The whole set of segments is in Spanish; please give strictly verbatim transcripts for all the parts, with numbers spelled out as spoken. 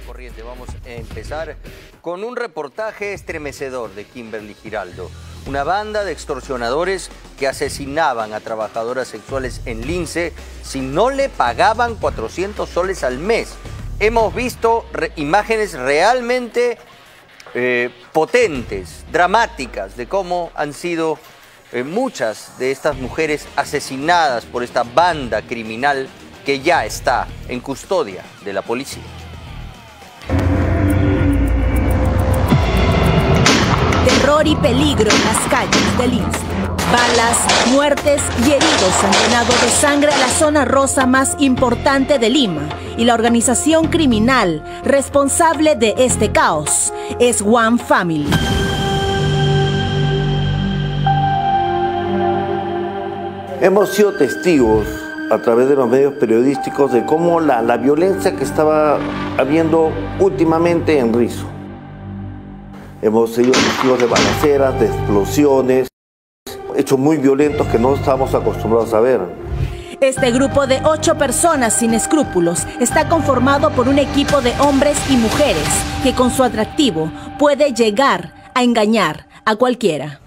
Corriente. Vamos a empezar con un reportaje estremecedor de Kimberly Giraldo. Una banda de extorsionadores que asesinaban a trabajadoras sexuales en Lince si no le pagaban cuatrocientos soles al mes. Hemos visto re imágenes realmente eh, potentes, dramáticas, de cómo han sido eh, muchas de estas mujeres asesinadas por esta banda criminal que ya está en custodia de la policía. Terror y peligro en las calles de Lince. Balas, muertes y heridos han llenado de sangre la zona rosa más importante de Lima. Y la organización criminal responsable de este caos es One Family. Hemos sido testigos a través de los medios periodísticos de cómo la, la violencia que estaba habiendo últimamente en Rizo. Hemos sido testigos de balaceras, de explosiones, hechos muy violentos que no estábamos acostumbrados a ver. Este grupo de ocho personas sin escrúpulos está conformado por un equipo de hombres y mujeres que con su atractivo puede llegar a engañar a cualquiera.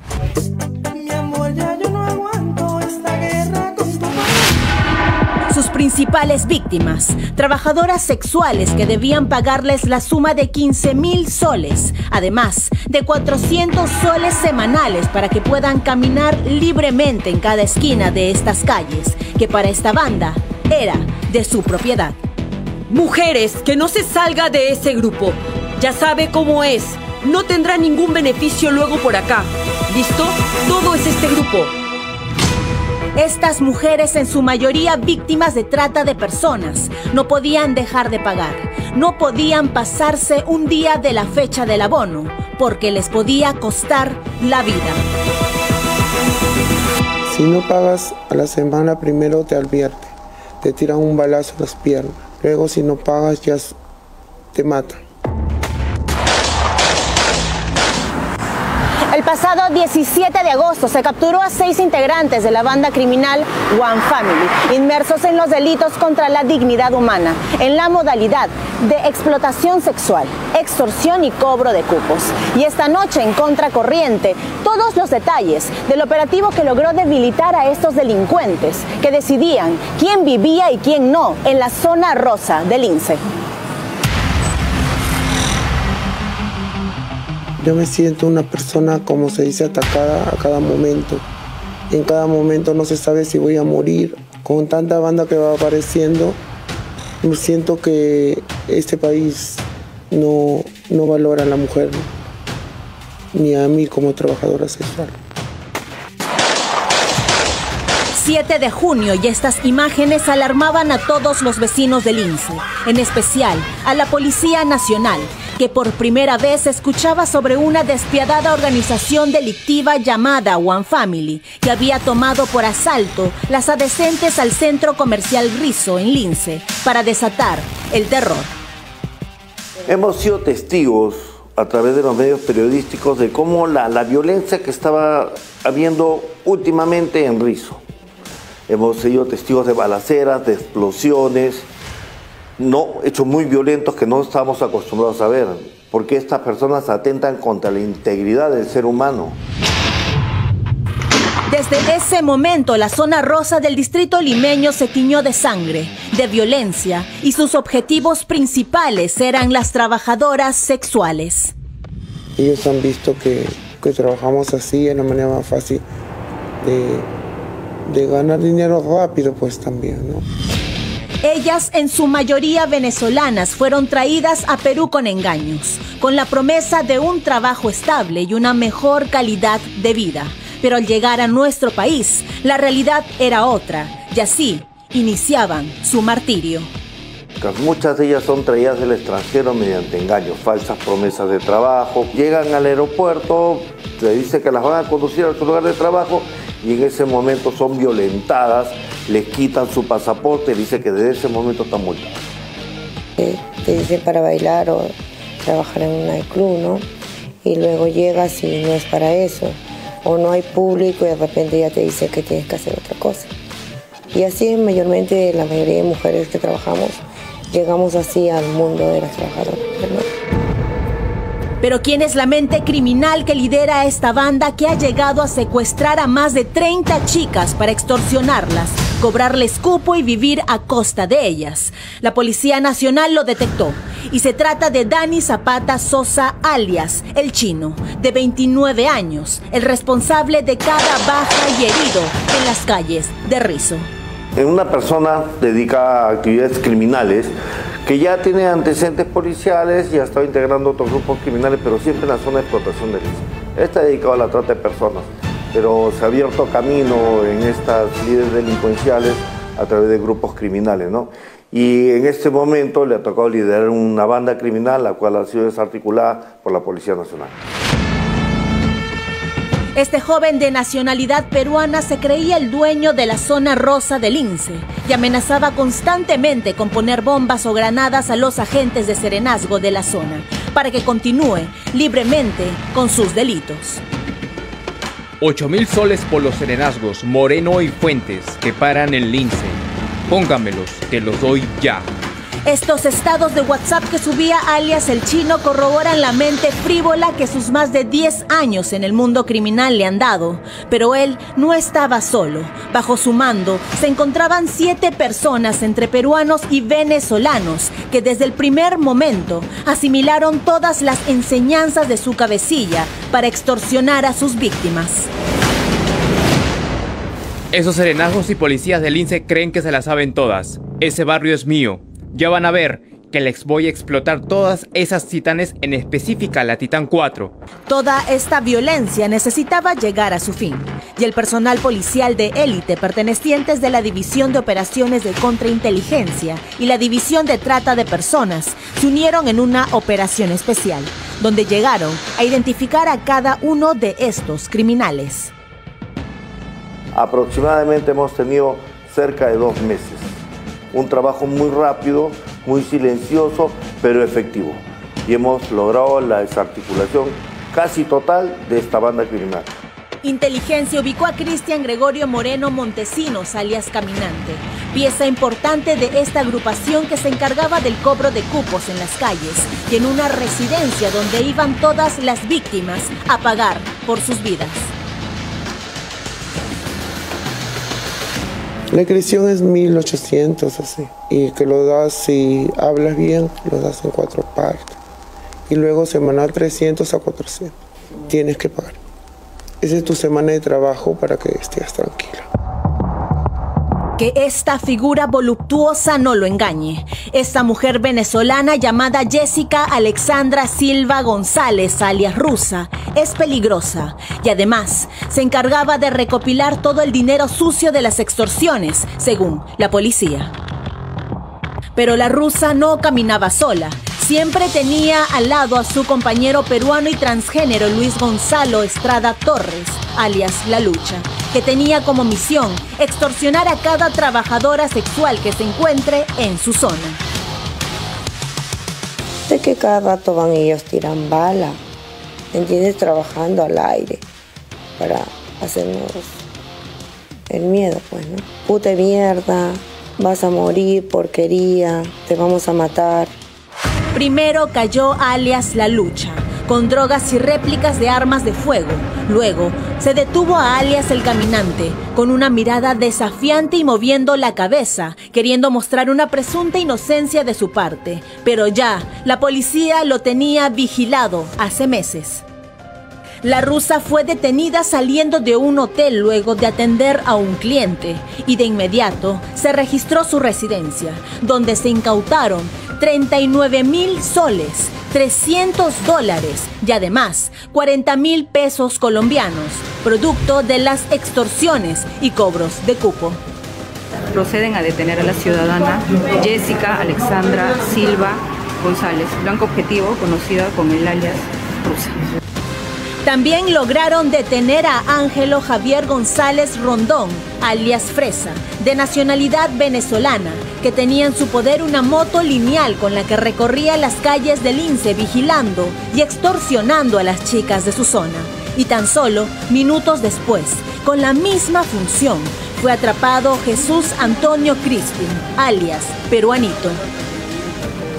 Sus principales víctimas, trabajadoras sexuales que debían pagarles la suma de quince mil soles, además de cuatrocientos soles semanales para que puedan caminar libremente en cada esquina de estas calles, que para esta banda era de su propiedad. Mujeres, que no se salga de ese grupo. Ya sabe cómo es. No tendrá ningún beneficio luego por acá. ¿Listo? Todo es este grupo. Estas mujeres, en su mayoría víctimas de trata de personas, no podían dejar de pagar. No podían pasarse un día de la fecha del abono, porque les podía costar la vida. Si no pagas a la semana, primero te advierte. Te tiran un balazo en las piernas. Luego, si no pagas, ya te matan. El pasado diecisiete de agosto se capturó a seis integrantes de la banda criminal One Family, inmersos en los delitos contra la dignidad humana, en la modalidad de explotación sexual, extorsión y cobro de cupos. Y esta noche en Contracorriente, todos los detalles del operativo que logró debilitar a estos delincuentes que decidían quién vivía y quién no en la zona rosa de Lince. Yo me siento una persona, como se dice, atacada a cada momento. En cada momento no se sabe si voy a morir. Con tanta banda que va apareciendo, me siento que este país no, no valora a la mujer, ni a mí como trabajadora sexual. siete de junio y estas imágenes alarmaban a todos los vecinos de Lince, en especial a la Policía Nacional, que por primera vez escuchaba sobre una despiadada organización delictiva llamada One Family, que había tomado por asalto las adecentes al centro comercial Rizo en Lince para desatar el terror. Hemos sido testigos a través de los medios periodísticos de cómo la, la violencia que estaba habiendo últimamente en Rizo. Hemos sido testigos de balaceras, de explosiones, no, hechos muy violentos que no estábamos acostumbrados a ver, porque estas personas atentan contra la integridad del ser humano. Desde ese momento, la zona rosa del distrito limeño se tiñó de sangre, de violencia, y sus objetivos principales eran las trabajadoras sexuales. Ellos han visto que, que trabajamos así, de una manera más fácil de, de ganar dinero rápido, pues también, ¿no? Ellas, en su mayoría venezolanas, fueron traídas a Perú con engaños, con la promesa de un trabajo estable y una mejor calidad de vida. Pero al llegar a nuestro país, la realidad era otra, y así iniciaban su martirio. Muchas de ellas son traídas del extranjero mediante engaños, falsas promesas de trabajo. Llegan al aeropuerto, se dice que las van a conducir a su lugar de trabajo y en ese momento son violentadas, les quitan su pasaporte y dice que desde ese momento están multadas. Eh, te dicen para bailar o trabajar en un nightclub, ¿no? Y luego llegas y no es para eso. O no hay público y de repente ya te dice que tienes que hacer otra cosa. Y así es mayormente la mayoría de mujeres que trabajamos llegamos así al mundo de las trabajadoras, ¿no? Pero ¿quién es la mente criminal que lidera a esta banda que ha llegado a secuestrar a más de treinta chicas para extorsionarlas, cobrarles cupo y vivir a costa de ellas? La Policía Nacional lo detectó y se trata de Dani Zapata Sosa, alias El Chino, de veintinueve años, el responsable de cada baja y herido en las calles de Rizo. En una persona dedicada a actividades criminales que ya tiene antecedentes policiales y ha estado integrando otros grupos criminales, pero siempre en la zona de explotación del Lince. Está dedicado a la trata de personas, pero se ha abierto camino en estas líderes delincuenciales a través de grupos criminales, ¿no? Y en este momento le ha tocado liderar una banda criminal, la cual ha sido desarticulada por la Policía Nacional. Este joven de nacionalidad peruana se creía el dueño de la zona rosa del Lince y amenazaba constantemente con poner bombas o granadas a los agentes de serenazgo de la zona para que continúe libremente con sus delitos. ocho mil soles por los serenazgos Moreno y Fuentes que paran el Lince. Póngamelos, que los doy ya. Estos estados de WhatsApp que subía alias El Chino corroboran la mente frívola que sus más de diez años en el mundo criminal le han dado. Pero él no estaba solo. Bajo su mando se encontraban siete personas entre peruanos y venezolanos que desde el primer momento asimilaron todas las enseñanzas de su cabecilla para extorsionar a sus víctimas. Esos serenazgos y policías del Lince creen que se las saben todas. Ese barrio es mío. Ya van a ver que les voy a explotar todas esas titanes, en específica la Titán cuatro. Toda esta violencia necesitaba llegar a su fin, y el personal policial de élite pertenecientes de la División de Operaciones de Contrainteligencia y la División de Trata de Personas se unieron en una operación especial, donde llegaron a identificar a cada uno de estos criminales. Aproximadamente hemos tenido cerca de dos meses. Un trabajo muy rápido, muy silencioso, pero efectivo. Y hemos logrado la desarticulación casi total de esta banda criminal. Inteligencia ubicó a Cristian Gregorio Moreno Montesinos, alias Caminante, pieza importante de esta agrupación que se encargaba del cobro de cupos en las calles y en una residencia donde iban todas las víctimas a pagar por sus vidas. La inscripción es mil ochocientos, así. Y que lo das, si hablas bien, lo das en cuatro partes. Y luego semanal trescientos a cuatrocientos. Tienes que pagar. Esa es tu semana de trabajo para que estés tranquila. Que esta figura voluptuosa no lo engañe. Esta mujer venezolana llamada Jessica Alexandra Silva González, alias Rusa, es peligrosa y además se encargaba de recopilar todo el dinero sucio de las extorsiones, según la policía. Pero la rusa no caminaba sola. Siempre tenía al lado a su compañero peruano y transgénero Luis Gonzalo Estrada Torres, alias La Lucha, que tenía como misión extorsionar a cada trabajadora sexual que se encuentre en su zona. De que cada rato van ellos tiran bala, ¿entiendes? Trabajando al aire para hacernos el miedo, pues, ¿no? Puta mierda, vas a morir, porquería, te vamos a matar. Primero cayó alias La Lucha, con drogas y réplicas de armas de fuego. Luego se detuvo a alias El Caminante, con una mirada desafiante y moviendo la cabeza, queriendo mostrar una presunta inocencia de su parte. Pero ya, la policía lo tenía vigilado hace meses. La rusa fue detenida saliendo de un hotel luego de atender a un cliente y de inmediato se registró su residencia, donde se incautaron treinta y nueve mil soles, trescientos dólares y además cuarenta mil pesos colombianos, producto de las extorsiones y cobros de cupo. Proceden a detener a la ciudadana Jessica Alexandra Silva González, blanco objetivo, conocida con el alias Rusa. También lograron detener a Ángelo Javier González Rondón, alias Fresa, de nacionalidad venezolana, que tenía en su poder una moto lineal con la que recorría las calles del Lince vigilando y extorsionando a las chicas de su zona. Y tan solo minutos después, con la misma función, fue atrapado Jesús Antonio Crispin, alias Peruanito.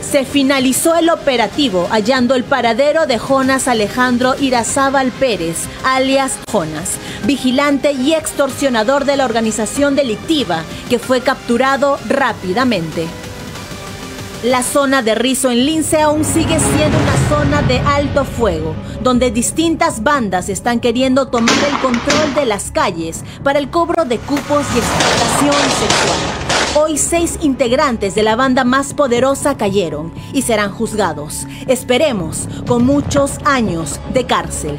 Se finalizó el operativo hallando el paradero de Jonas Alejandro Irazábal Pérez, alias Jonas, vigilante y extorsionador de la organización delictiva, que fue capturado rápidamente. La zona de Rizo en Lince aún sigue siendo una zona de alto fuego, donde distintas bandas están queriendo tomar el control de las calles para el cobro de cupos y explotación sexual. Hoy seis integrantes de la banda más poderosa cayeron y serán juzgados, esperemos, con muchos años de cárcel.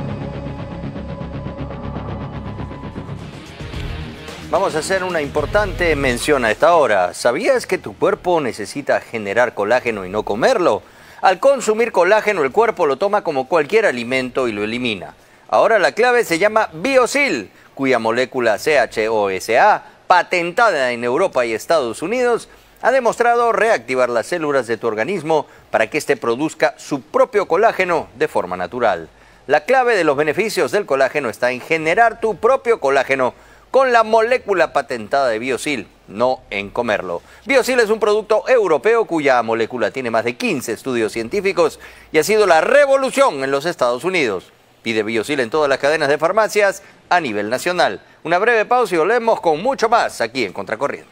Vamos a hacer una importante mención a esta hora. ¿Sabías que tu cuerpo necesita generar colágeno y no comerlo? Al consumir colágeno, el cuerpo lo toma como cualquier alimento y lo elimina. Ahora la clave se llama Biosil, cuya molécula C H O S A, patentada en Europa y Estados Unidos, ha demostrado reactivar las células de tu organismo para que éste produzca su propio colágeno de forma natural. La clave de los beneficios del colágeno está en generar tu propio colágeno con la molécula patentada de Biosil, no en comerlo. Biosil es un producto europeo cuya molécula tiene más de quince estudios científicos y ha sido la revolución en los Estados Unidos. Pide Biosil en todas las cadenas de farmacias a nivel nacional. Una breve pausa y volvemos con mucho más aquí en Contracorriente.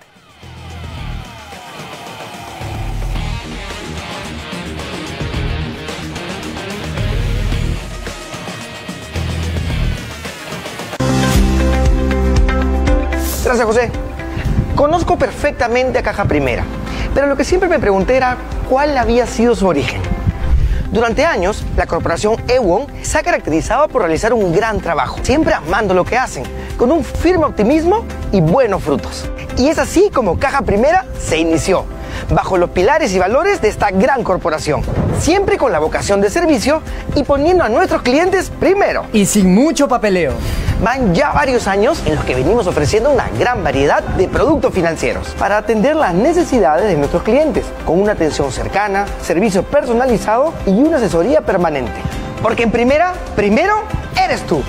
Gracias, José. Conozco perfectamente a Caja Primera, pero lo que siempre me pregunté era cuál había sido su origen. Durante años, la corporación Ewon se ha caracterizado por realizar un gran trabajo, siempre amando lo que hacen, con un firme optimismo y buenos frutos. Y es así como Caja Primera se inició, bajo los pilares y valores de esta gran corporación, siempre con la vocación de servicio y poniendo a nuestros clientes primero. Y sin mucho papeleo. Van ya varios años en los que venimos ofreciendo una gran variedad de productos financieros para atender las necesidades de nuestros clientes, con una atención cercana, servicio personalizado y una asesoría permanente. Porque en Primera, primero eres tú.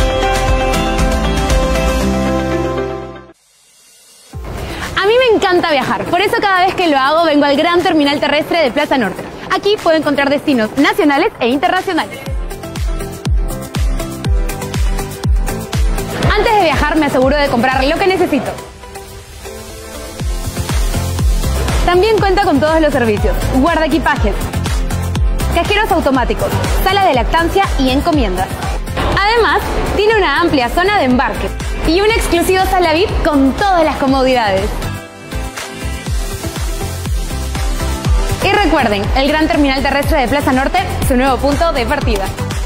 A mí me encanta viajar, por eso cada vez que lo hago vengo al Gran Terminal Terrestre de Plaza Norte. Aquí puedo encontrar destinos nacionales e internacionales. Antes de viajar me aseguro de comprar lo que necesito. También cuenta con todos los servicios: guardaequipajes, cajeros automáticos, sala de lactancia y encomiendas. Además, tiene una amplia zona de embarque y una exclusiva sala V I P con todas las comodidades. Y recuerden, el Gran Terminal Terrestre de Plaza Norte, su nuevo punto de partida.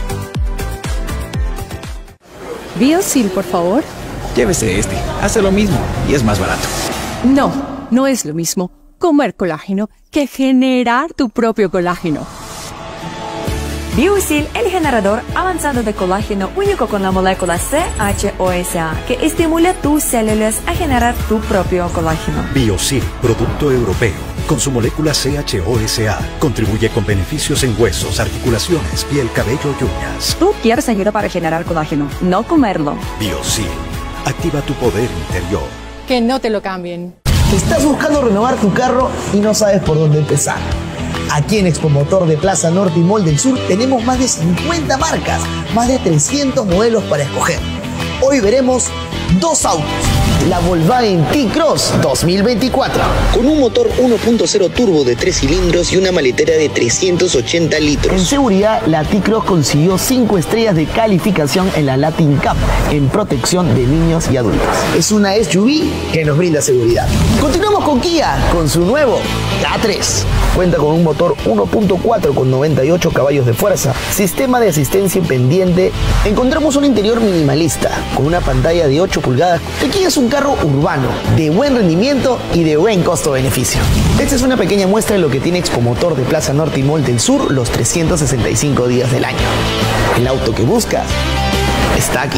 Biosil, por favor. Llévese este, hace lo mismo y es más barato. No, no es lo mismo comer colágeno que generar tu propio colágeno. Biosil, el generador avanzado de colágeno único con la molécula C H O S A, que estimula tus células a generar tu propio colágeno. Biosil, producto europeo, con su molécula C H O S A, contribuye con beneficios en huesos, articulaciones, piel, cabello y uñas. Tú quieres ayuda para generar colágeno, no comerlo. Biosil, activa tu poder interior. Que no te lo cambien. ¿Estás buscando renovar tu carro y no sabes por dónde empezar? Aquí en Expomotor de Plaza Norte y Mall del Sur tenemos más de cincuenta marcas, más de trescientos modelos para escoger. Hoy veremos dos autos. La Volkswagen T-Cross dos mil veinticuatro. Con un motor uno punto cero turbo de tres cilindros y una maletera de trescientos ochenta litros. En seguridad, la T-Cross consiguió cinco estrellas de calificación en la Latin Cup en protección de niños y adultos. Es una S U V que nos brinda seguridad. Continuamos con Kia, con su nuevo K tres. Cuenta con un motor uno punto cuatro con noventa y ocho caballos de fuerza, sistema de asistencia pendiente. Encontramos un interior minimalista, con una pantalla de ocho pulgadas. Aquí es un carro urbano, de buen rendimiento y de buen costo-beneficio. Esta es una pequeña muestra de lo que tiene Expomotor de Plaza Norte y Mall del Sur los trescientos sesenta y cinco días del año. El auto que buscas está aquí.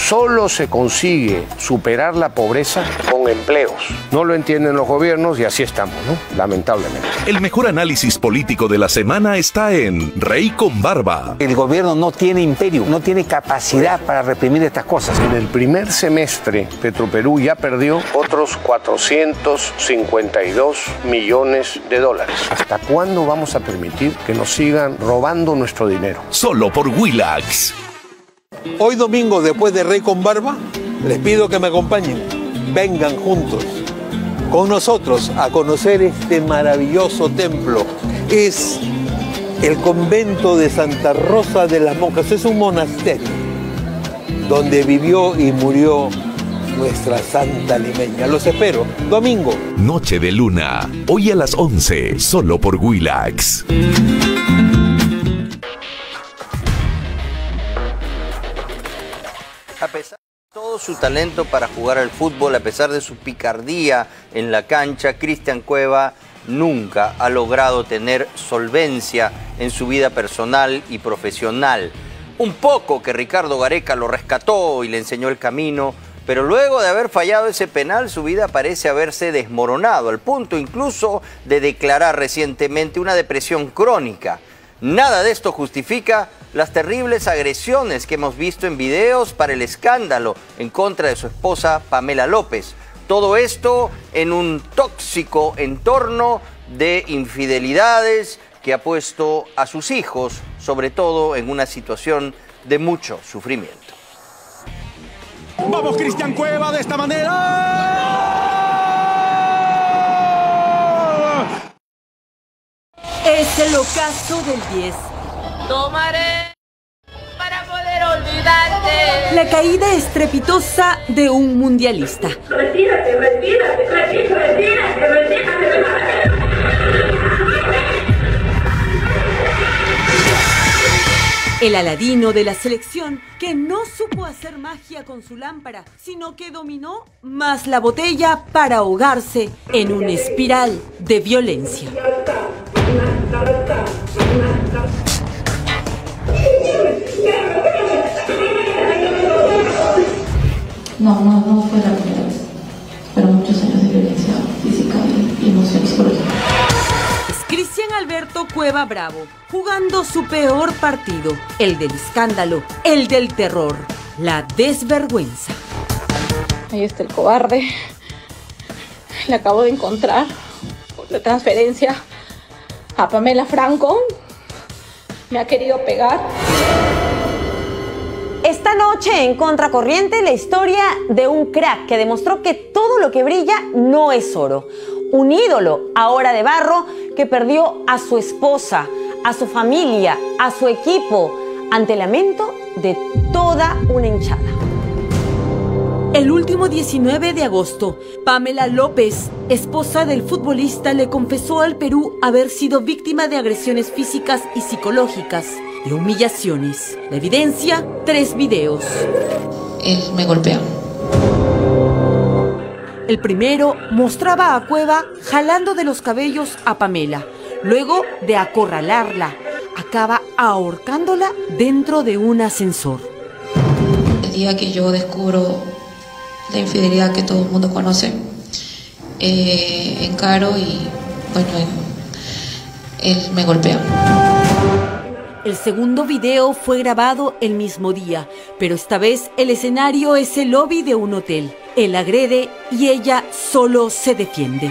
solo se consigue superar la pobreza con empleos. No lo entienden los gobiernos y así estamos, ¿no? Lamentablemente. El mejor análisis político de la semana está en Rey con Barba. El gobierno no tiene imperio, no tiene capacidad para reprimir estas cosas. En el primer semestre, Petroperú ya perdió otros cuatrocientos cincuenta y dos millones de dólares. ¿Hasta cuándo vamos a permitir que nos sigan robando nuestro dinero? Solo por Willax. Hoy domingo, después de Rey con Barba, les pido que me acompañen. Vengan juntos con nosotros a conocer este maravilloso templo. Es el convento de Santa Rosa de las Monjas. Es un monasterio donde vivió y murió nuestra santa limeña. Los espero, domingo. Noche de Luna, hoy a las once, solo por Willax. A pesar de todo su talento para jugar al fútbol, a pesar de su picardía en la cancha, Cristian Cueva nunca ha logrado tener solvencia en su vida personal y profesional. Un poco que Ricardo Gareca lo rescató y le enseñó el camino, pero luego de haber fallado ese penal, su vida parece haberse desmoronado, al punto incluso de declarar recientemente una depresión crónica. Nada de esto justifica las terribles agresiones que hemos visto en videos para el escándalo en contra de su esposa Pamela López. Todo esto en un tóxico entorno de infidelidades que ha puesto a sus hijos, sobre todo, en una situación de mucho sufrimiento. Vamos, Cristian Cueva, de esta manera. Es el ocaso del diez. Tomaré para poder olvidarte. La caída estrepitosa de un mundialista. Retírate, retírate, retírate, retírate, retírate. El Aladino de la selección, que no supo hacer magia con su lámpara, sino que dominó más la botella para ahogarse en una espiral de violencia. No, no, no fue la primera vez. Fueron muchos años de violencia física y emoción psicológica. Es Cristian Alberto Cueva Bravo, jugando su peor partido, el del escándalo, el del terror, la desvergüenza. Ahí está el cobarde. Le acabo de encontrar por la transferencia a Pamela Franco. Me ha querido pegar. Esta noche en Contracorriente, la historia de un crack que demostró que todo lo que brilla no es oro. Un ídolo, ahora de barro, que perdió a su esposa, a su familia, a su equipo, ante el lamento de toda una hinchada. El último diecinueve de agosto, Pamela López, esposa del futbolista, le confesó al Perú haber sido víctima de agresiones físicas y psicológicas, de humillaciones. La evidencia, tres videos. Él me golpea. El primero mostraba a Cueva jalando de los cabellos a Pamela. Luego de acorralarla, acaba ahorcándola dentro de un ascensor. El día que yo descubro la infidelidad que todo el mundo conoce, eh, encaro y, bueno, él me golpea. El segundo video fue grabado el mismo día, pero esta vez el escenario es el lobby de un hotel. Él agrede y ella solo se defiende.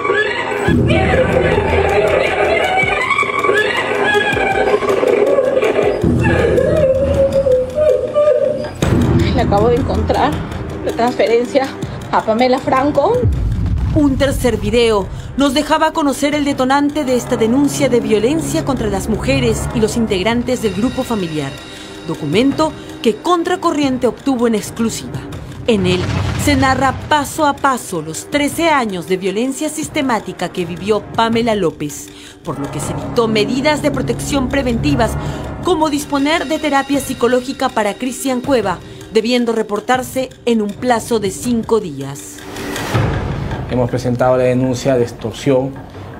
Le acabo de encontrar la transferencia a Pamela Franco. Un tercer video nos dejaba conocer el detonante de esta denuncia de violencia contra las mujeres y los integrantes del grupo familiar. Documento que Contracorriente obtuvo en exclusiva. En él se narra paso a paso los trece años de violencia sistemática que vivió Pamela López, por lo que se dictó medidas de protección preventivas, como disponer de terapia psicológica para Cristian Cueva, debiendo reportarse en un plazo de cinco días. Hemos presentado la denuncia de extorsión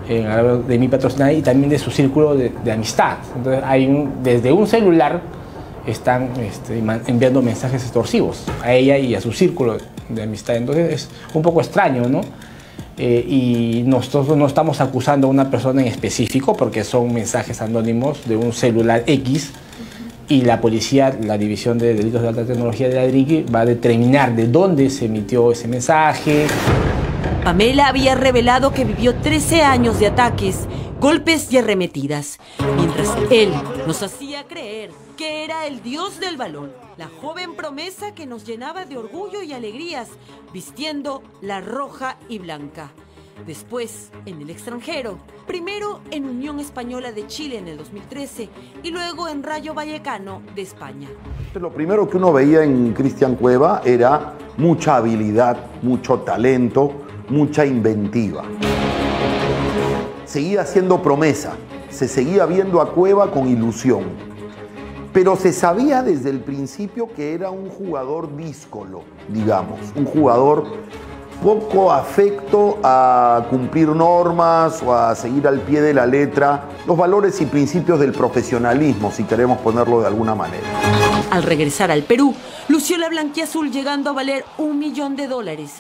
en, de mi patrocinador y también de su círculo de, de amistad. Entonces hay un, desde un celular están este, enviando mensajes extorsivos a ella y a su círculo de amistad. Entonces es un poco extraño, ¿no? Eh, y nosotros no estamos acusando a una persona en específico porque son mensajes anónimos de un celular X, y la policía, la División de Delitos de Alta Tecnología de la D R I C, va a determinar de dónde se emitió ese mensaje. Pamela había revelado que vivió trece años de ataques, golpes y arremetidas, mientras él nos hacía creer que era el dios del balón, la joven promesa que nos llenaba de orgullo y alegrías, vistiendo la roja y blanca. Después, en el extranjero, primero en Unión Española de Chile en el dos mil trece y luego en Rayo Vallecano de España. Lo primero que uno veía en Cristian Cueva era mucha habilidad, mucho talento, mucha inventiva. Seguía haciendo promesa, se seguía viendo a Cueva con ilusión, pero se sabía desde el principio que era un jugador díscolo, digamos, un jugador poco afecto a cumplir normas o a seguir al pie de la letra los valores y principios del profesionalismo, si queremos ponerlo de alguna manera. Al regresar al Perú, lució la blanquiazul llegando a valer un millón de dólares.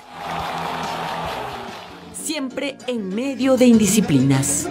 Siempre en medio de indisciplinas.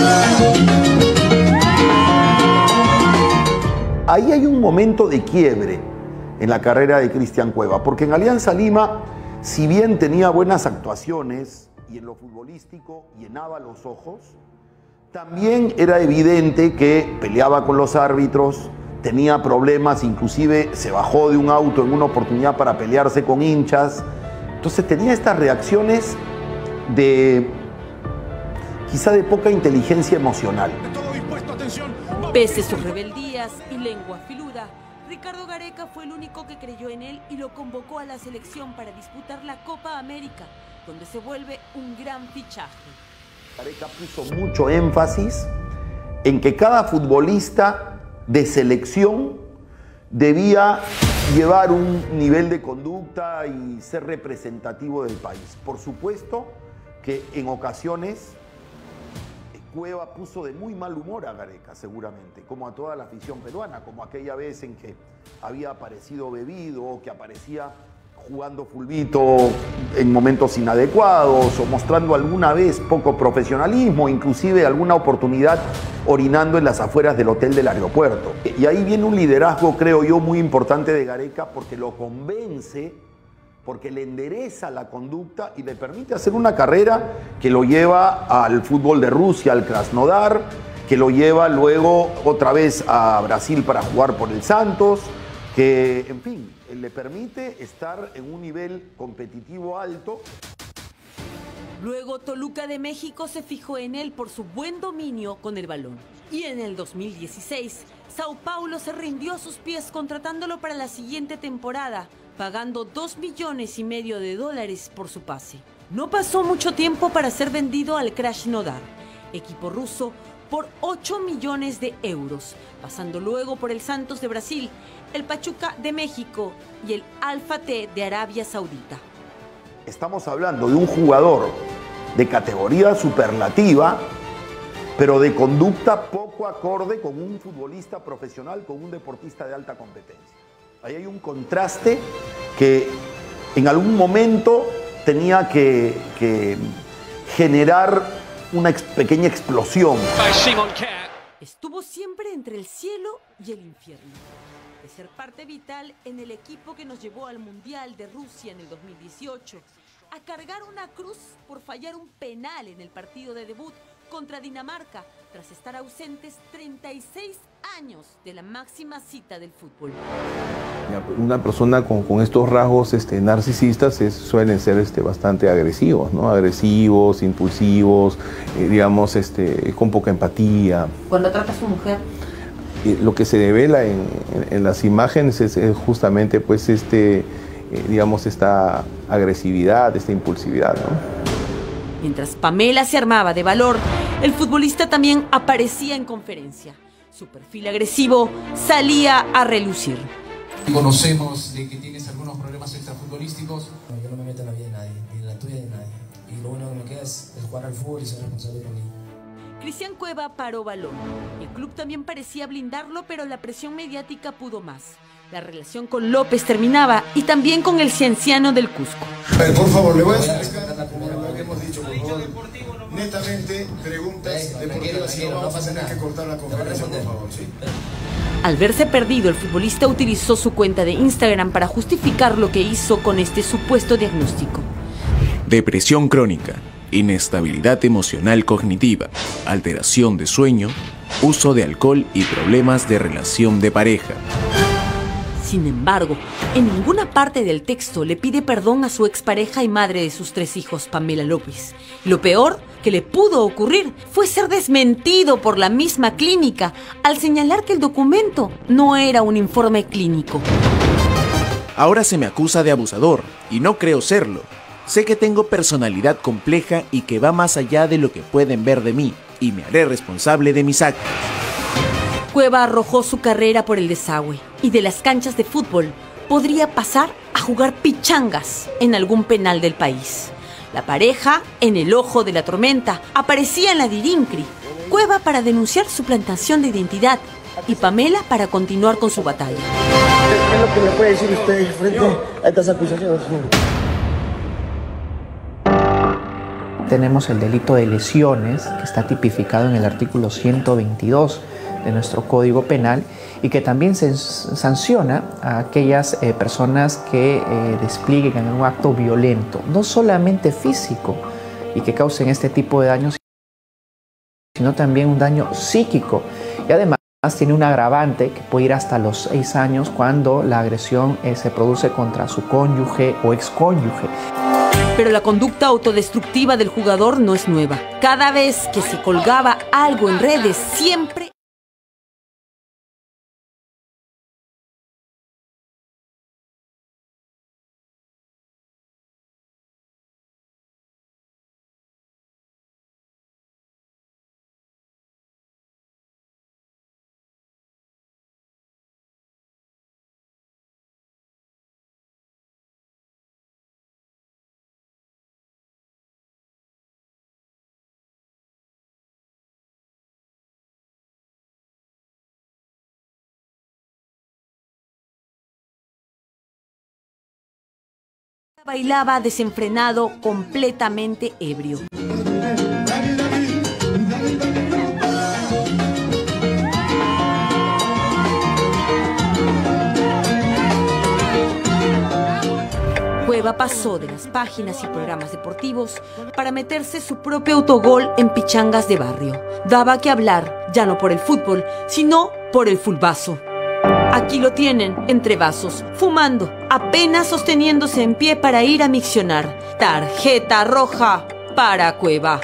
Ahí hay un momento de quiebre en la carrera de Cristian Cueva, porque en Alianza Lima, si bien tenía buenas actuaciones y en lo futbolístico llenaba los ojos, también era evidente que peleaba con los árbitros, tenía problemas, inclusive se bajó de un auto en una oportunidad para pelearse con hinchas. Entonces tenía estas reacciones de quizá de poca inteligencia emocional. Pese a sus rebeldías y lengua filuda, Ricardo Gareca fue el único que creyó en él y lo convocó a la selección para disputar la Copa América, donde se vuelve un gran fichaje. Gareca puso mucho énfasis en que cada futbolista de selección debía llevar un nivel de conducta y ser representativo del país. Por supuesto que en ocasiones Cueva puso de muy mal humor a Gareca, seguramente, como a toda la afición peruana, como aquella vez en que había aparecido bebido o que aparecía jugando fulbito en momentos inadecuados o mostrando alguna vez poco profesionalismo, inclusive alguna oportunidad orinando en las afueras del hotel del aeropuerto. Y ahí viene un liderazgo, creo yo, muy importante de Gareca porque lo convence, porque le endereza la conducta y le permite hacer una carrera que lo lleva al fútbol de Rusia, al Krasnodar, que lo lleva luego otra vez a Brasil para jugar por el Santos, que, en fin, le permite estar en un nivel competitivo alto. Luego Toluca de México se fijó en él por su buen dominio con el balón. Y en el dos mil dieciséis, Sao Paulo se rindió a sus pies contratándolo para la siguiente temporada, pagando dos millones y medio de dólares por su pase. No pasó mucho tiempo para ser vendido al Krasnodar, equipo ruso, por ocho millones de euros, pasando luego por el Santos de Brasil, el Pachuca de México y el Al-Fateh de Arabia Saudita. Estamos hablando de un jugador de categoría superlativa, pero de conducta poco acorde con un futbolista profesional, con un deportista de alta competencia. Ahí hay un contraste que en algún momento tenía que, que generar una ex, pequeña explosión. Estuvo siempre entre el cielo y el infierno. De ser parte vital en el equipo que nos llevó al Mundial de Rusia en el dos mil dieciocho, a cargar una cruz por fallar un penal en el partido de debut contra Dinamarca, tras estar ausentes treinta y seis años de la máxima cita del fútbol. Una persona con, con estos rasgos este, narcisistas es, suelen ser este, bastante agresivos, ¿no? Agresivos, impulsivos, eh, digamos, este, con poca empatía. Cuando trata a su mujer. Eh, lo que se devela en, en, en las imágenes es, es justamente, pues, este, eh, digamos, esta agresividad, esta impulsividad, ¿no? Mientras Pamela se armaba de valor, el futbolista también aparecía en conferencia. Su perfil agresivo salía a relucir. Conocemos de que tienes algunos problemas extrafutbolísticos. No, yo no me meto en la vida de nadie, ni en la tuya de nadie. Y lo único que me queda es, es jugar al fútbol y ser responsable conmigo. Cristian Cueva paró balón. El club también parecía blindarlo, pero la presión mediática pudo más. La relación con López terminaba y también con el cienciano del Cusco. A ver, por favor, le voy a explicar lo que hemos dicho, por favor. Netamente, preguntas deportivas, si no vamos a tener que cortar la conferencia, por favor, ¿sí? Al verse perdido, el futbolista utilizó su cuenta de Instagram para justificar lo que hizo con este supuesto diagnóstico. Depresión crónica, inestabilidad emocional cognitiva, alteración de sueño, uso de alcohol y problemas de relación de pareja. Sin embargo, en ninguna parte del texto le pide perdón a su expareja y madre de sus tres hijos, Pamela López. Lo peor que le pudo ocurrir fue ser desmentido por la misma clínica al señalar que el documento no era un informe clínico. Ahora se me acusa de abusador y no creo serlo. Sé que tengo personalidad compleja y que va más allá de lo que pueden ver de mí, y me haré responsable de mis actos. Cueva arrojó su carrera por el desagüe y de las canchas de fútbol podría pasar a jugar pichangas en algún penal del país. La pareja, en el ojo de la tormenta, aparecía en la Dirincri. Cueva para denunciar su plantación de identidad y Pamela para continuar con su batalla. ¿Qué es lo que me puede decir usted frente a estas acusaciones? Tenemos el delito de lesiones, que está tipificado en el artículo ciento veintidós de nuestro Código Penal y que también se sanciona a aquellas eh, personas que eh, desplieguen un acto violento, no solamente físico, y que causen este tipo de daños, sino también un daño psíquico. Y además tiene un agravante que puede ir hasta los seis años cuando la agresión eh, se produce contra su cónyuge o excónyuge. Pero la conducta autodestructiva del jugador no es nueva. Cada vez que se colgaba algo en redes, siempre bailaba desenfrenado, completamente ebrio. Cueva pasó de las páginas y programas deportivos para meterse su propio autogol en pichangas de barrio. Daba que hablar, ya no por el fútbol, sino por el fulbazo. Aquí lo tienen, entre vasos, fumando, apenas sosteniéndose en pie para ir a miccionar. Tarjeta roja para Cueva.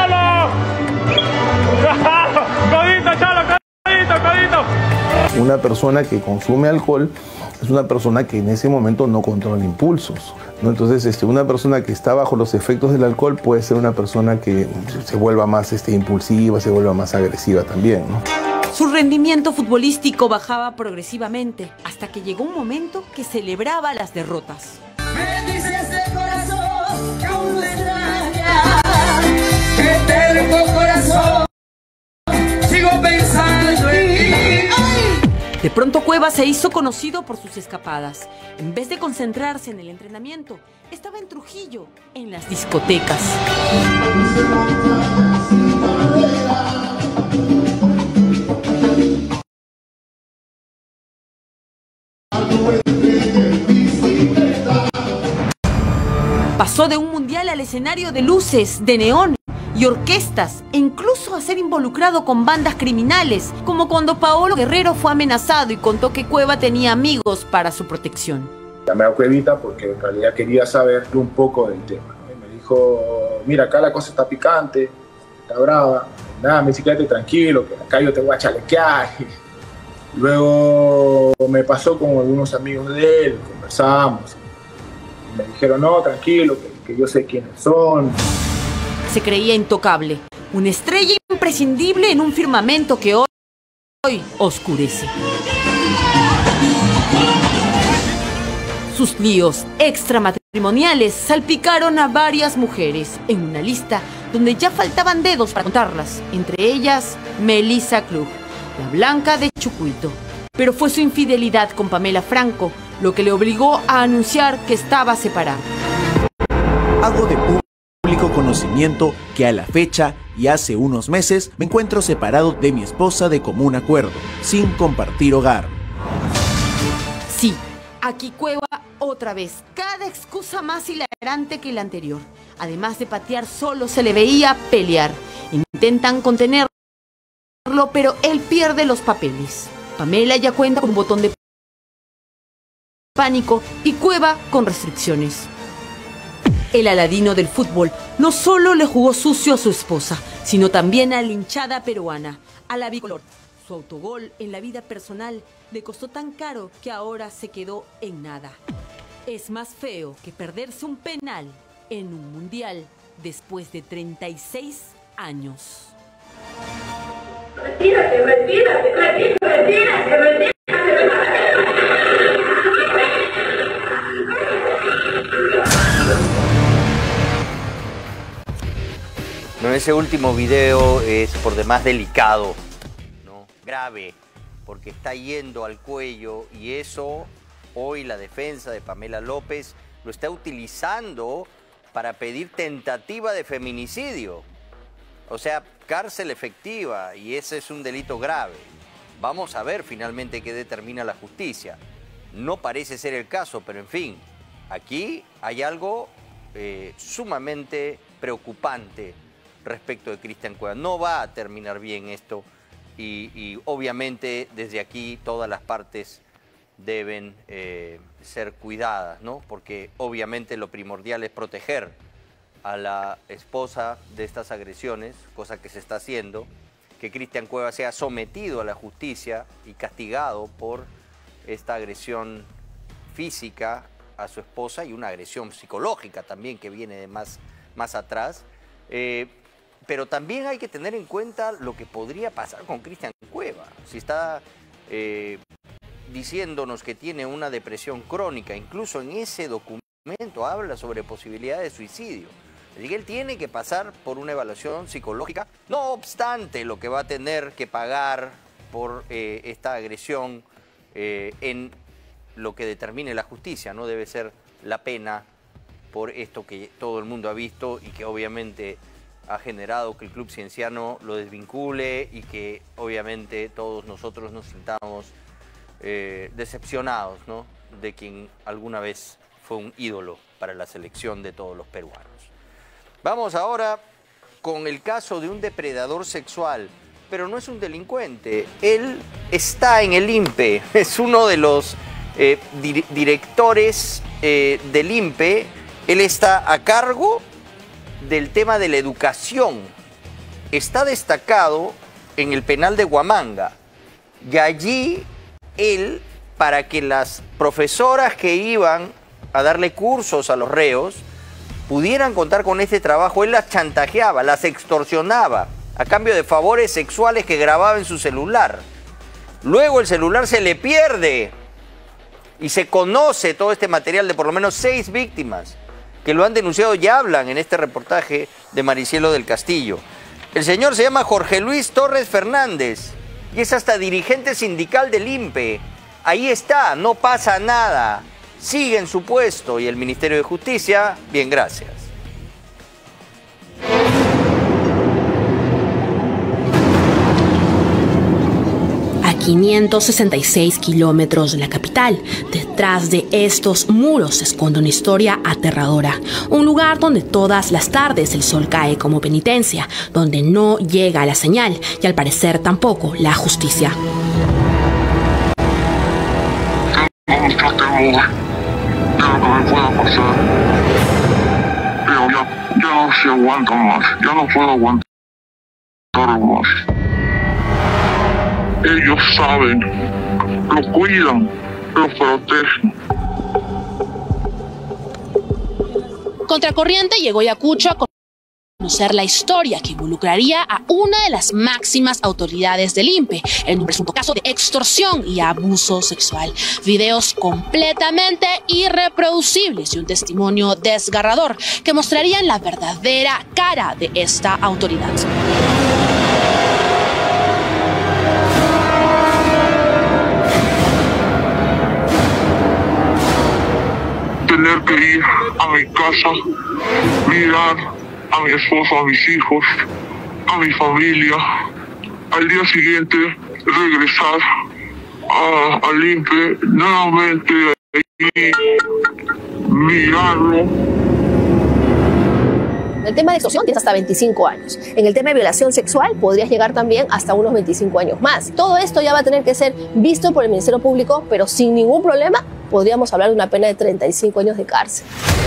¡Codito, Chalo! ¡Codito, codito! Una persona que consume alcohol es una persona que en ese momento no controla impulsos, ¿no? Entonces, este, una persona que está bajo los efectos del alcohol puede ser una persona que se vuelva más este, impulsiva, se vuelva más agresiva también, ¿no? Su rendimiento futbolístico bajaba progresivamente, hasta que llegó un momento que celebraba las derrotas. Me dice ese corazón que aún no extraña, que terco corazón, sigo pensando en ti. De pronto Cueva se hizo conocido por sus escapadas. En vez de concentrarse en el entrenamiento, estaba en Trujillo, en las discotecas. Pasó de un mundial al escenario de luces, de neón y orquestas, e incluso a ser involucrado con bandas criminales, como cuando Paolo Guerrero fue amenazado y contó que Cueva tenía amigos para su protección. Llamé a Cuevita porque en realidad quería saber un poco del tema. Me dijo, mira, acá la cosa está picante, está brava, nada, me dice, quédate tranquilo, que acá yo te voy a chalequear. Luego me pasó con algunos amigos de él, conversamos. Me dijeron, no, tranquilo, que, que yo sé quiénes son. Se creía intocable, una estrella imprescindible en un firmamento que hoy, hoy oscurece. Sus líos extramatrimoniales salpicaron a varias mujeres en una lista donde ya faltaban dedos para contarlas, entre ellas Melissa Klug, la blanca de Chucuito. Pero fue su infidelidad con Pamela Franco lo que le obligó a anunciar que estaba separada. Hago de público conocimiento que a la fecha y hace unos meses me encuentro separado de mi esposa de común acuerdo, sin compartir hogar. Sí, aquí Cueva otra vez, cada excusa más hilarante que la anterior. Además de patear, solo se le veía pelear. Intentan contenerlo, pero él pierde los papeles. Pamela ya cuenta con un botón de pánico y Cueva con restricciones. El aladino del fútbol no solo le jugó sucio a su esposa, sino también a la hinchada peruana, a la bicolor. Su autogol en la vida personal le costó tan caro que ahora se quedó en nada. Es más feo que perderse un penal en un mundial después de treinta y seis años. Retírate, retírate, retírate, retírate, retírate. No, ese último video es por demás delicado, ¿no? Grave, porque está yendo al cuello y eso hoy la defensa de Pamela López lo está utilizando para pedir tentativa de feminicidio. O sea, cárcel efectiva, y ese es un delito grave. Vamos a ver finalmente qué determina la justicia. No parece ser el caso, pero en fin, aquí hay algo eh, sumamente preocupante respecto de Cristian Cueva. No va a terminar bien esto y, y obviamente desde aquí todas las partes deben eh, ser cuidadas, ¿no? Porque obviamente lo primordial es proteger a la esposa de estas agresiones, cosa que se está haciendo, que Cristian Cueva sea sometido a la justicia y castigado por esta agresión física a su esposa y una agresión psicológica también que viene de más, más atrás. Eh, pero también hay que tener en cuenta lo que podría pasar con Cristian Cueva. Si está eh, diciéndonos que tiene una depresión crónica, incluso en ese documento habla sobre posibilidad de suicidio. Así que él tiene que pasar por una evaluación psicológica, no obstante lo que va a tener que pagar por eh, esta agresión eh, en lo que determine la justicia. No debe ser la pena por esto que todo el mundo ha visto y que obviamente ha generado que el Club Cienciano lo desvincule y que obviamente todos nosotros nos sintamos eh, decepcionados, ¿no?, de quien alguna vez fue un ídolo para la selección de todos los peruanos. Vamos ahora con el caso de un depredador sexual, pero no es un delincuente. Él está en el I N P E, es uno de los eh, dir directores eh, del I N P E. Él está a cargo del tema de la educación. Está destacado en el penal de Huamanga. Y allí él, para que las profesoras que iban a darle cursos a los reos pudieran contar con este trabajo, él las chantajeaba, las extorsionaba a cambio de favores sexuales que grababa en su celular. Luego el celular se le pierde y se conoce todo este material de por lo menos seis víctimas que lo han denunciado y hablan en este reportaje de Maricielo del Castillo. El señor se llama Jorge Luis Torres Fernández y es hasta dirigente sindical del I N P E. Ahí está, no pasa nada. Sigue en su puesto y el Ministerio de Justicia, bien, gracias. A quinientos sesenta y seis kilómetros de la capital, detrás de estos muros se esconde una historia aterradora. Un lugar donde todas las tardes el sol cae como penitencia, donde no llega la señal y al parecer tampoco la justicia. Lo que me pueda pasar, pero ya, ya no se aguanta más, ya no puedo aguantar más. Ellos saben, lo cuidan, lo protegen. Contracorriente llegó Ayacucho con conocer la historia que involucraría a una de las máximas autoridades del I N P E en un presunto caso de extorsión y abuso sexual. Videos completamente irreproducibles y un testimonio desgarrador que mostrarían la verdadera cara de esta autoridad. Tener que ir a mi casa, mirar a mi esposo, a mis hijos, a mi familia, al día siguiente regresar a, al I N P E, nuevamente ahí, mirarlo. En el tema de extorsión tienes hasta veinticinco años. En el tema de violación sexual podrías llegar también hasta unos veinticinco años más. Todo esto ya va a tener que ser visto por el Ministerio Público, pero sin ningún problema podríamos hablar de una pena de treinta y cinco años de cárcel.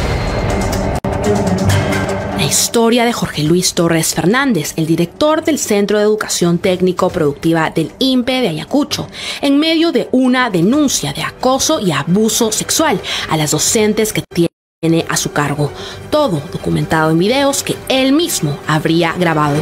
La historia de Jorge Luis Torres Fernández, el director del Centro de Educación Técnico Productiva del I N P E de Ayacucho, en medio de una denuncia de acoso y abuso sexual a las docentes que tiene a su cargo. Todo documentado en videos que él mismo habría grabado.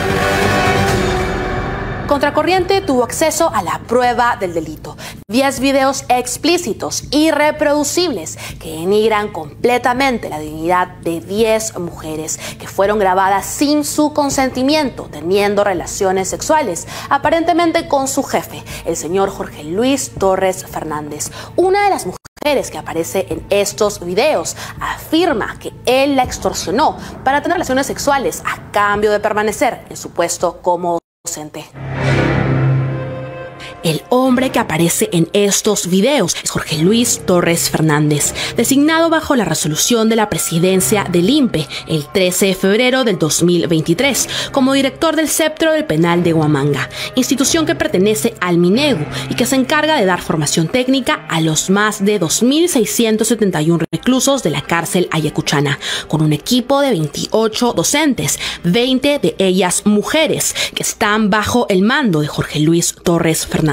Contracorriente tuvo acceso a la prueba del delito. diez videos explícitos, irreproducibles, que denigran completamente la dignidad de diez mujeres que fueron grabadas sin su consentimiento, teniendo relaciones sexuales, aparentemente con su jefe, el señor Jorge Luis Torres Fernández. Una de las mujeres que aparece en estos videos afirma que él la extorsionó para tener relaciones sexuales a cambio de permanecer en su puesto como docente. El hombre que aparece en estos videos es Jorge Luis Torres Fernández, designado bajo la resolución de la presidencia del I N P E el trece de febrero del dos mil veintitrés como director del Centro del Penal de Huamanga, institución que pertenece al Minegu y que se encarga de dar formación técnica a los más de dos mil seiscientos setenta y uno reclusos de la cárcel ayacuchana, con un equipo de veintiocho docentes, veinte de ellas mujeres, que están bajo el mando de Jorge Luis Torres Fernández.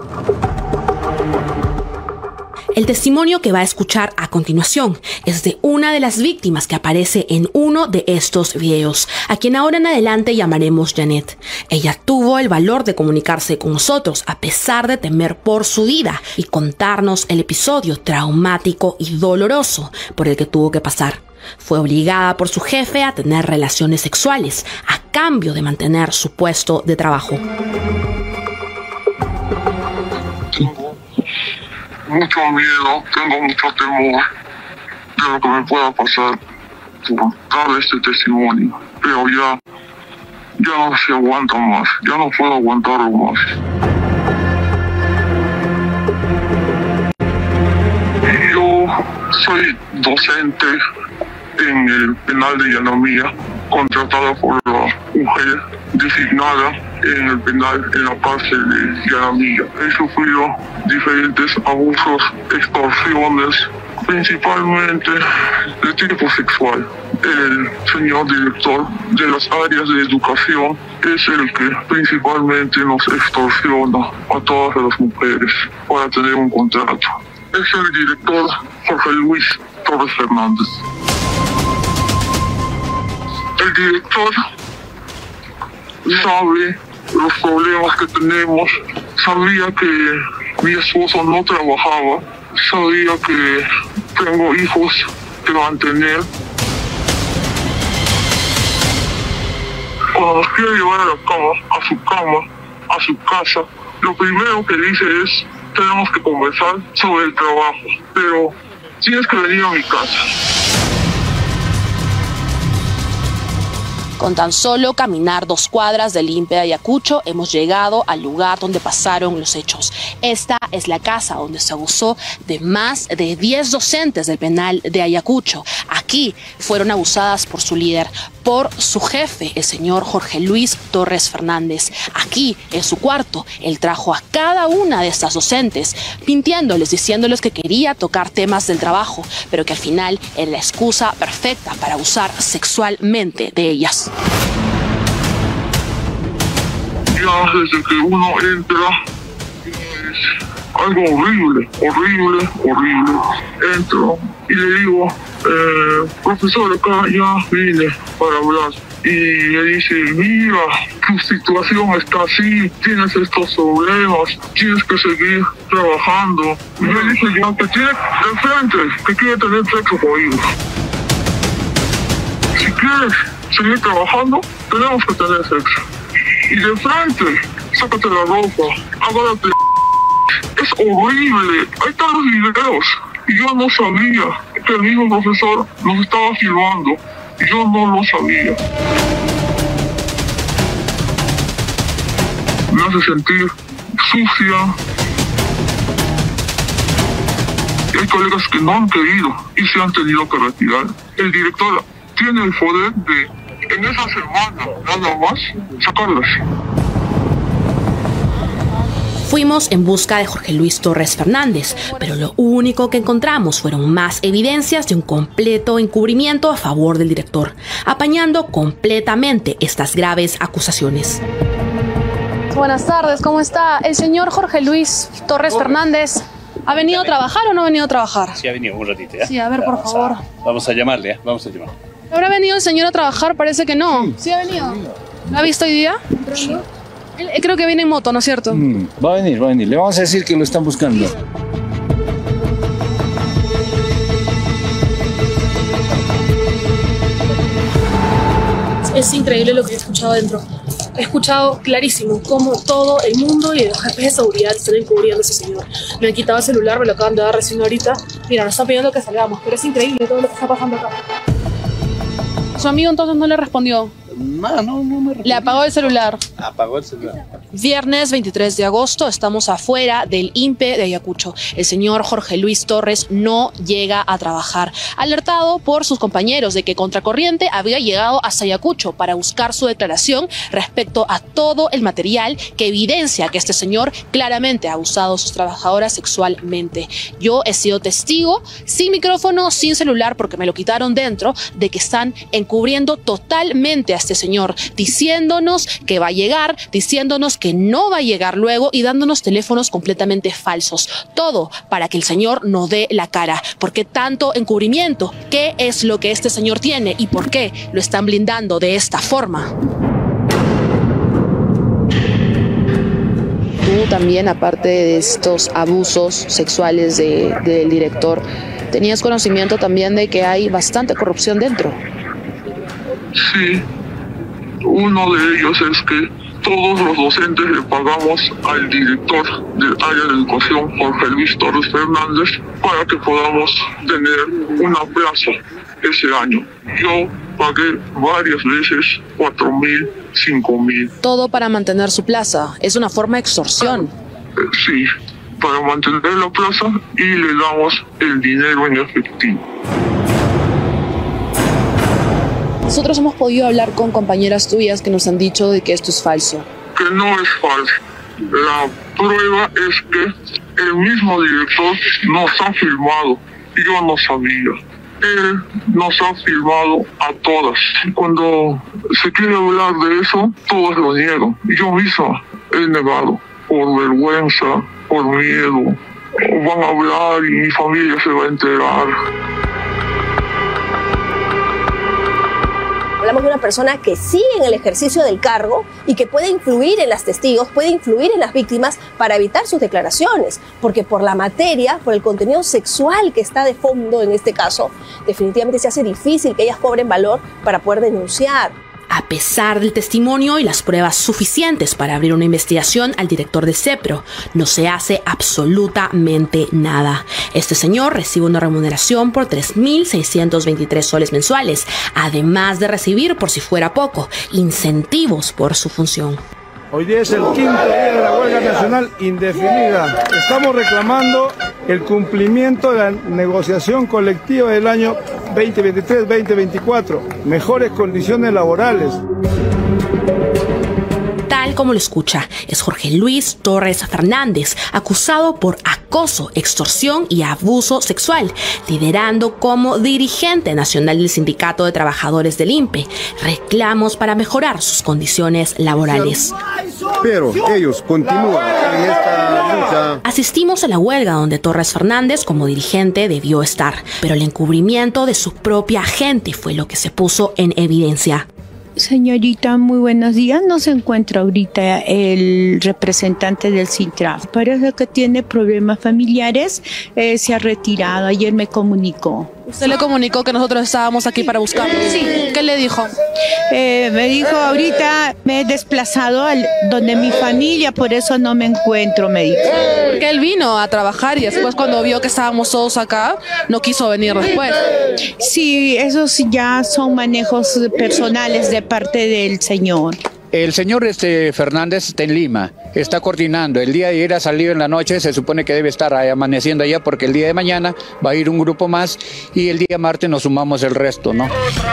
El testimonio que va a escuchar a continuación es de una de las víctimas que aparece en uno de estos videos, a quien ahora en adelante llamaremos Janet. Ella tuvo el valor de comunicarse con nosotros a pesar de temer por su vida y contarnos el episodio traumático y doloroso por el que tuvo que pasar. Fue obligada por su jefe a tener relaciones sexuales a cambio de mantener su puesto de trabajo. Mucho miedo, tengo mucho temor de lo que me pueda pasar por dar este testimonio, pero ya, ya no se aguanta más, ya no puedo aguantarlo más. Yo soy docente en el penal de Yanamía, contratada por la mujer designada en el penal, en la cárcel de Yanamía. He sufrido diferentes abusos, extorsiones, principalmente de tipo sexual. El señor director de las áreas de educación es el que principalmente nos extorsiona a todas las mujeres para tener un contrato. Es el director Jorge Luis Torres Fernández. El director sabe los problemas que tenemos, sabía que mi esposo no trabajaba, sabía que tengo hijos que mantener. Cuando nos quiere llevar a la cama, a su cama, a su casa, lo primero que dice es: tenemos que conversar sobre el trabajo, pero tienes que venir a mi casa. Con tan solo caminar dos cuadras del I N P E de Ayacucho, hemos llegado al lugar donde pasaron los hechos. Esta es la casa donde se abusó de más de diez docentes del penal de Ayacucho. Aquí fueron abusadas por su líder, por su jefe, el señor Jorge Luis Torres Fernández. Aquí, en su cuarto, él trajo a cada una de estas docentes, mintiéndoles, diciéndoles que quería tocar temas del trabajo, pero que al final era la excusa perfecta para abusar sexualmente de ellas. Ya desde que uno entra es algo horrible, horrible, horrible. Entro y le digo: eh, profesor, acá ya vine para hablar. y me dice, mira, tu situación está así, tienes estos problemas, tienes que seguir trabajando. Y me dice yo que tiene de frente, que quiere tener sexo conmigo. Si quieres seguir trabajando, tenemos que tener sexo. Y de frente, sácate la ropa, agárrate. Es horrible, ahí están los videos. Y yo no sabía que el mismo profesor nos estaba filmando. Yo no lo sabía. Me hace sentir sucia. Y hay colegas que no han querido y se han tenido que retirar. El director tiene el poder de, en esa semana, nada más, sacarlas. Fuimos en busca de Jorge Luis Torres Fernández, pero lo único que encontramos fueron más evidencias de un completo encubrimiento a favor del director, apañando completamente estas graves acusaciones. Buenas tardes, ¿cómo está? El señor Jorge Luis Torres Fernández, ¿ha venido a trabajar o no ha venido a trabajar? Sí, ha venido un ratito, ¿ya? Sí, a ver, por vamos favor. A, vamos a llamarle, ¿eh? Vamos a llamarle. ¿Habrá venido el señor a trabajar? Parece que no. Sí, sí ha venido. ¿Lo ha visto hoy día? Sí. Él, creo que viene en moto, ¿no es cierto? Mm, va a venir, va a venir. Le vamos a decir que lo están buscando. Es increíble lo que he escuchado adentro. He escuchado clarísimo cómo todo el mundo y los jefes de seguridad están encubriendo a ese señor. Me han quitado el celular, me lo acaban de dar recién ahorita. Mira, nos están pidiendo que salgamos, pero es increíble todo lo que está pasando acá. Su amigo entonces no le respondió. No, no, no me recuerdo. Le apagó el celular. Apagó el celular. Viernes veintitrés de agosto, estamos afuera del I N P E de Ayacucho. El señor Jorge Luis Torres no llega a trabajar, alertado por sus compañeros de que Contracorriente había llegado hasta Ayacucho para buscar su declaración respecto a todo el material que evidencia que este señor claramente ha abusado a sus trabajadoras sexualmente. Yo he sido testigo, sin micrófono, sin celular, porque me lo quitaron dentro, de que están encubriendo totalmente a este señor, diciéndonos que va a llegar, diciéndonos que no va a llegar luego y dándonos teléfonos completamente falsos. Todo para que el señor no dé la cara. ¿Por qué tanto encubrimiento? ¿Qué es lo que este señor tiene y por qué lo están blindando de esta forma? Tú también, aparte de estos abusos sexuales de, del director, tenías conocimiento también de que hay bastante corrupción dentro. Sí. Uno de ellos es que todos los docentes le pagamos al director del área de educación, Jorge Luis Torres Fernández, para que podamos tener una plaza ese año. Yo pagué varias veces cuatro mil, cinco mil. Todo para mantener su plaza. Es una forma de extorsión. Eh, sí, para mantener la plaza y le damos el dinero en efectivo. Nosotros hemos podido hablar con compañeras tuyas que nos han dicho de que esto es falso. Que no es falso. La prueba es que el mismo director nos ha filmado. Yo no sabía. Él nos ha filmado a todas. Cuando se quiere hablar de eso, todos lo niegan. Yo misma he negado. Por vergüenza, por miedo. Van a hablar y mi familia se va a enterar. Hablamos de una persona que sigue en el ejercicio del cargo y que puede influir en los testigos, puede influir en las víctimas para evitar sus declaraciones, porque por la materia, por el contenido sexual que está de fondo en este caso, definitivamente se hace difícil que ellas cobren valor para poder denunciar. A pesar del testimonio y las pruebas suficientes para abrir una investigación al director de CEPRO, no se hace absolutamente nada. Este señor recibe una remuneración por tres mil seiscientos veintitrés soles mensuales, además de recibir, por si fuera poco, incentivos por su función. Hoy día es el quinto día de la huelga nacional indefinida. Estamos reclamando el cumplimiento de la negociación colectiva del año veinte veintitrés veinte veinticuatro, mejores condiciones laborales. Tal como lo escucha, es Jorge Luis Torres Fernández, acusado por acoso, extorsión y abuso sexual, liderando como dirigente nacional del Sindicato de Trabajadores del I N P E reclamos para mejorar sus condiciones laborales. Pero ellos continúan en esta lucha. Asistimos a la huelga donde Torres Fernández como dirigente debió estar, pero el encubrimiento de su propia gente fue lo que se puso en evidencia. Señorita, muy buenos días. No se encuentra ahorita el representante del Sintraf. Parece que tiene problemas familiares. Eh, se ha retirado. Ayer me comunicó. ¿Usted le comunicó que nosotros estábamos aquí para buscarlo? Sí. ¿Qué le dijo? Eh, me dijo, ahorita me he desplazado al donde mi familia, por eso no me encuentro, me dijo. Porque él vino a trabajar y después cuando vio que estábamos todos acá, no quiso venir después. Sí, esos ya son manejos personales de parte del señor. El señor este, Fernández está en Lima, está coordinando. El día de ayer ha salido en la noche, se supone que debe estar ahí amaneciendo allá porque el día de mañana va a ir un grupo más y el día martes nos sumamos el resto, ¿no?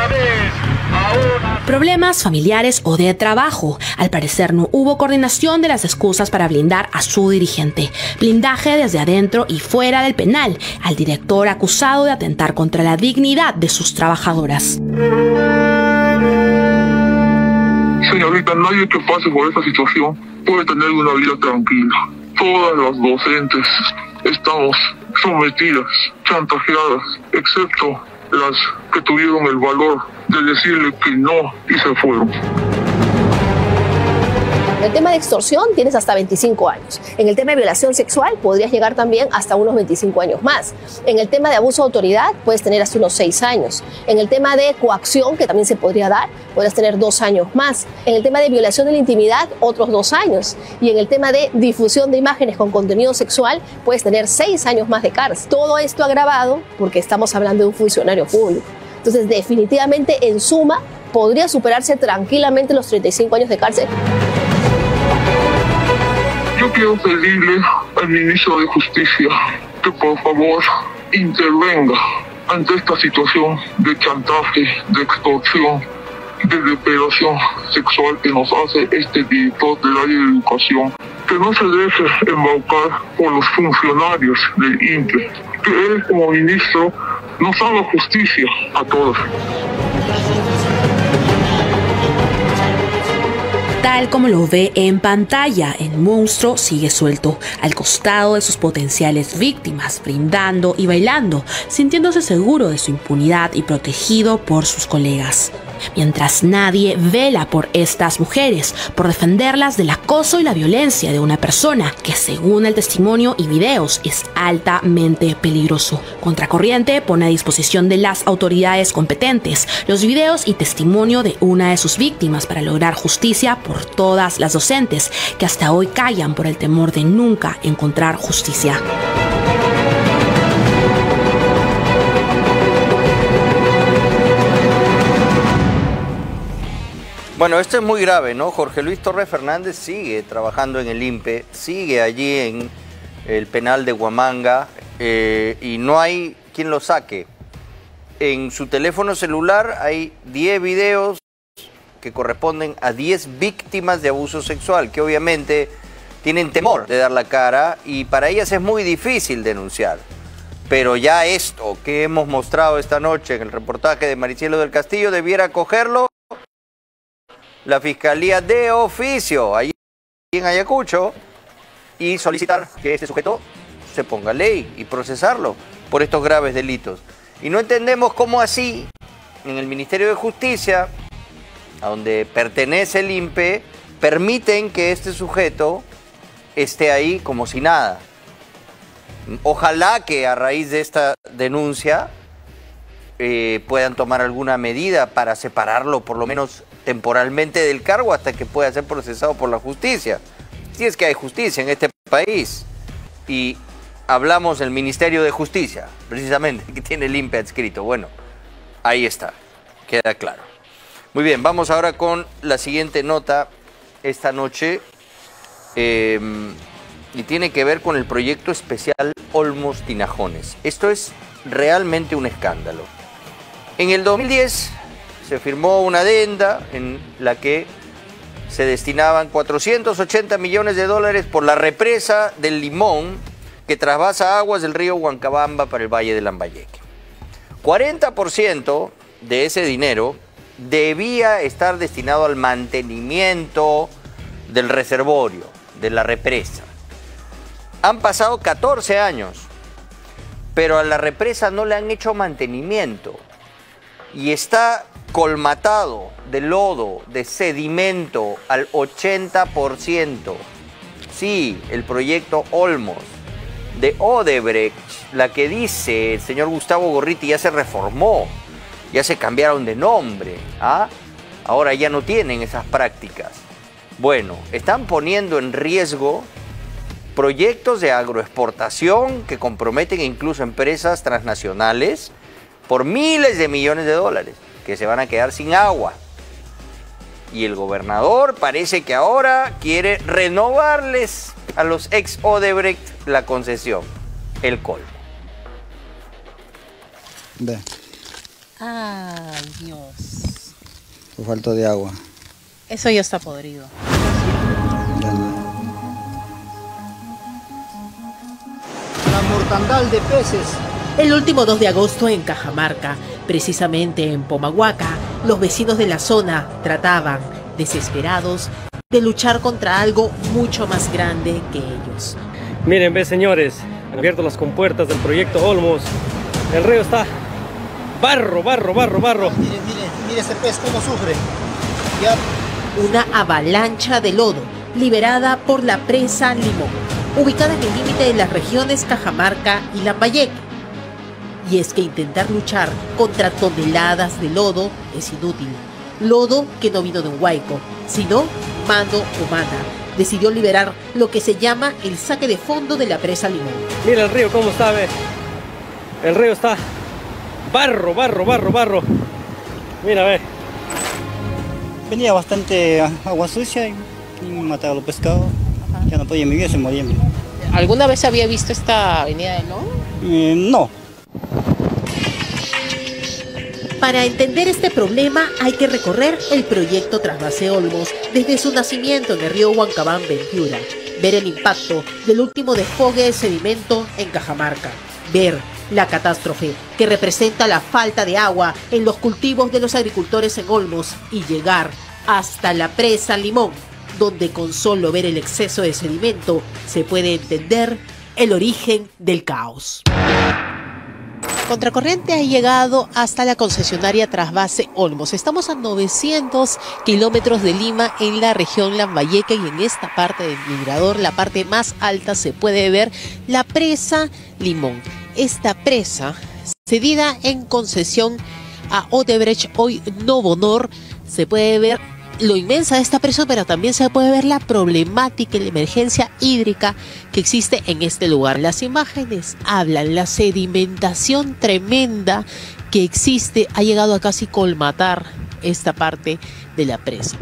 Problemas familiares o de trabajo. Al parecer no hubo coordinación de las excusas para blindar a su dirigente. Blindaje desde adentro y fuera del penal al director acusado de atentar contra la dignidad de sus trabajadoras. Señorita, nadie que pase por esta situación puede tener una vida tranquila. Todas las docentes estamos sometidas, chantajeadas, excepto las que tuvieron el valor de decirle que no y se fueron. En el tema de extorsión tienes hasta veinticinco años. En el tema de violación sexual podrías llegar también hasta unos veinticinco años más. En el tema de abuso de autoridad puedes tener hasta unos seis años. En el tema de coacción, que también se podría dar, podrías tener dos años más. En el tema de violación de la intimidad, otros dos años. Y en el tema de difusión de imágenes con contenido sexual, puedes tener seis años más de cárcel. Todo esto agravado porque estamos hablando de un funcionario público. Entonces, definitivamente, en suma, podría superarse tranquilamente los treinta y cinco años de cárcel. Yo quiero pedirle al ministro de Justicia que por favor intervenga ante esta situación de chantaje, de extorsión, de depredación sexual que nos hace este director del área de educación, que no se deje embaucar por los funcionarios del I N P E, que él como ministro nos haga justicia a todos. Tal como lo ve en pantalla, el monstruo sigue suelto, al costado de sus potenciales víctimas, brindando y bailando, sintiéndose seguro de su impunidad y protegido por sus colegas. Mientras nadie vela por estas mujeres, por defenderlas del acoso y la violencia de una persona que, según el testimonio y videos, es altamente peligroso. Contracorriente pone a disposición de las autoridades competentes los videos y testimonio de una de sus víctimas para lograr justicia por todas las docentes que hasta hoy callan por el temor de nunca encontrar justicia. Bueno, esto es muy grave, ¿no? Jorge Luis Torres Fernández sigue trabajando en el I N P E, sigue allí en el penal de Huamanga eh, y no hay quien lo saque. En su teléfono celular hay diez videos que corresponden a diez víctimas de abuso sexual, que obviamente tienen temor de dar la cara y para ellas es muy difícil denunciar. Pero ya esto que hemos mostrado esta noche en el reportaje de Maricielo del Castillo debiera cogerlo la Fiscalía de Oficio, allí en Ayacucho, y solicitar que este sujeto se ponga ley y procesarlo por estos graves delitos. Y no entendemos cómo así, en el Ministerio de Justicia, a donde pertenece el I N P E, permiten que este sujeto esté ahí como si nada. Ojalá que a raíz de esta denuncia eh, puedan tomar alguna medida para separarlo, por lo menos temporalmente, del cargo hasta que pueda ser procesado por la justicia. Si es que hay justicia en este país. Y hablamos del Ministerio de Justicia, precisamente, que tiene el I N P E adscrito. Bueno, ahí está, queda claro. Muy bien, vamos ahora con la siguiente nota esta noche. Eh, y tiene que ver con el proyecto especial Olmos Tinajones. Esto es realmente un escándalo. En el dos mil diez se firmó una adenda en la que se destinaban cuatrocientos ochenta millones de dólares por la represa del Limón que trasvasa aguas del río Huancabamba para el Valle de Lambayeque. cuarenta por ciento de ese dinero debía estar destinado al mantenimiento del reservorio, de la represa. Han pasado catorce años, pero a la represa no le han hecho mantenimiento y está colmatado de lodo, de sedimento al ochenta por ciento. Sí, el proyecto Olmos de Odebrecht, la que dice el señor Gustavo Gorriti, ya se reformó, ya se cambiaron de nombre, ¿ah? Ahora ya no tienen esas prácticas. Bueno, están poniendo en riesgo proyectos de agroexportación que comprometen incluso empresas transnacionales por miles de millones de dólares que se van a quedar sin agua. Y el gobernador parece que ahora quiere renovarles a los ex Odebrecht la concesión, el colmo. Ve, Ay, Dios. por falta de agua. Eso ya está podrido. La mortandad de peces. El último dos de agosto en Cajamarca, precisamente en Pomahuaca, los vecinos de la zona trataban, desesperados, de luchar contra algo mucho más grande que ellos. Miren, ve señores, han abierto las compuertas del proyecto Olmos. El río está barro, barro, barro, barro. Mire, mire, mire ese pez cómo sufre. Ya. Una avalancha de lodo liberada por la presa Limón, ubicada en el límite de las regiones Cajamarca y Lambayeque. Y es que intentar luchar contra toneladas de lodo es inútil. Lodo que no vino de un huaico, sino mano humana. Decidió liberar lo que se llama el saque de fondo de la presa Limón. Mira el río cómo está, ve. El río está barro, barro, barro, barro. Mira, ve. Venía bastante agua sucia y, y mataba a los pescados. Ajá. Ya no podía vivir, se morían. ¿Alguna vez había visto esta avenida de lodo? Eh, no. Para entender este problema hay que recorrer el proyecto Trasvase Olmos desde su nacimiento en el río Huancabamba, en Piura, ver el impacto del último desfogue de sedimento en Cajamarca, ver la catástrofe que representa la falta de agua en los cultivos de los agricultores en Olmos y llegar hasta la presa Limón, donde con solo ver el exceso de sedimento se puede entender el origen del caos. Contracorriente ha llegado hasta la concesionaria Trasvase Olmos. Estamos a novecientos kilómetros de Lima, en la región Lambayeque, y en esta parte del Mirador, la parte más alta, se puede ver la presa Limón. Esta presa, cedida en concesión a Odebrecht, hoy Novonor, se puede ver lo inmensa de esta presa, pero también se puede ver la problemática y la emergencia hídrica que existe en este lugar. Las imágenes hablan, la sedimentación tremenda que existe ha llegado a casi colmatar esta parte de la presa.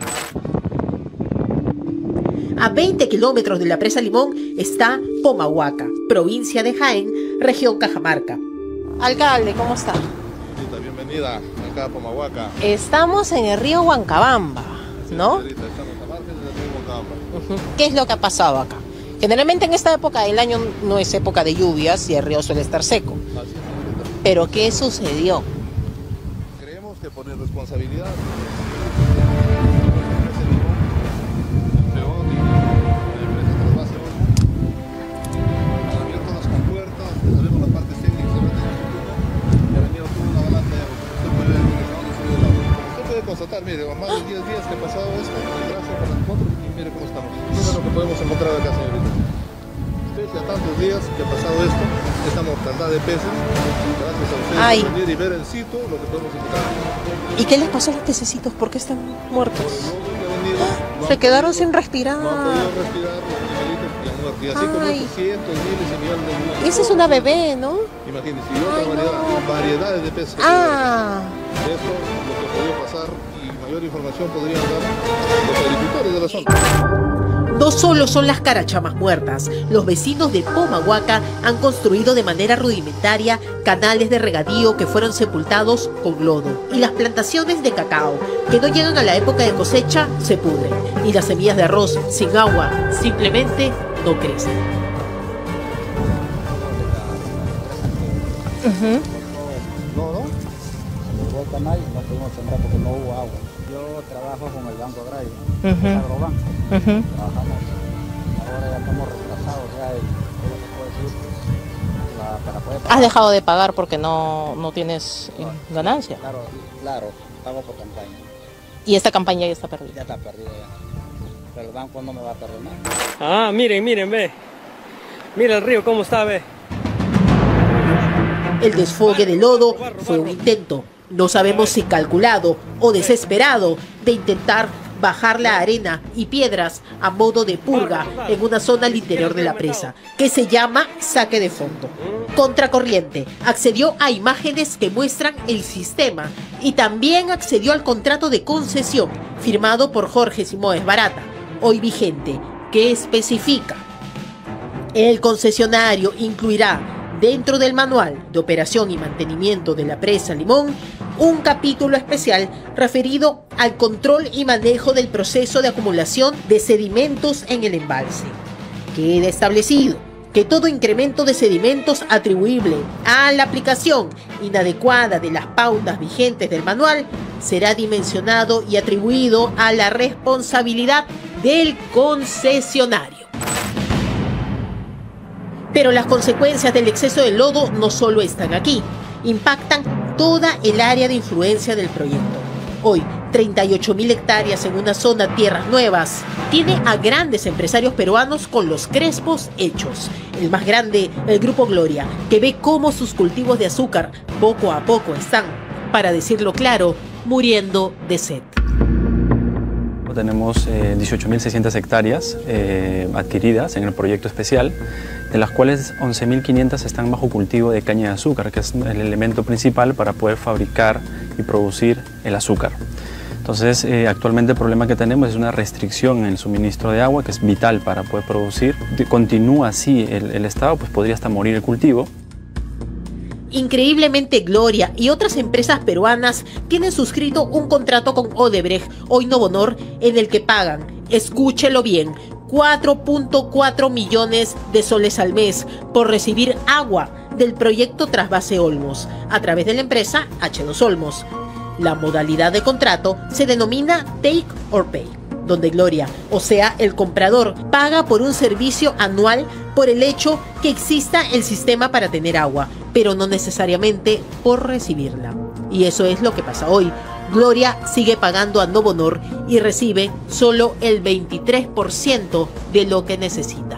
A veinte kilómetros de la presa Limón está Pomahuaca, provincia de Jaén, región Cajamarca. Alcalde, ¿cómo está? Bienvenida acá a Pomahuaca. Estamos en el río Huancabamba, ¿no? Sí, estamos a margen del río Huancabamba. Uh-huh. ¿Qué es lo que ha pasado acá? Generalmente en esta época del año no es época de lluvias y el río suele estar seco. ¿Pero qué sucedió? Creemos que por irresponsabilidad constatar, mire, más de diez días que ha pasado esto, gracias por nosotros, y mire cómo estamos. Mira lo que podemos encontrar acá, señorita. Pese a tantos días que ha pasado esto, esta mortandad de peces, gracias a ustedes Ay. por venir y ver en sitio lo que podemos encontrar. ¿Y qué les pasó a los pececitos? ¿Por qué están muertos? Venido, no Se han quedaron podido, sin respirar. No han podido respirar, los animalitos y han muerto. Y así como Ay. estos cientos, miles y millones de animales. Esa es una bebé, ¿no? Imagínense, y otra Ay, variedad, no. variedades de peces. Ah. Esto, lo que podría pasar, y mayor información podrían dar los agricultores de la zona. No solo son las carachamas muertas, los vecinos de Pomahuaca han construido de manera rudimentaria canales de regadío que fueron sepultados con lodo, y las plantaciones de cacao, que no llegan a la época de cosecha, se pudren, y las semillas de arroz sin agua simplemente no crecen. Uh-huh. No, no. Se llegó el canal y no pudimos sembrar porque no hubo agua. Yo trabajo con el Banco Agrario, Uh-huh. el Agrobanco. Uh-huh. Trabajamos, ahora ya estamos retrasados, ya el, ¿cómo se puede decir? La, para poder ¿Has dejado de pagar porque no, no tienes eh, ganancia? Claro, claro. pago por campaña. Y esta campaña ya está perdida. Ya está perdida ya. Pero el banco no me va a perdonar. Ah, miren, miren, ve. Mira el río cómo está, ve. El desfogue de lodo fue un intento, no sabemos si calculado o desesperado, de intentar bajar la arena y piedras a modo de purga en una zona al interior de la presa, que se llama saque de fondo. Contracorriente accedió a imágenes que muestran el sistema y también accedió al contrato de concesión firmado por Jorge Simões Barata, hoy vigente, que especifica: el concesionario incluirá dentro del manual de operación y mantenimiento de la presa Limón un capítulo especial referido al control y manejo del proceso de acumulación de sedimentos en el embalse. Queda establecido que todo incremento de sedimentos atribuible a la aplicación inadecuada de las pautas vigentes del manual será dimensionado y atribuido a la responsabilidad del concesionario. Pero las consecuencias del exceso de lodo no solo están aquí, impactan toda el área de influencia del proyecto. Hoy, treinta y ocho mil hectáreas en una zona tierras nuevas, tiene a grandes empresarios peruanos con los crespos hechos. El más grande, el Grupo Gloria, que ve cómo sus cultivos de azúcar poco a poco están, para decirlo claro, muriendo de sed. Tenemos eh, dieciocho mil seiscientas hectáreas eh, adquiridas en el proyecto especial, de las cuales once mil quinientas están bajo cultivo de caña de azúcar, que es el elemento principal para poder fabricar y producir el azúcar. Entonces, eh, actualmente el problema que tenemos es una restricción en el suministro de agua, que es vital para poder producir. Continúa así el, el estado, pues podría hasta morir el cultivo. Increíblemente, Gloria y otras empresas peruanas tienen suscrito un contrato con Odebrecht, hoy Novonor, en el que pagan, escúchelo bien, cuatro punto cuatro millones de soles al mes por recibir agua del proyecto Trasvase Olmos, a través de la empresa H dos Olmos. La modalidad de contrato se denomina Take or Pay, donde Gloria, o sea el comprador, paga por un servicio anual por el hecho que exista el sistema para tener agua, pero no necesariamente por recibirla. Y eso es lo que pasa hoy. Gloria sigue pagando a Novonor y recibe solo el veintitrés por ciento de lo que necesita.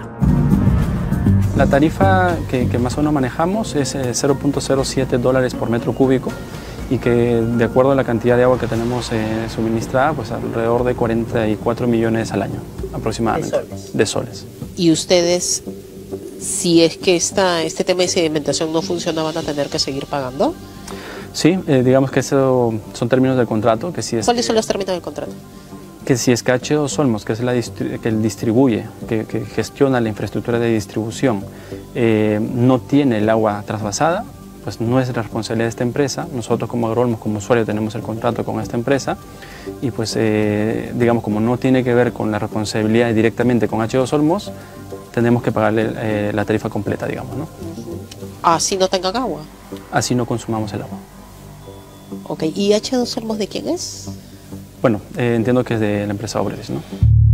La tarifa que, que más o menos manejamos es cero punto cero siete dólares por metro cúbico, y que de acuerdo a la cantidad de agua que tenemos eh, suministrada, pues alrededor de cuarenta y cuatro millones al año aproximadamente. De soles. De soles. Y ustedes, si es que esta, este tema de sedimentación no funciona, ¿van a tener que seguir pagando? Sí, eh, digamos que eso son términos del contrato. Que si es, ¿Cuáles son los términos del contrato? Que si es que H dos Olmos, que es la que distribuye, que, que gestiona la infraestructura de distribución, eh, no tiene el agua trasvasada, pues no es responsabilidad de esta empresa. Nosotros como Agrolmos, como usuario, tenemos el contrato con esta empresa y pues eh, digamos, como no tiene que ver con la responsabilidad directamente con H dos Olmos, tenemos que pagarle eh, la tarifa completa, digamos, ¿no? Así no tengan agua. Así no consumamos el agua. Ok, ¿y H dos Olmos de quién es? Bueno, eh, entiendo que es de la empresa Obredes, ¿no?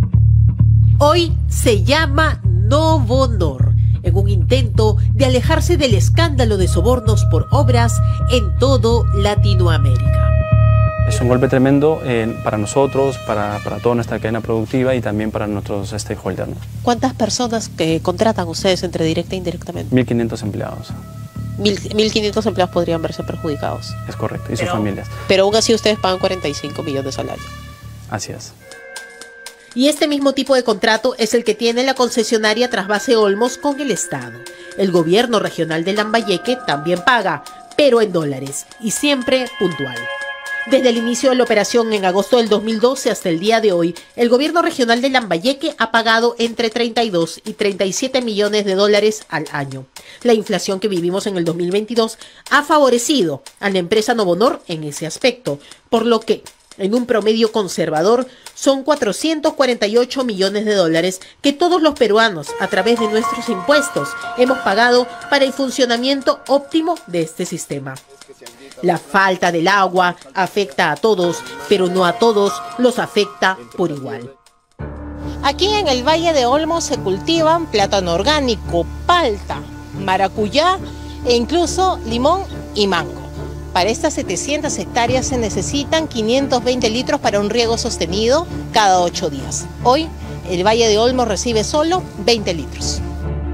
Hoy se llama Novonor, en un intento de alejarse del escándalo de sobornos por obras en todo Latinoamérica. Es un golpe tremendo eh, para nosotros, para, para toda nuestra cadena productiva y también para nuestros stakeholders, ¿no? ¿Cuántas personas que contratan ustedes entre directa e indirectamente? mil quinientos empleados. mil quinientos empleados podrían verse perjudicados. Es correcto, y sus pero, familias. Pero aún así ustedes pagan cuarenta y cinco millones al año. Así es. Y este mismo tipo de contrato es el que tiene la concesionaria Trasvase Olmos con el Estado. El gobierno regional de Lambayeque también paga, pero en dólares, y siempre puntual. Desde el inicio de la operación en agosto del dos mil doce hasta el día de hoy, el gobierno regional de Lambayeque ha pagado entre treinta y dos y treinta y siete millones de dólares al año. La inflación que vivimos en el dos mil veintidós ha favorecido a la empresa Novonor en ese aspecto, por lo que, en un promedio conservador, son cuatrocientos cuarenta y ocho millones de dólares que todos los peruanos, a través de nuestros impuestos, hemos pagado para el funcionamiento óptimo de este sistema. La falta del agua afecta a todos, pero no a todos los afecta por igual. Aquí en el Valle de Olmos se cultivan plátano orgánico, palta, maracuyá e incluso limón y mango. Para estas setecientas hectáreas se necesitan quinientos veinte litros para un riego sostenido cada ocho días. Hoy, el Valle de Olmos recibe solo veinte litros.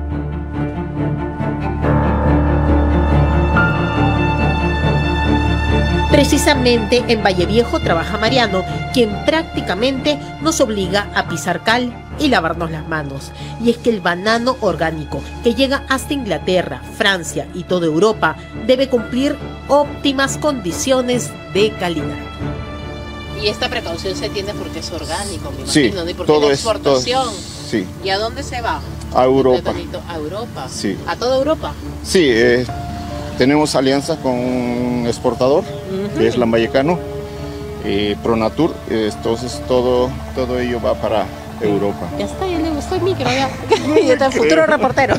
Precisamente en Valle Viejo trabaja Mariano, quien prácticamente nos obliga a pisar cal y lavarnos las manos. Y es que el banano orgánico, que llega hasta Inglaterra, Francia y toda Europa, debe cumplir óptimas condiciones de calidad. Y esta precaución se tiene porque es orgánico, me Sí, imagino, ¿no? Y porque todo la es- exportación. todo- sí. ¿Y a dónde se va? A Europa. A Europa. Sí. ¿A toda Europa? Sí, eh, tenemos alianza con un exportador, Ujú. que es Lambayecano, eh, Pronatur, eh, entonces todo, todo ello va para Europa. Ya está, ya le gustó el micro, ya. Ya está, futuro reportero.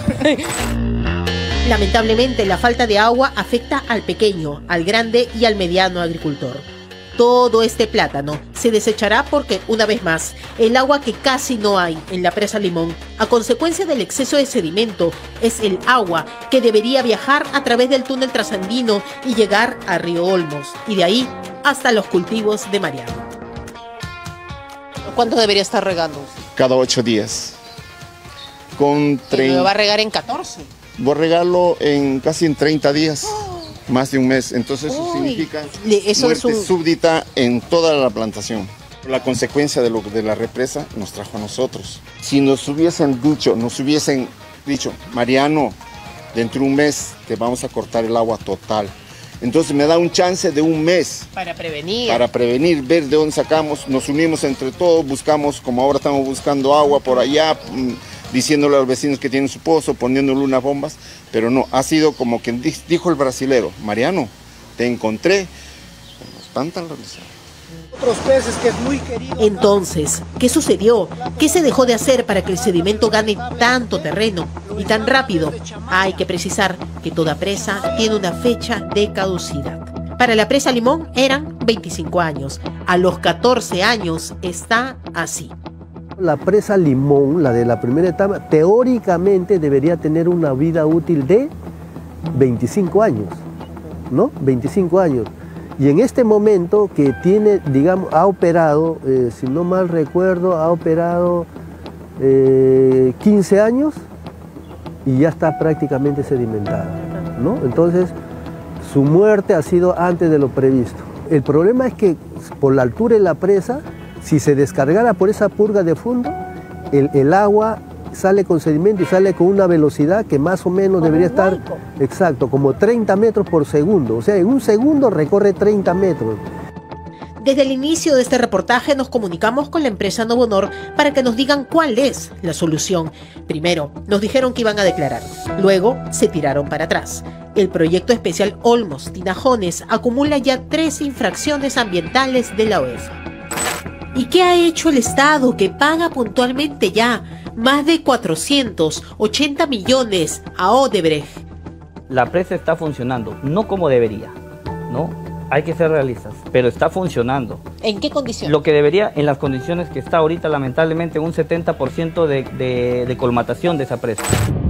Lamentablemente, la falta de agua afecta al pequeño, al grande y al mediano agricultor. Todo este plátano se desechará porque, una vez más, el agua que casi no hay en la presa Limón, a consecuencia del exceso de sedimento, es el agua que debería viajar a través del túnel trasandino y llegar a Río Olmos, y de ahí hasta los cultivos de Mariano. ¿Cuánto debería estar regando? Cada ocho días. Con ¿Lo treinta. va a regar en catorce? Voy a regarlo en casi en treinta días, más de un mes. Entonces eso Uy, significa le- eso es muerte un- súbdita en toda la plantación. La consecuencia de lo de la represa nos trajo a nosotros. Si nos hubiesen dicho, nos hubiesen dicho, Mariano, dentro de un mes te vamos a cortar el agua total. Entonces me da un chance de un mes Para prevenir. para prevenir, ver de dónde sacamos, nos unimos entre todos, buscamos, como ahora estamos buscando agua por allá, mm, diciéndole a los vecinos que tienen su pozo, poniéndole unas bombas, pero no, ha sido como quien di- dijo el brasilero, Mariano, te encontré, nos están tan realizados. Otros peces que es muy querido. Entonces, ¿qué sucedió? ¿Qué se dejó de hacer para que el sedimento gane tanto terreno y tan rápido? Hay que precisar que toda presa tiene una fecha de caducidad. Para la presa Limón eran veinticinco años. A los catorce años está así. La presa Limón, la de la primera etapa, teóricamente debería tener una vida útil de veinticinco años, ¿no? veinticinco años. Y en este momento que tiene, digamos, ha operado, eh, si no mal recuerdo, ha operado eh, quince años y ya está prácticamente sedimentada, ¿no? Entonces, su muerte ha sido antes de lo previsto. El problema es que por la altura de la presa, si se descargara por esa purga de fondo, el, el agua sale con sedimento y sale con una velocidad que más o menos debería estar, exacto, como treinta metros por segundo. O sea, en un segundo recorre treinta metros. Desde el inicio de este reportaje nos comunicamos con la empresa Novonor para que nos digan cuál es la solución. Primero, nos dijeron que iban a declarar. Luego, se tiraron para atrás. El proyecto especial Olmos Tinajones acumula ya tres infracciones ambientales de la O E F A. ¿Y qué ha hecho el Estado que paga puntualmente ya más de cuatrocientos ochenta millones a Odebrecht? La presa está funcionando, no como debería, ¿no? Hay que ser realistas, pero está funcionando. ¿En qué condiciones? Lo que debería, en las condiciones que está ahorita, lamentablemente, un setenta por ciento de, de, de colmatación de esa presa.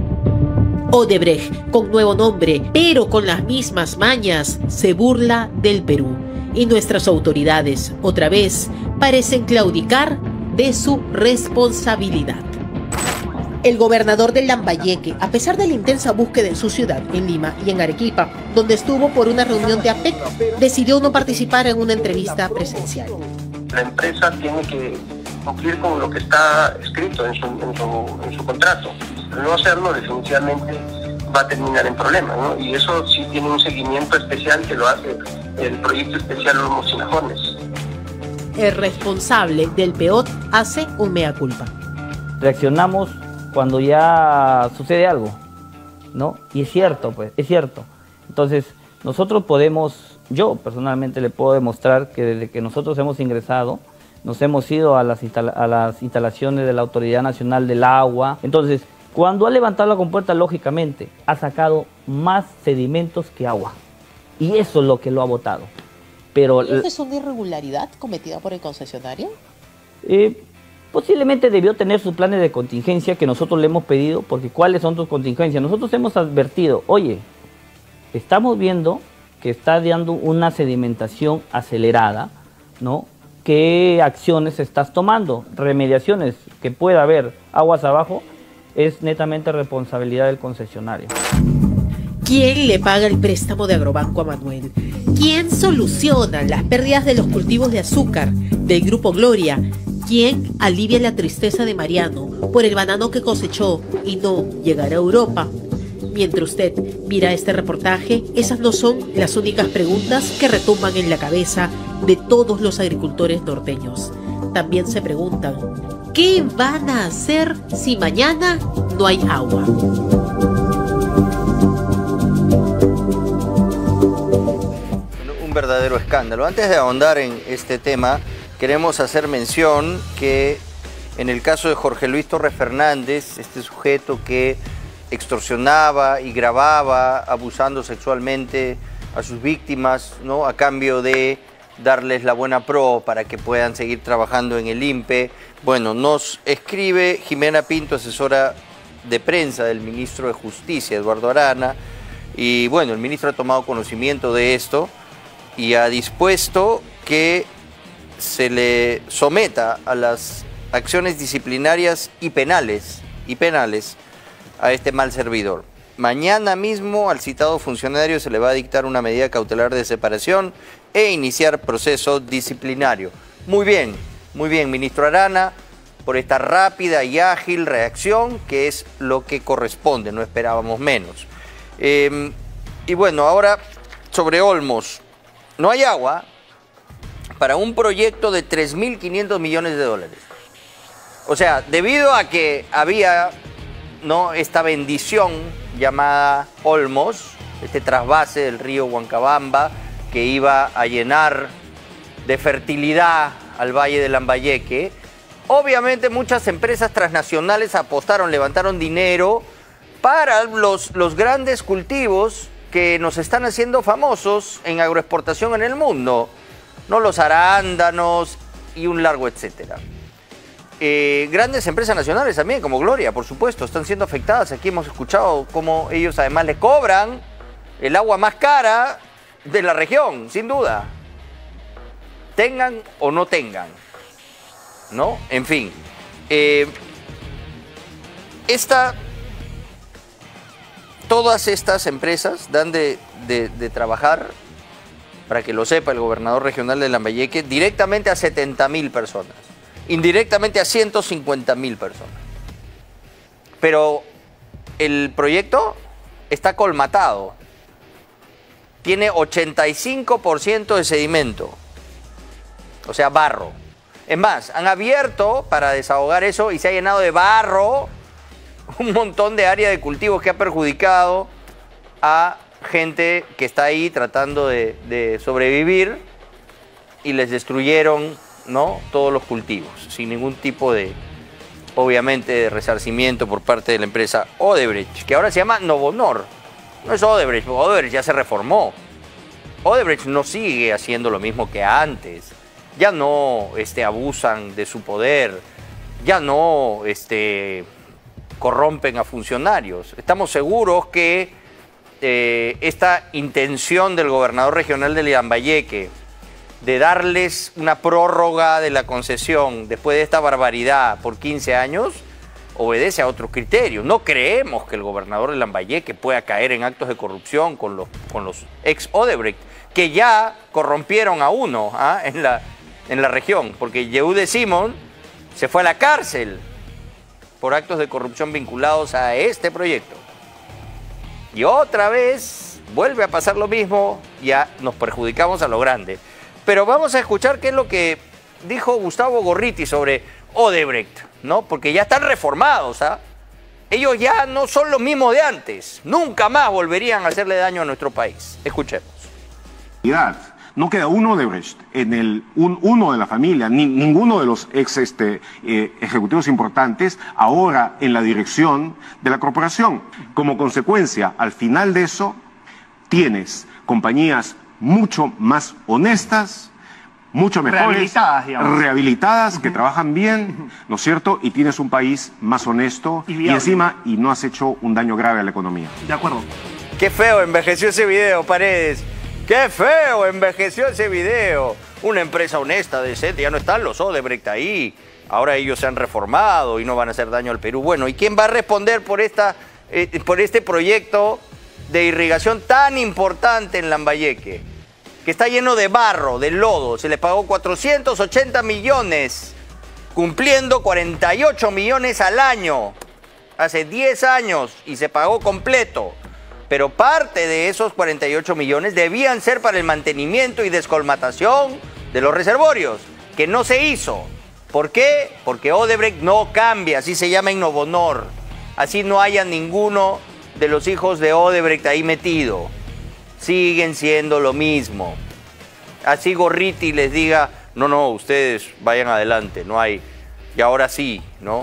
Odebrecht, con nuevo nombre, pero con las mismas mañas, se burla del Perú. Y nuestras autoridades, otra vez, parecen claudicar de su responsabilidad. El gobernador de Lambayeque, a pesar de la intensa búsqueda en su ciudad, en Lima y en Arequipa, donde estuvo por una reunión de A P E C, decidió no participar en una entrevista presencial. La empresa tiene que cumplir con lo que está escrito en su, en su, en su contrato. Al no hacerlo, definitivamente va a terminar en problemas, ¿no? Y eso sí tiene un seguimiento especial que lo hace el proyecto especial Olmos Tinajones. El responsable del P O T hace un mea culpa. Reaccionamos cuando ya sucede algo, ¿no? Y es cierto, pues, es cierto. Entonces, nosotros podemos, yo personalmente le puedo demostrar que desde que nosotros hemos ingresado, nos hemos ido a las, instala a las instalaciones de la Autoridad Nacional del Agua. Entonces, cuando ha levantado la compuerta, lógicamente, ha sacado más sedimentos que agua. Y eso es lo que lo ha botado. Pero, ¿Y esta es una irregularidad cometida por el concesionario? Eh, posiblemente debió tener sus planes de contingencia que nosotros le hemos pedido, porque ¿cuáles son sus contingencias? Nosotros hemos advertido, oye, estamos viendo que está dando una sedimentación acelerada, ¿no? ¿Qué acciones estás tomando? Remediaciones que pueda haber aguas abajo es netamente responsabilidad del concesionario. ¿Quién le paga el préstamo de Agrobanco a Manuel? ¿Quién soluciona las pérdidas de los cultivos de azúcar del Grupo Gloria? ¿Quién alivia la tristeza de Mariano por el banano que cosechó y no llegará a Europa? Mientras usted mira este reportaje, esas no son las únicas preguntas que retumban en la cabeza de todos los agricultores norteños. También se preguntan, ¿qué van a hacer si mañana no hay agua? Un verdadero escándalo. Antes de ahondar en este tema, queremos hacer mención que en el caso de Jorge Luis Torres Fernández, este sujeto que extorsionaba y grababa abusando sexualmente a sus víctimas, ¿no?, a cambio de darles la buena pro para que puedan seguir trabajando en el I N P E. Bueno, nos escribe Jimena Pinto, asesora de prensa del ministro de Justicia, Eduardo Arana, y bueno, el ministro ha tomado conocimiento de esto y ha dispuesto que se le someta a las acciones disciplinarias y penales, y penales a este mal servidor. Mañana mismo al citado funcionario se le va a dictar una medida cautelar de separación e iniciar proceso disciplinario. Muy bien, muy bien, ministro Arana, por esta rápida y ágil reacción, que es lo que corresponde, no esperábamos menos. Eh, y bueno, ahora sobre Olmos. No hay agua para un proyecto de tres mil quinientos millones de dólares. O sea, debido a que había, ¿no?, esta bendición llamada Olmos, este trasvase del río Huancabamba, que iba a llenar de fertilidad al Valle del Lambayeque, obviamente muchas empresas transnacionales apostaron, levantaron dinero para los, los grandes cultivos que nos están haciendo famosos en agroexportación en el mundo, ¿no?, los arándanos y un largo etcétera. Eh, grandes empresas nacionales también, como Gloria, por supuesto, están siendo afectadas. Aquí hemos escuchado cómo ellos además le cobran el agua más cara de la región, sin duda. Tengan o no tengan, ¿no? En fin. Eh, esta, todas estas empresas dan de, de, de trabajar, para que lo sepa el gobernador regional de Lambayeque, directamente a setenta mil personas. Indirectamente a ciento cincuenta mil personas. Pero el proyecto está colmatado. Tiene ochenta y cinco por ciento de sedimento. O sea, barro. Es más, han abierto para desahogar eso y se ha llenado de barro un montón de área de cultivos que ha perjudicado a gente que está ahí tratando de, de sobrevivir, y les destruyeron, ¿no?, todos los cultivos, sin ningún tipo de, obviamente, de resarcimiento por parte de la empresa Odebrecht, que ahora se llama Novonor. No es Odebrecht, Odebrecht ya se reformó. Odebrecht no sigue haciendo lo mismo que antes. Ya no este, abusan de su poder, ya no este, corrompen a funcionarios. Estamos seguros que eh, esta intención del gobernador regional de Lambayeque de darles una prórroga de la concesión después de esta barbaridad por quince años, obedece a otro criterio. No creemos que el gobernador de Lambayeque pueda caer en actos de corrupción con los, con los ex Odebrecht, que ya corrompieron a uno ¿ah? en, la, en la región, porque Yehude Simon se fue a la cárcel por actos de corrupción vinculados a este proyecto. Y otra vez vuelve a pasar lo mismo, ya nos perjudicamos a lo grande. Pero vamos a escuchar qué es lo que dijo Gustavo Gorriti sobre Odebrecht, ¿no? Porque ya están reformados, ¿ah? Ellos ya no son los mismos de antes. Nunca más volverían a hacerle daño a nuestro país. Escuchemos. No queda uno Odebrecht, en el, un, uno de la familia, ni, ninguno de los ex este, eh, ejecutivos importantes ahora en la dirección de la corporación. Como consecuencia, al final de eso, tienes compañías mucho más honestas, mucho mejores, rehabilitadas, digamos. rehabilitadas uh-huh. que trabajan bien, uh-huh. ¿no es cierto? Y tienes un país más honesto y, y encima y no has hecho un daño grave a la economía. De acuerdo. Qué feo envejeció ese video, Paredes. ¡Qué feo envejeció ese video! Una empresa honesta, decente, ya no están los Odebrecht ahí. Ahora ellos se han reformado y no van a hacer daño al Perú. Bueno, ¿y quién va a responder por, esta, eh, por este proyecto de irrigación tan importante en Lambayeque? Que está lleno de barro, de lodo. Se le pagó cuatrocientos ochenta millones, cumpliendo cuarenta y ocho millones al año. Hace diez años y se pagó completo. Pero parte de esos cuarenta y ocho millones debían ser para el mantenimiento y descolmatación de los reservorios, que no se hizo. ¿Por qué? Porque Odebrecht no cambia, así se llama en Novonor. Así no haya ninguno de los hijos de Odebrecht ahí metido. Siguen siendo lo mismo. Así Gorriti les diga, no, no, ustedes vayan adelante, no hay. Y ahora sí, ¿no?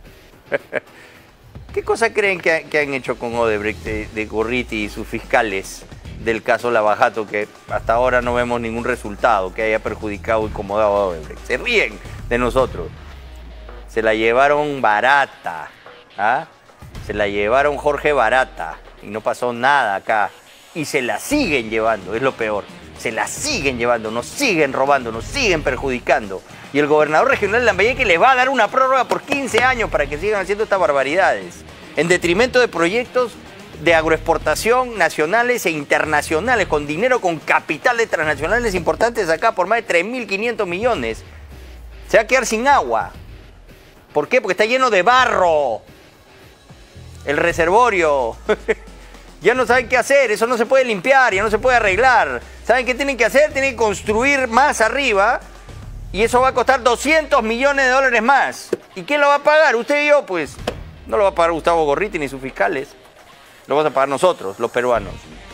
¿Qué cosa creen que, que han hecho con Odebrecht de, de Gorriti y sus fiscales del caso Lavajato, que hasta ahora no vemos ningún resultado que haya perjudicado o incomodado a Odebrecht? Se ríen de nosotros. Se la llevaron barata, ¿ah? Se la llevaron Jorge barata y no pasó nada acá. Y se la siguen llevando, es lo peor. Se la siguen llevando, nos siguen robando, nos siguen perjudicando. Y el gobernador regional de Lambayeque les va a dar una prórroga por quince años para que sigan haciendo estas barbaridades, en detrimento de proyectos de agroexportación nacionales e internacionales, con dinero, con capital de transnacionales importantes acá por más de tres mil quinientos millones. Se va a quedar sin agua. ¿Por qué? Porque está lleno de barro. El reservorio. Ya no saben qué hacer, eso no se puede limpiar, ya no se puede arreglar. ¿Saben qué tienen que hacer? Tienen que construir más arriba y eso va a costar doscientos millones de dólares más. ¿Y quién lo va a pagar? ¿Usted y yo? Pues no lo va a pagar Gustavo Gorriti ni sus fiscales. Lo vamos a pagar nosotros, los peruanos.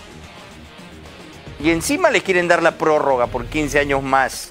Y encima les quieren dar la prórroga por quince años más.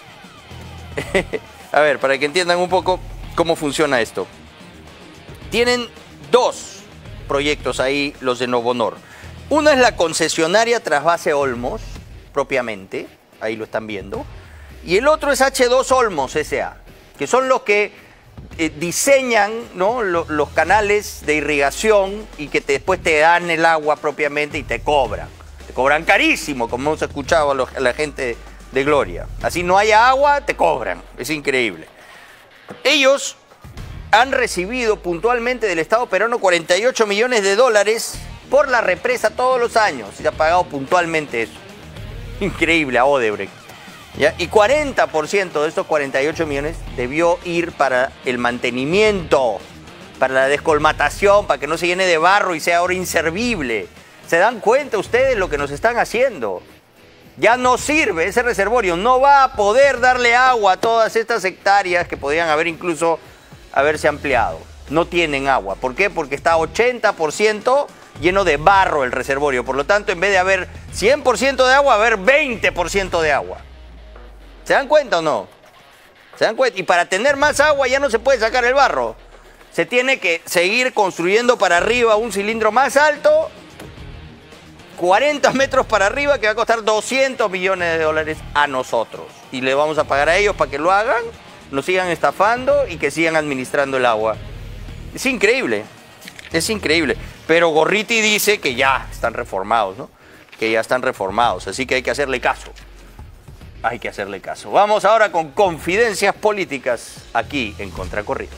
A ver, para que entiendan un poco cómo funciona esto. Tienen dos proyectos ahí, los de Novonor. Uno es la concesionaria Trasvase Olmos, propiamente, ahí lo están viendo. Y el otro es H dos Olmos S A, que son los que eh, diseñan, ¿no?, los, los canales de irrigación y que te, después te dan el agua propiamente y te cobran. Te cobran carísimo, como hemos escuchado a, los, a la gente de Gloria. Así no haya agua, te cobran. Es increíble. Ellos han recibido puntualmente del Estado peruano cuarenta y ocho millones de dólares por la represa todos los años. Y se ha pagado puntualmente eso. Increíble a Odebrecht. ¿Ya? Y cuarenta por ciento de estos cuarenta y ocho millones debió ir para el mantenimiento, para la descolmatación, para que no se llene de barro y sea ahora inservible. ¿Se dan cuenta ustedes lo que nos están haciendo? Ya no sirve ese reservorio, no va a poder darle agua a todas estas hectáreas que podrían haber incluso haberse ampliado. No tienen agua. ¿Por qué? Porque está ochenta por ciento lleno de barro el reservorio. Por lo tanto, en vez de haber cien por ciento de agua, va a haber veinte por ciento de agua. ¿Se dan cuenta o no? ¿Se dan cuenta? Y para tener más agua ya no se puede sacar el barro. Se tiene que seguir construyendo para arriba un cilindro más alto, cuarenta metros para arriba, que va a costar doscientos millones de dólares a nosotros. Y le vamos a pagar a ellos para que lo hagan, nos sigan estafando y que sigan administrando el agua. Es increíble, es increíble. Pero Gorriti dice que ya están reformados, ¿no? Que ya están reformados, así que hay que hacerle caso. Hay que hacerle caso. Vamos ahora con confidencias políticas aquí en Contracorriente.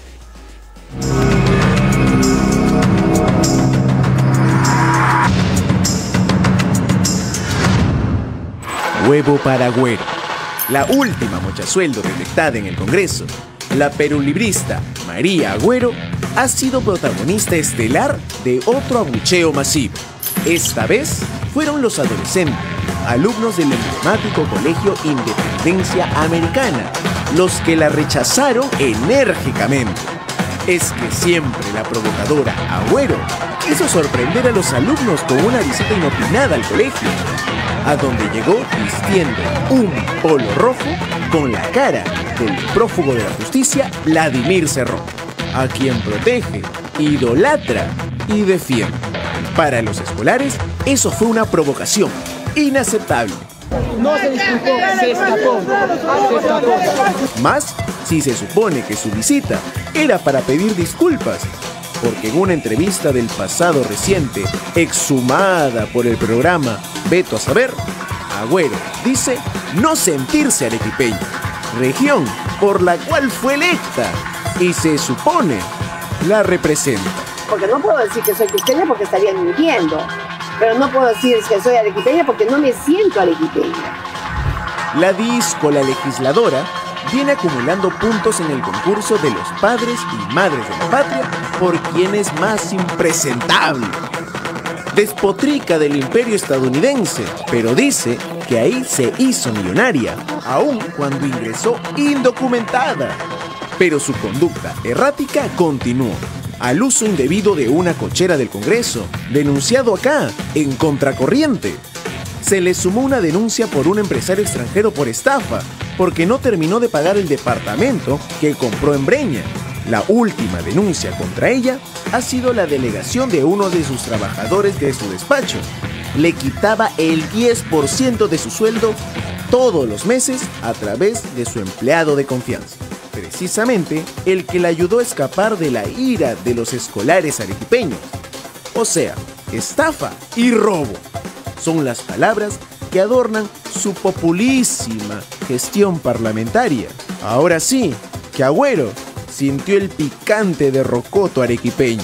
Huevo para Agüero. La última mochasueldo detectada en el Congreso, la perulibrista María Agüero, ha sido protagonista estelar de otro abucheo masivo. Esta vez fueron los adolescentes, alumnos del emblemático colegio Independencia Americana, los que la rechazaron enérgicamente. Es que siempre la provocadora Agüero quiso sorprender a los alumnos con una visita inopinada al colegio, a donde llegó vistiendo un polo rojo con la cara del prófugo de la justicia Vladimir Cerrón, a quien protege, idolatra y defiende. Para los escolares, eso fue una provocación inaceptable. No se disculpó, se escapó, se escapó. Más si se supone que su visita era para pedir disculpas, porque en una entrevista del pasado reciente, exhumada por el programa Veto a Saber, Agüero dice no sentirse arequipeño, región por la cual fue electa y se supone la representa. Porque no puedo decir que soy cusqueña porque estaría mintiendo, pero no puedo decir que soy arequipeña porque no me siento arequipeña. La díscola legisladora viene acumulando puntos en el concurso de los padres y madres de la patria por quien es más impresentable. Despotrica del imperio estadounidense, pero dice que ahí se hizo millonaria, aun cuando ingresó indocumentada. Pero su conducta errática continuó, al uso indebido de una cochera del Congreso, denunciado acá, en Contracorriente. Se le sumó una denuncia por un empresario extranjero por estafa, porque no terminó de pagar el departamento que compró en Breña. La última denuncia contra ella ha sido la delegación de uno de sus trabajadores de su despacho. Le quitaba el diez por ciento de su sueldo todos los meses a través de su empleado de confianza. Precisamente el que le ayudó a escapar de la ira de los escolares arequipeños. O sea, estafa y robo. Son las palabras que adornan su populísima gestión parlamentaria. Ahora sí, que Agüero sintió el picante de rocoto arequipeño.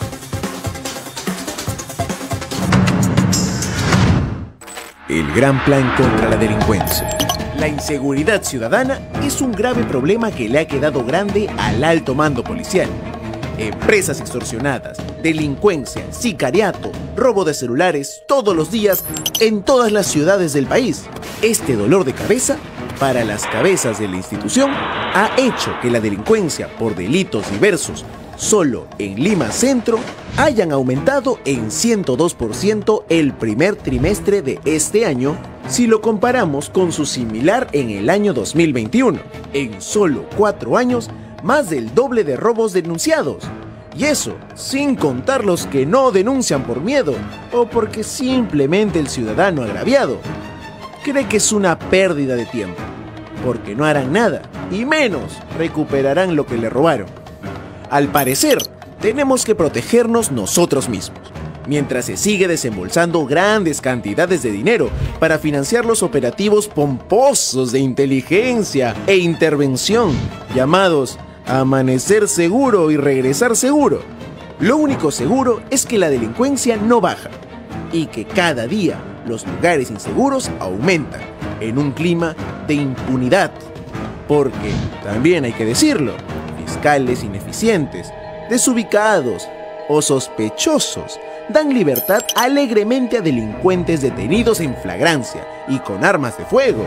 El gran plan contra la delincuencia. La inseguridad ciudadana es un grave problema que le ha quedado grande al alto mando policial. Empresas extorsionadas, delincuencia, sicariato, robo de celulares todos los días en todas las ciudades del país. Este dolor de cabeza para las cabezas de la institución ha hecho que la delincuencia por delitos diversos solo en Lima Centro hayan aumentado en ciento dos por ciento el primer trimestre de este año si lo comparamos con su similar en el año dos mil veintiuno. En solo cuatro años, más del doble de robos denunciados. Y eso sin contar los que no denuncian por miedo o porque simplemente el ciudadano agraviado cree que es una pérdida de tiempo, porque no harán nada y menos recuperarán lo que le robaron. Al parecer, tenemos que protegernos nosotros mismos, mientras se sigue desembolsando grandes cantidades de dinero para financiar los operativos pomposos de inteligencia e intervención, llamados Amanecer Seguro y Regresar Seguro. Lo único seguro es que la delincuencia no baja y que cada día los lugares inseguros aumentan en un clima de impunidad. Porque, también hay que decirlo, fiscales ineficientes, desubicados o sospechosos dan libertad alegremente a delincuentes detenidos en flagrancia y con armas de fuego.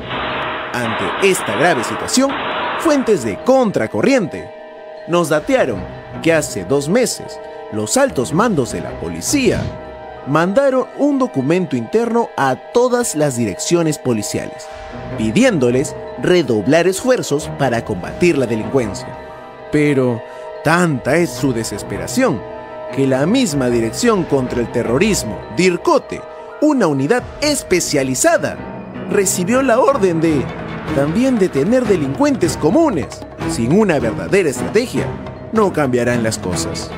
Ante esta grave situación, fuentes de Contracorriente nos datearon que hace dos meses los altos mandos de la policía mandaron un documento interno a todas las direcciones policiales, pidiéndoles redoblar esfuerzos para combatir la delincuencia. Pero tanta es su desesperación que la misma Dirección contra el Terrorismo, DIRCOTE, una unidad especializada, recibió la orden de también detener delincuentes comunes. Sin una verdadera estrategia, no cambiarán las cosas.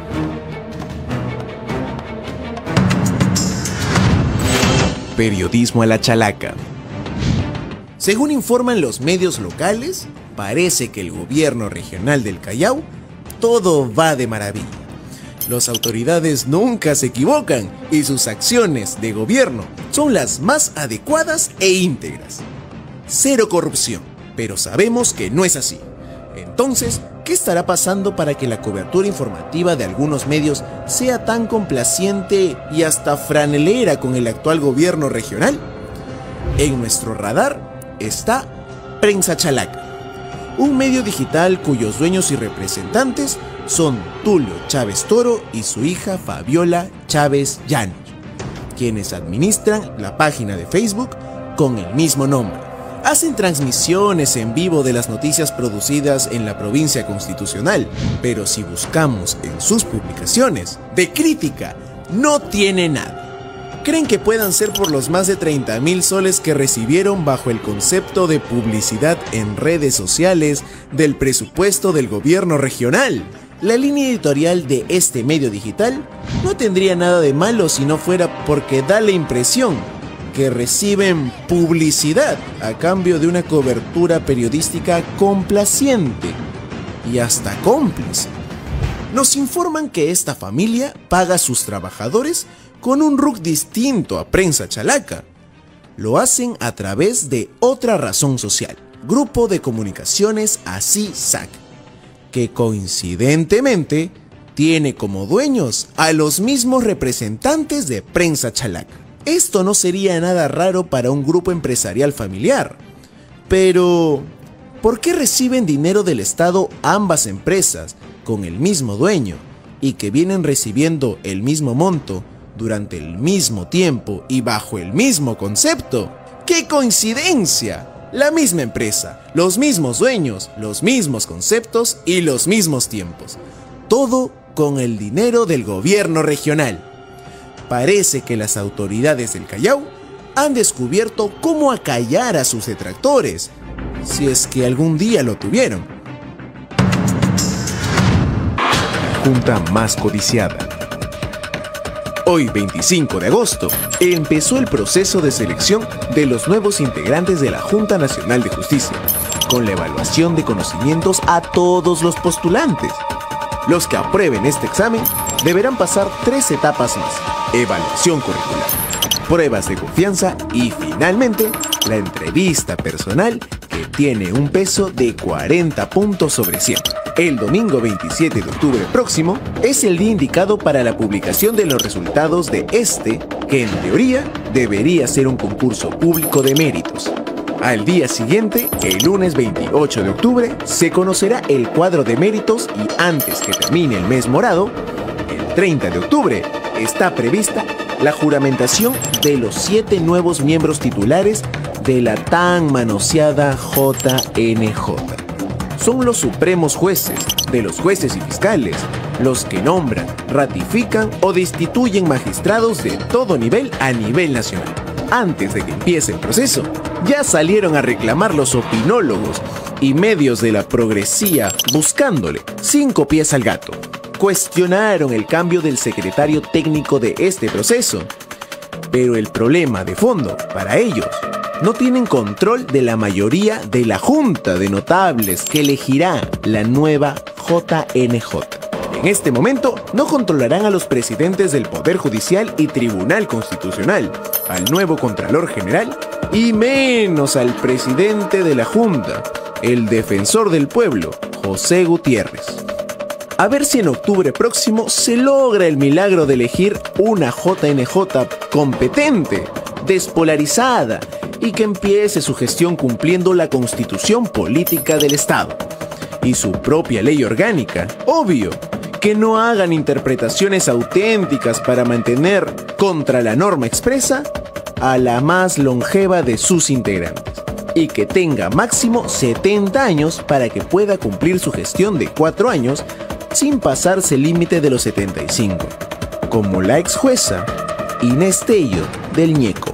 Periodismo a la chalaca. Según informan los medios locales, parece que el gobierno regional del Callao todo va de maravilla. Las autoridades nunca se equivocan y sus acciones de gobierno son las más adecuadas e íntegras. Cero corrupción, pero sabemos que no es así. Entonces, ¿qué estará pasando para que la cobertura informativa de algunos medios sea tan complaciente y hasta franelera con el actual gobierno regional? En nuestro radar está Prensa Chalaca, un medio digital cuyos dueños y representantes son Tulio Chávez Toro y su hija Fabiola Chávez Llanos, quienes administran la página de Facebook con el mismo nombre. Hacen transmisiones en vivo de las noticias producidas en la provincia constitucional, pero si buscamos en sus publicaciones, de crítica no tiene nada. ¿Creen que puedan ser por los más de treinta mil soles que recibieron bajo el concepto de publicidad en redes sociales del presupuesto del gobierno regional? La línea editorial de este medio digital no tendría nada de malo si no fuera porque da la impresión que reciben publicidad a cambio de una cobertura periodística complaciente y hasta cómplice. Nos informan que esta familia paga a sus trabajadores con un R U C distinto a Prensa Chalaca. Lo hacen a través de otra razón social, Grupo de Comunicaciones Así S A C, que coincidentemente tiene como dueños a los mismos representantes de Prensa Chalaca. Esto no sería nada raro para un grupo empresarial familiar, pero ¿por qué reciben dinero del Estado ambas empresas con el mismo dueño y que vienen recibiendo el mismo monto durante el mismo tiempo y bajo el mismo concepto? ¡Qué coincidencia! La misma empresa, los mismos dueños, los mismos conceptos y los mismos tiempos. Todo con el dinero del gobierno regional. Parece que las autoridades del Callao han descubierto cómo acallar a sus detractores, si es que algún día lo tuvieron. Junta más codiciada. Hoy, veinticinco de agosto, empezó el proceso de selección de los nuevos integrantes de la Junta Nacional de Justicia, con la evaluación de conocimientos a todos los postulantes. Los que aprueben este examen deberán pasar tres etapas más: evaluación curricular, pruebas de confianza y finalmente la entrevista personal, que tiene un peso de cuarenta puntos sobre cien. El domingo veintisiete de octubre próximo es el día indicado para la publicación de los resultados de este, que en teoría debería ser un concurso público de méritos. Al día siguiente, el lunes veintiocho de octubre, se conocerá el cuadro de méritos y antes que termine el mes morado, el treinta de octubre, está prevista la juramentación de los siete nuevos miembros titulares de la tan manoseada J N J. Son los supremos jueces, de los jueces y fiscales, los que nombran, ratifican o destituyen magistrados de todo nivel a nivel nacional. Antes de que empiece el proceso, ya salieron a reclamar los opinólogos y medios de la progresía buscándole cinco pies al gato. Cuestionaron el cambio del secretario técnico de este proceso, pero el problema de fondo para ellos: no tienen control de la mayoría de la Junta de Notables que elegirá la nueva J N J. En este momento no controlarán a los presidentes del Poder Judicial y Tribunal Constitucional, al nuevo Contralor General y menos al presidente de la Junta, el defensor del pueblo, José Gutiérrez. A ver si en octubre próximo se logra el milagro de elegir una J N J competente, despolarizada y que empiece su gestión cumpliendo la Constitución Política del Estado y su propia ley orgánica. Obvio, que no hagan interpretaciones auténticas para mantener contra la norma expresa a la más longeva de sus integrantes y que tenga máximo setenta años para que pueda cumplir su gestión de cuatro años sin pasarse el límite de los setenta y cinco, como la ex jueza Inés Tello del Ñeco.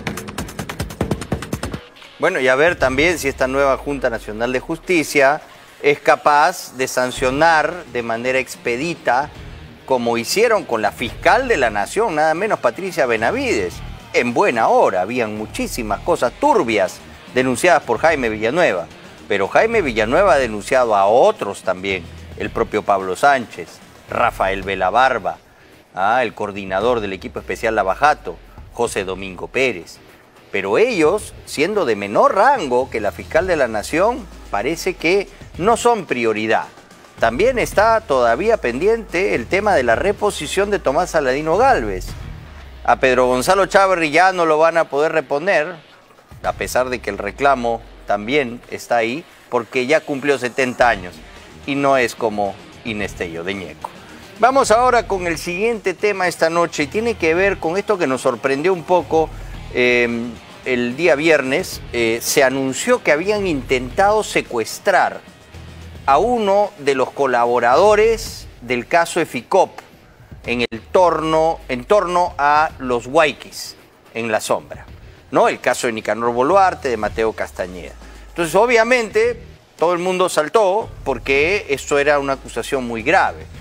Bueno, y a ver también si esta nueva Junta Nacional de Justicia es capaz de sancionar de manera expedita, como hicieron con la fiscal de la Nación, nada menos Patricia Benavides. En buena hora, habían muchísimas cosas turbias denunciadas por Jaime Villanueva, pero Jaime Villanueva ha denunciado a otros también, el propio Pablo Sánchez, Rafael Velabarba, ah, el coordinador del equipo especial Lavajato, José Domingo Pérez. Pero ellos, siendo de menor rango que la fiscal de la Nación, parece que no son prioridad. También está todavía pendiente el tema de la reposición de Tomás Saladino Gálvez. A Pedro Gonzalo Chávarri ya no lo van a poder reponer, a pesar de que el reclamo también está ahí, porque ya cumplió setenta años y no es como Inés Tello de Ñeco. Vamos ahora con el siguiente tema esta noche y tiene que ver con esto que nos sorprendió un poco. Eh, el día viernes eh, se anunció que habían intentado secuestrar a uno de los colaboradores del caso Eficop en el torno, en torno a los Huayquis en la sombra, ¿no? El caso de Nicanor Boluarte, de Mateo Castañeda. Entonces, obviamente, todo el mundo saltó porque esto era una acusación muy grave.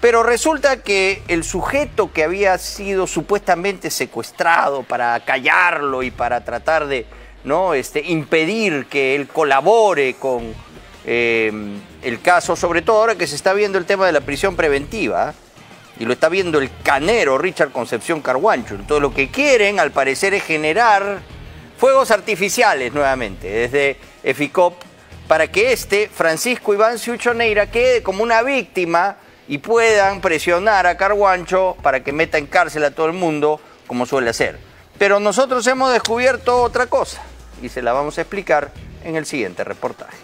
Pero resulta que el sujeto que había sido supuestamente secuestrado para callarlo y para tratar de, ¿no?, este, impedir que él colabore con eh, el caso, sobre todo ahora que se está viendo el tema de la prisión preventiva, y lo está viendo el canero Richard Concepción Carguancho. Entonces lo que quieren, al parecer, es generar fuegos artificiales nuevamente desde EFICOP para que este, Francisco Iván Siucho Neira, quede como una víctima y puedan presionar a Carguancho para que meta en cárcel a todo el mundo, como suele hacer. Pero nosotros hemos descubierto otra cosa y se la vamos a explicar en el siguiente reportaje.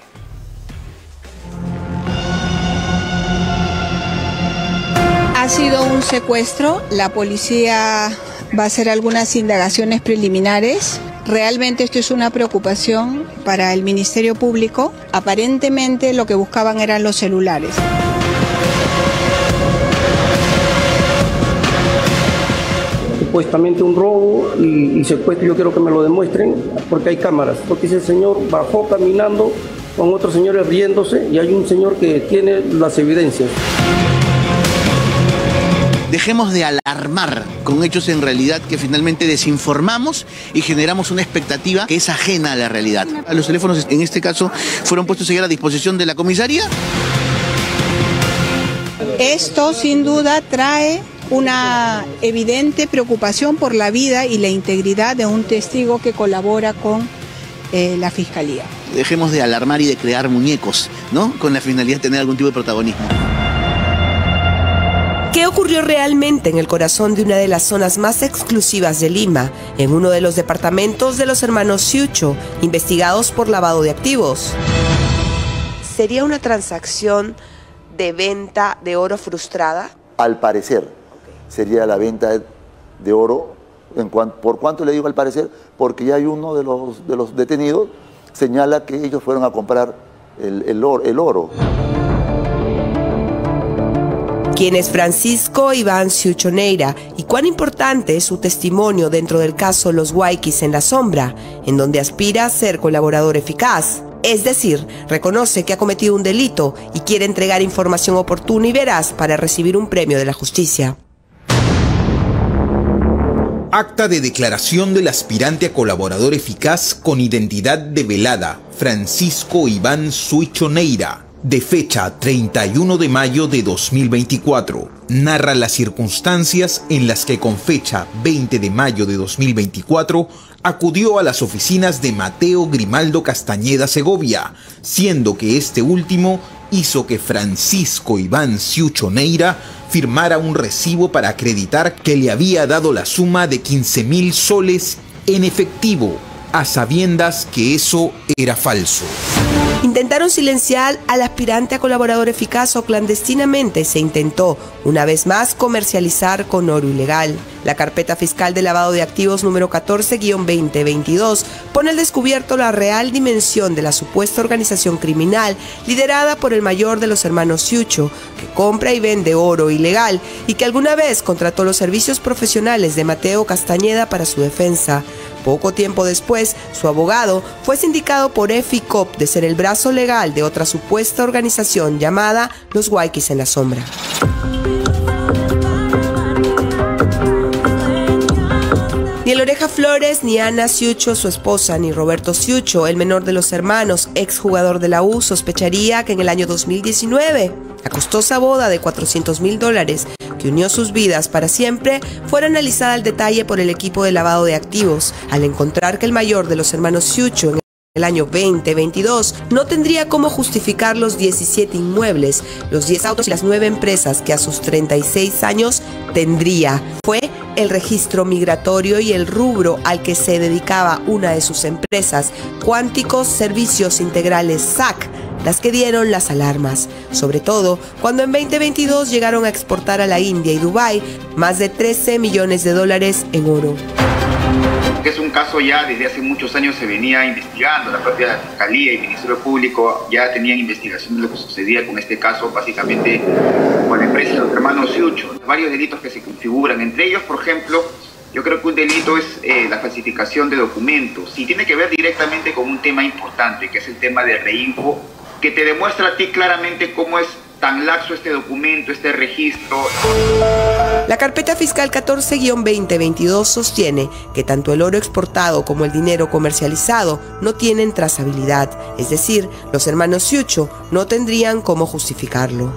Ha sido un secuestro, la policía va a hacer algunas indagaciones preliminares. Realmente esto es una preocupación para el Ministerio Público. Aparentemente lo que buscaban eran los celulares. Supuestamente un robo y, y secuestro, yo quiero que me lo demuestren porque hay cámaras, porque ese señor bajó caminando con otros señores riéndose y hay un señor que tiene las evidencias. Dejemos de alarmar con hechos en realidad que finalmente desinformamos y generamos una expectativa que es ajena a la realidad. Los teléfonos en este caso fueron puestos ayer a disposición de la comisaría. Esto sin duda trae una evidente preocupación por la vida y la integridad de un testigo que colabora con eh, la Fiscalía. Dejemos de alarmar y de crear muñecos, ¿no?, con la finalidad de tener algún tipo de protagonismo. ¿Qué ocurrió realmente en el corazón de una de las zonas más exclusivas de Lima, en uno de los departamentos de los hermanos Siucho, investigados por lavado de activos? ¿Sería una transacción de venta de oro frustrada? Al parecer, sería la venta de oro. En cuanto, ¿por cuánto le digo al parecer? Porque ya hay uno de los, de los detenidos, señala que ellos fueron a comprar el, el, oro, el oro. ¿Quién es Francisco Iván Siucho Neira y cuán importante es su testimonio dentro del caso Los Guayquis en la Sombra, en donde aspira a ser colaborador eficaz? Es decir, reconoce que ha cometido un delito y quiere entregar información oportuna y veraz para recibir un premio de la justicia. Acta de declaración del aspirante a colaborador eficaz con identidad develada, Francisco Iván Siucho Neira, de fecha treinta y uno de mayo de dos mil veinticuatro, narra las circunstancias en las que con fecha veinte de mayo de dos mil veinticuatro acudió a las oficinas de Mateo Grimaldo Castañeda Segovia, siendo que este último hizo que Francisco Iván Siucho Neira firmara un recibo para acreditar que le había dado la suma de quince mil soles en efectivo, a sabiendas que eso era falso. Intentaron silenciar al aspirante a colaborador eficaz o clandestinamente se intentó, una vez más, comercializar con oro ilegal. La carpeta fiscal de lavado de activos número catorce guión veinte veintidós pone al descubierto la real dimensión de la supuesta organización criminal liderada por el mayor de los hermanos Siucho, que compra y vende oro ilegal y que alguna vez contrató los servicios profesionales de Mateo Castañeda para su defensa. Poco tiempo después, su abogado fue sindicado por EFICOP de ser el brazo legal de otra supuesta organización llamada Los Guayquis en la Sombra. Ni el Oreja Flores, ni Ana Siucho, su esposa, ni Roberto Siucho, el menor de los hermanos, exjugador de la U, sospecharía que en el año dos mil diecinueve, la costosa boda de cuatrocientos mil dólares que unió sus vidas para siempre, fuera analizada al detalle por el equipo de lavado de activos, al encontrar que el mayor de los hermanos Siucho en el año veinte veintidós no tendría cómo justificar los diecisiete inmuebles, los diez autos y las nueve empresas que a sus treinta y seis años tendría. Fue el registro migratorio y el rubro al que se dedicaba una de sus empresas, Cuánticos Servicios Integrales S A C, las que dieron las alarmas, sobre todo cuando en veinte veintidós llegaron a exportar a la India y Dubái más de trece millones de dólares en oro. Que es un caso ya desde hace muchos años se venía investigando, la propia Fiscalía y el Ministerio Público ya tenían investigación de lo que sucedía con este caso, básicamente con la empresa de los hermanos Siucho. Varios delitos que se configuran, entre ellos, por ejemplo, yo creo que un delito es eh, la falsificación de documentos y tiene que ver directamente con un tema importante, que es el tema de Reinfo, que te demuestra a ti claramente cómo es tan laxo este documento, este registro. La carpeta fiscal catorce guión veinte veintidós sostiene que tanto el oro exportado como el dinero comercializado no tienen trazabilidad, es decir, los hermanos Ciucho no tendrían cómo justificarlo.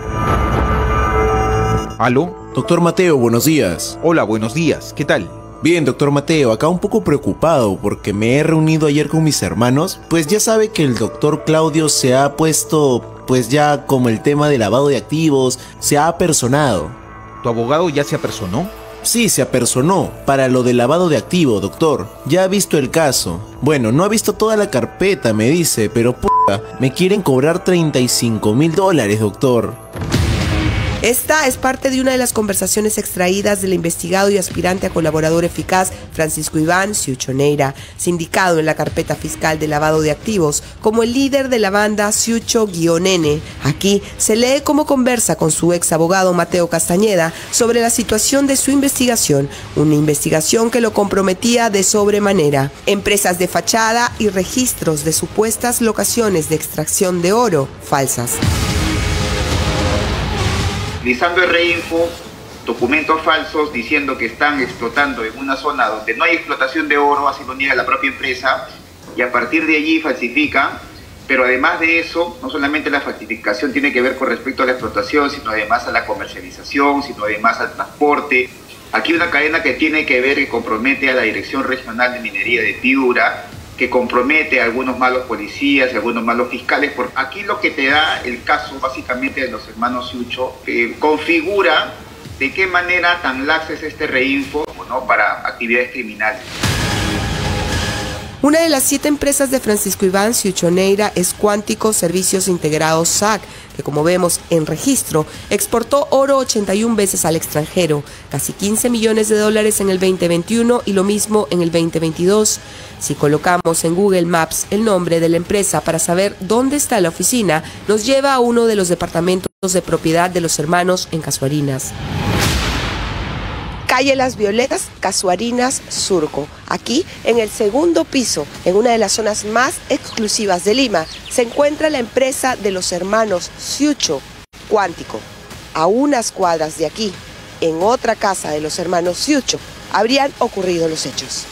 ¿Aló? Doctor Mateo, buenos días. Hola, buenos días. ¿Qué tal? Bien, doctor Mateo, acá un poco preocupado porque me he reunido ayer con mis hermanos, pues ya sabe que el doctor Claudio se ha puesto, pues ya como el tema de lavado de activos, se ha apersonado. ¿Tu abogado ya se apersonó? Sí, se apersonó, para lo del lavado de activo, doctor. Ya ha visto el caso. Bueno, no ha visto toda la carpeta, me dice, pero puta, me quieren cobrar treinta y cinco mil dólares, doctor. Esta es parte de una de las conversaciones extraídas del investigado y aspirante a colaborador eficaz Francisco Iván Ciucho Neira, sindicado en la carpeta fiscal de lavado de activos como el líder de la banda Ciucho-N. Aquí se lee cómo conversa con su ex abogado Mateo Castañeda sobre la situación de su investigación, una investigación que lo comprometía de sobremanera. Empresas de fachada y registros de supuestas locaciones de extracción de oro falsas. Utilizando el reinfo, documentos falsos diciendo que están explotando en una zona donde no hay explotación de oro, así lo niega la propia empresa, y a partir de allí falsifican. Pero además de eso, no solamente la falsificación tiene que ver con respecto a la explotación, sino además a la comercialización, sino además al transporte. Aquí una cadena que tiene que ver, que compromete a la Dirección Regional de Minería de Piura, que compromete a algunos malos policías y a algunos malos fiscales. Porque aquí lo que te da el caso básicamente de los hermanos Ciucho, que configura de qué manera tan laxa es este reinfo, ¿no?, para actividades criminales. Una de las siete empresas de Francisco Iván Ciucho Neira es Cuántico Servicios Integrados S A C, que como vemos en registro, exportó oro ochenta y una veces al extranjero, casi quince millones de dólares en el veinte veintiuno y lo mismo en el veinte veintidós. Si colocamos en Google Maps el nombre de la empresa para saber dónde está la oficina, nos lleva a uno de los departamentos de propiedad de los hermanos en Casuarinas. Calle Las Violetas, Casuarinas, Surco. Aquí, en el segundo piso, en una de las zonas más exclusivas de Lima, se encuentra la empresa de los hermanos Ciucho, Cuántico. A unas cuadras de aquí, en otra casa de los hermanos Ciucho, habrían ocurrido los hechos.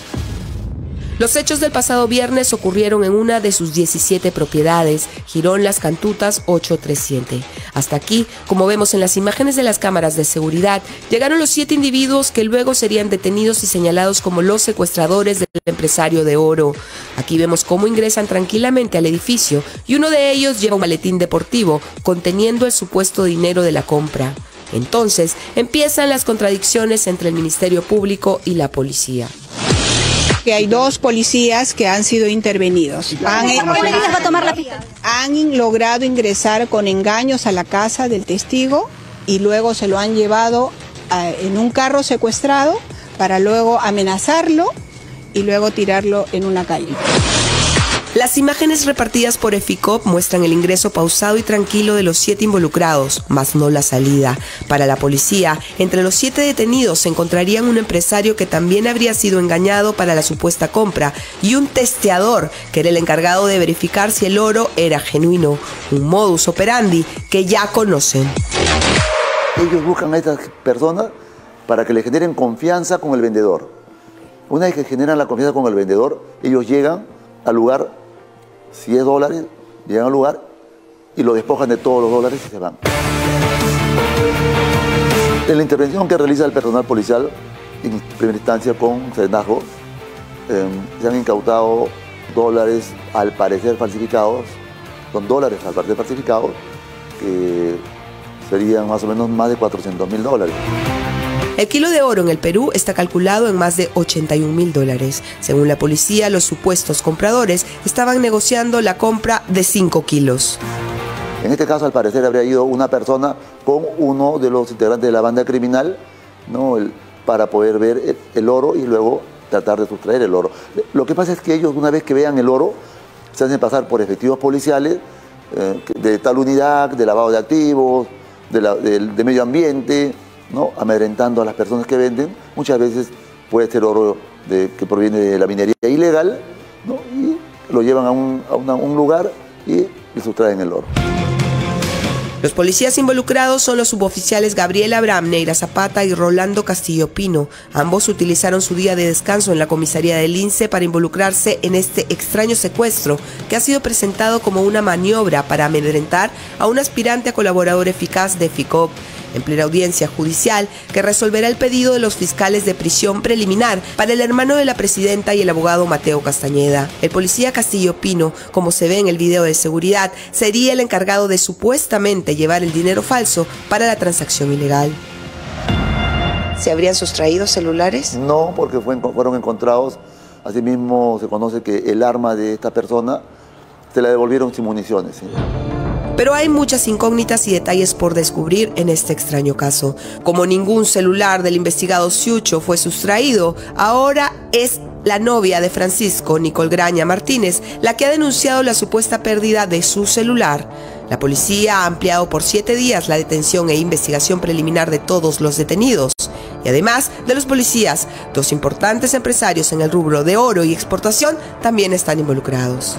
Los hechos del pasado viernes ocurrieron en una de sus diecisiete propiedades, Girón Las Cantutas ocho trescientos siete. Hasta aquí, como vemos en las imágenes de las cámaras de seguridad, llegaron los siete individuos que luego serían detenidos y señalados como los secuestradores del empresario de oro. Aquí vemos cómo ingresan tranquilamente al edificio y uno de ellos lleva un maletín deportivo conteniendo el supuesto dinero de la compra. Entonces, empiezan las contradicciones entre el Ministerio Público y la policía. Que hay dos policías que han sido intervenidos. Han, va a tomar la pista? han logrado ingresar con engaños a la casa del testigo y luego se lo han llevado a, en un carro secuestrado para luego amenazarlo y luego tirarlo en una calle. Las imágenes repartidas por EFICOP muestran el ingreso pausado y tranquilo de los siete involucrados, mas no la salida. Para la policía, entre los siete detenidos se encontrarían un empresario que también habría sido engañado para la supuesta compra y un testeador que era el encargado de verificar si el oro era genuino, un modus operandi que ya conocen. Ellos buscan a estas personas para que le generen confianza con el vendedor. Una vez que generan la confianza con el vendedor, ellos llegan al lugar, si es dólares, llegan al lugar y lo despojan de todos los dólares y se van. En la intervención que realiza el personal policial, en primera instancia con Serenazgo, eh, se han incautado dólares al parecer falsificados, son dólares al parecer falsificados, que serían más o menos más de cuatrocientos mil dólares. El kilo de oro en el Perú está calculado en más de ochenta y un mil dólares. Según la policía, los supuestos compradores estaban negociando la compra de cinco kilos. En este caso, al parecer, habría ido una persona con uno de los integrantes de la banda criminal, ¿no?, el, para poder ver el, el oro y luego tratar de sustraer el oro. Lo que pasa es que ellos, una vez que vean el oro, se hacen pasar por efectivos policiales eh, de tal unidad, de lavado de activos, de, la, de, de medio ambiente, ¿no?, amedrentando a las personas que venden. Muchas veces puede ser oro de, que proviene de la minería ilegal, ¿no?, y lo llevan a un, a una, un lugar y le sustraen el oro. Los policías involucrados son los suboficiales Gabriel Abraham Neira Zapata y Rolando Castillo Pino. Ambos utilizaron su día de descanso en la comisaría del Lince para involucrarse en este extraño secuestro que ha sido presentado como una maniobra para amedrentar a un aspirante a colaborador eficaz de FICOP. En plena audiencia judicial que resolverá el pedido de los fiscales de prisión preliminar para el hermano de la presidenta y el abogado Mateo Castañeda. El policía Castillo Pino, como se ve en el video de seguridad, sería el encargado de supuestamente llevar el dinero falso para la transacción ilegal. ¿Se habrían sustraído celulares? No, porque fue, fueron encontrados. Asimismo, se conoce que el arma de esta persona se la devolvieron sin municiones. ¿Sí? Pero hay muchas incógnitas y detalles por descubrir en este extraño caso. Como ningún celular del investigado Ciucho fue sustraído, ahora es la novia de Francisco, Nicole Graña Martínez, la que ha denunciado la supuesta pérdida de su celular. La policía ha ampliado por siete días la detención e investigación preliminar de todos los detenidos. Y además de los policías, dos importantes empresarios en el rubro de oro y exportación también están involucrados.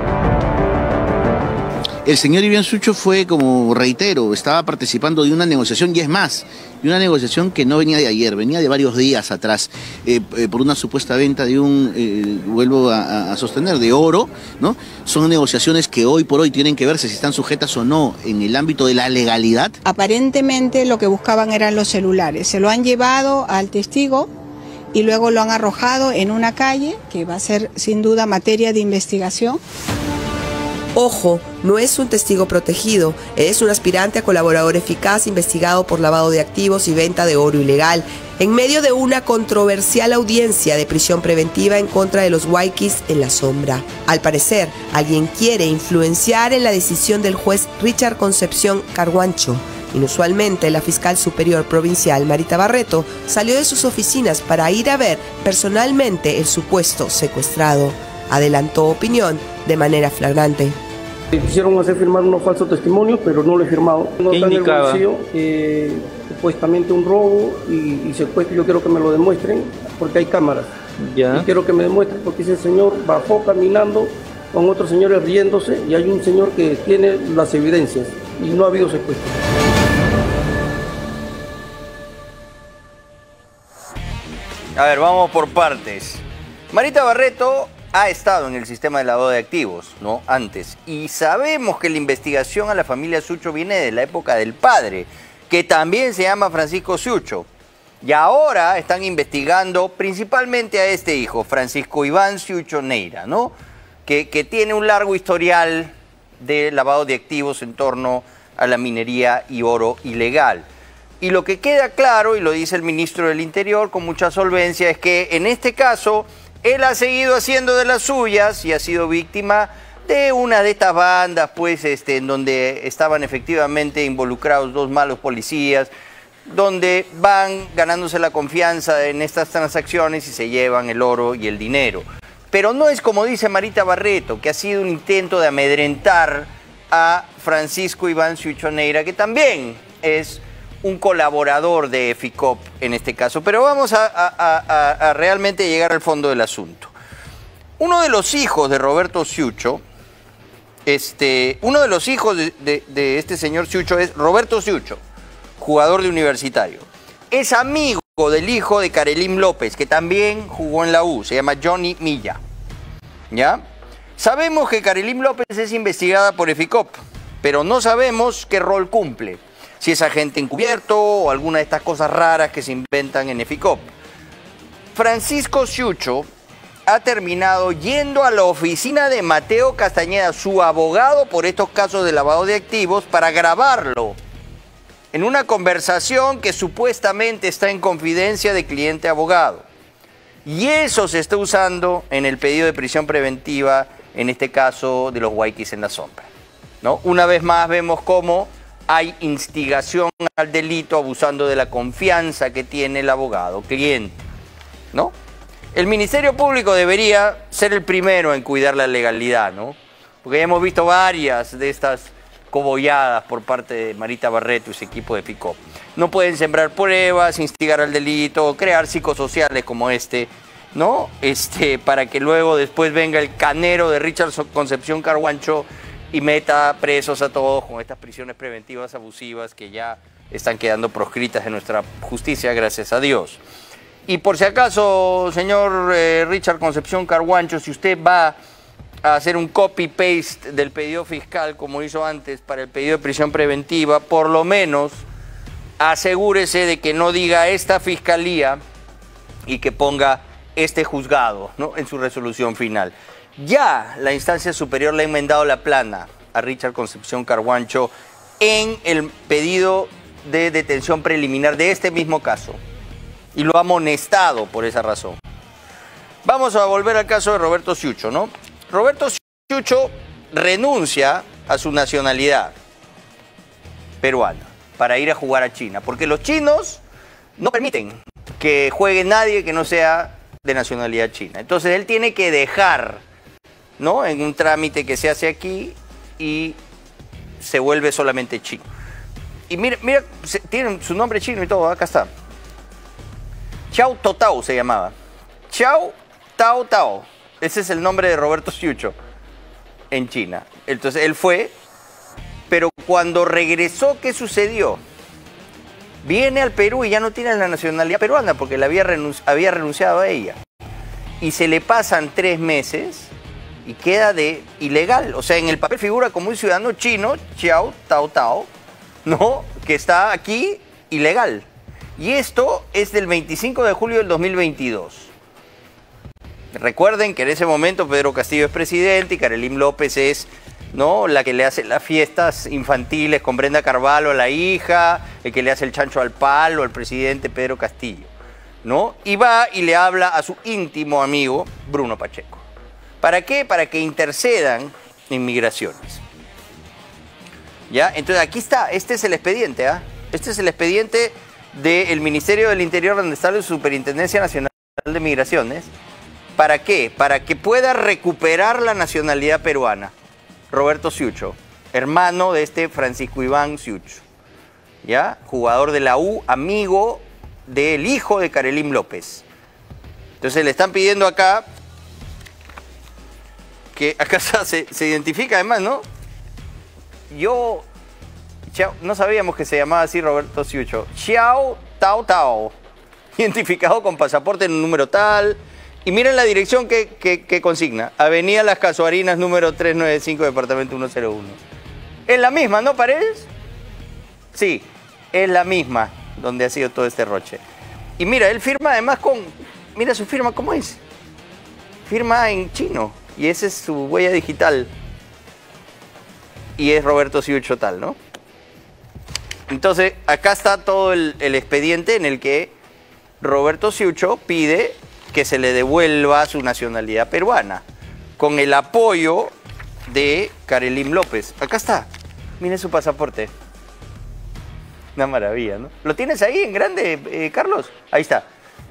El señor Iván Sucho fue, como reitero, estaba participando de una negociación, y es más, de una negociación que no venía de ayer, venía de varios días atrás, eh, eh, por una supuesta venta de un, eh, vuelvo a, a sostener, de oro, ¿no? Son negociaciones que hoy por hoy tienen que verse si están sujetas o no en el ámbito de la legalidad. Aparentemente lo que buscaban eran los celulares, se lo han llevado al testigo y luego lo han arrojado en una calle, que va a ser sin duda materia de investigación. Ojo, no es un testigo protegido, es un aspirante a colaborador eficaz investigado por lavado de activos y venta de oro ilegal, en medio de una controversial audiencia de prisión preventiva en contra de los Huayquis en la sombra. Al parecer, alguien quiere influenciar en la decisión del juez Richard Concepción Carguancho. Inusualmente, la fiscal superior provincial Marita Barreto salió de sus oficinas para ir a ver personalmente el supuesto secuestrado. Adelantó opinión de manera flagrante. Quisieron hacer firmar unos falsos testimonios, pero no lo he firmado. No ¿Qué está indicaba? en el bolsillo, eh, supuestamente un robo y, y secuestro. Yo quiero que me lo demuestren porque hay cámaras. Ya. Y quiero que me demuestren porque ese señor bajó caminando con otros señores riéndose y hay un señor que tiene las evidencias y no ha habido secuestro. A ver, vamos por partes. Marita Barreto ha estado en el sistema de lavado de activos, ¿no? Antes. Y sabemos que la investigación a la familia Sucho viene de la época del padre, que también se llama Francisco Sucho. Y ahora están investigando principalmente a este hijo, Francisco Iván Sucho Neira, ¿no? Que, que tiene un largo historial de lavado de activos en torno a la minería y oro ilegal. Y lo que queda claro, y lo dice el ministro del Interior con mucha solvencia, es que en este caso él ha seguido haciendo de las suyas y ha sido víctima de una de estas bandas, pues, este, en donde estaban efectivamente involucrados dos malos policías, donde van ganándose la confianza en estas transacciones y se llevan el oro y el dinero. Pero no es como dice Marita Barreto, que ha sido un intento de amedrentar a Francisco Iván Sucho Neira, que también es un colaborador de FICOP en este caso. Pero vamos a, a, a, a realmente llegar al fondo del asunto. Uno de los hijos de Roberto Sucho, este, uno de los hijos de, de, de este señor Sucho es Roberto Sucho, jugador de Universitario. Es amigo del hijo de Karelim López, que también jugó en la U, se llama Johnny Milla. ¿Ya? Sabemos que Karelim López es investigada por FICOP, pero no sabemos qué rol cumple. Si es agente encubierto o alguna de estas cosas raras que se inventan en FICOP. Francisco Sucho ha terminado yendo a la oficina de Mateo Castañeda, su abogado por estos casos de lavado de activos, para grabarlo en una conversación que supuestamente está en confidencia de cliente-abogado. Y eso se está usando en el pedido de prisión preventiva, en este caso de los Huayquis en la sombra, ¿no? Una vez más vemos cómo hay instigación al delito abusando de la confianza que tiene el abogado cliente, ¿no? El Ministerio Público debería ser el primero en cuidar la legalidad, ¿no? Porque ya hemos visto varias de estas cobolladas por parte de Marita Barreto y su equipo de FICOP. No pueden sembrar pruebas, instigar al delito, crear psicosociales como este, ¿no? Este, para que luego después venga el canero de Richard Concepción Carguancho y meta presos a todos con estas prisiones preventivas abusivas que ya están quedando proscritas en nuestra justicia, gracias a Dios. Y por si acaso, señor eh, Richard Concepción Carhuancho, si usted va a hacer un copy-paste del pedido fiscal, como hizo antes, para el pedido de prisión preventiva, por lo menos asegúrese de que no diga esta fiscalía y que ponga este juzgado, ¿no?, en su resolución final. Ya la instancia superior le ha enmendado la plana a Richard Concepción Carhuancho en el pedido de detención preliminar de este mismo caso y lo ha amonestado por esa razón. Vamos a volver al caso de Roberto Ciucho, ¿no? Roberto Ciucho renuncia a su nacionalidad peruana para ir a jugar a China, porque los chinos no permiten que juegue nadie que no sea de nacionalidad china. Entonces él tiene que dejar, ¿no?, en un trámite que se hace aquí y se vuelve solamente chino. Y mira, mira, tiene su nombre chino y todo, acá está. Chao Totao se llamaba. Chao Tao Tao. Ese es el nombre de Roberto Ciucho en China. Entonces él fue, pero cuando regresó, ¿qué sucedió? Viene al Perú y ya no tiene la nacionalidad peruana porque le había, renunci- había renunciado a ella. Y se le pasan tres meses y queda de ilegal. O sea, en el papel figura como un ciudadano chino, Chao Tao Tao, ¿no?, que está aquí ilegal. Y esto es del veinticinco de julio del dos mil veintidós. Recuerden que en ese momento Pedro Castillo es presidente y Karelim López es, ¿no?, la que le hace las fiestas infantiles con Brenda Carvalho a la hija, el que le hace el chancho al palo al presidente Pedro Castillo, ¿no? Y va y le habla a su íntimo amigo Bruno Pacheco. ¿Para qué? Para que intercedan en migraciones. ¿Ya? Entonces aquí está, este es el expediente, ¿ah? Este es el expediente del Ministerio del Interior, donde está la Superintendencia Nacional de Migraciones. ¿Para qué? Para que pueda recuperar la nacionalidad peruana. Roberto Ciucho, hermano de este Francisco Iván Ciucho, ¿ya? Jugador de la U, amigo del hijo de Karelim López. Entonces le están pidiendo acá, que acá se, se identifica además, ¿no? Yo, chao, no sabíamos que se llamaba así Roberto Ciucho. Chao Tao Tao, identificado con pasaporte en un número tal. Y miren la dirección que, que, que consigna. Avenida Las Casuarinas, número trescientos noventa y cinco, departamento ciento uno. ¿Es la misma, no, Paredes? Sí, es la misma donde ha sido todo este roche. Y mira, él firma además con... Mira su firma, ¿cómo es? Firma en chino. Y esa es su huella digital. Y es Roberto Ciucho tal, ¿no? Entonces, acá está todo el, el expediente en el que Roberto Ciucho pide que se le devuelva su nacionalidad peruana, con el apoyo de Karelim López. Acá está, miren su pasaporte. Una maravilla, ¿no? ¿Lo tienes ahí en grande, eh, Carlos? Ahí está.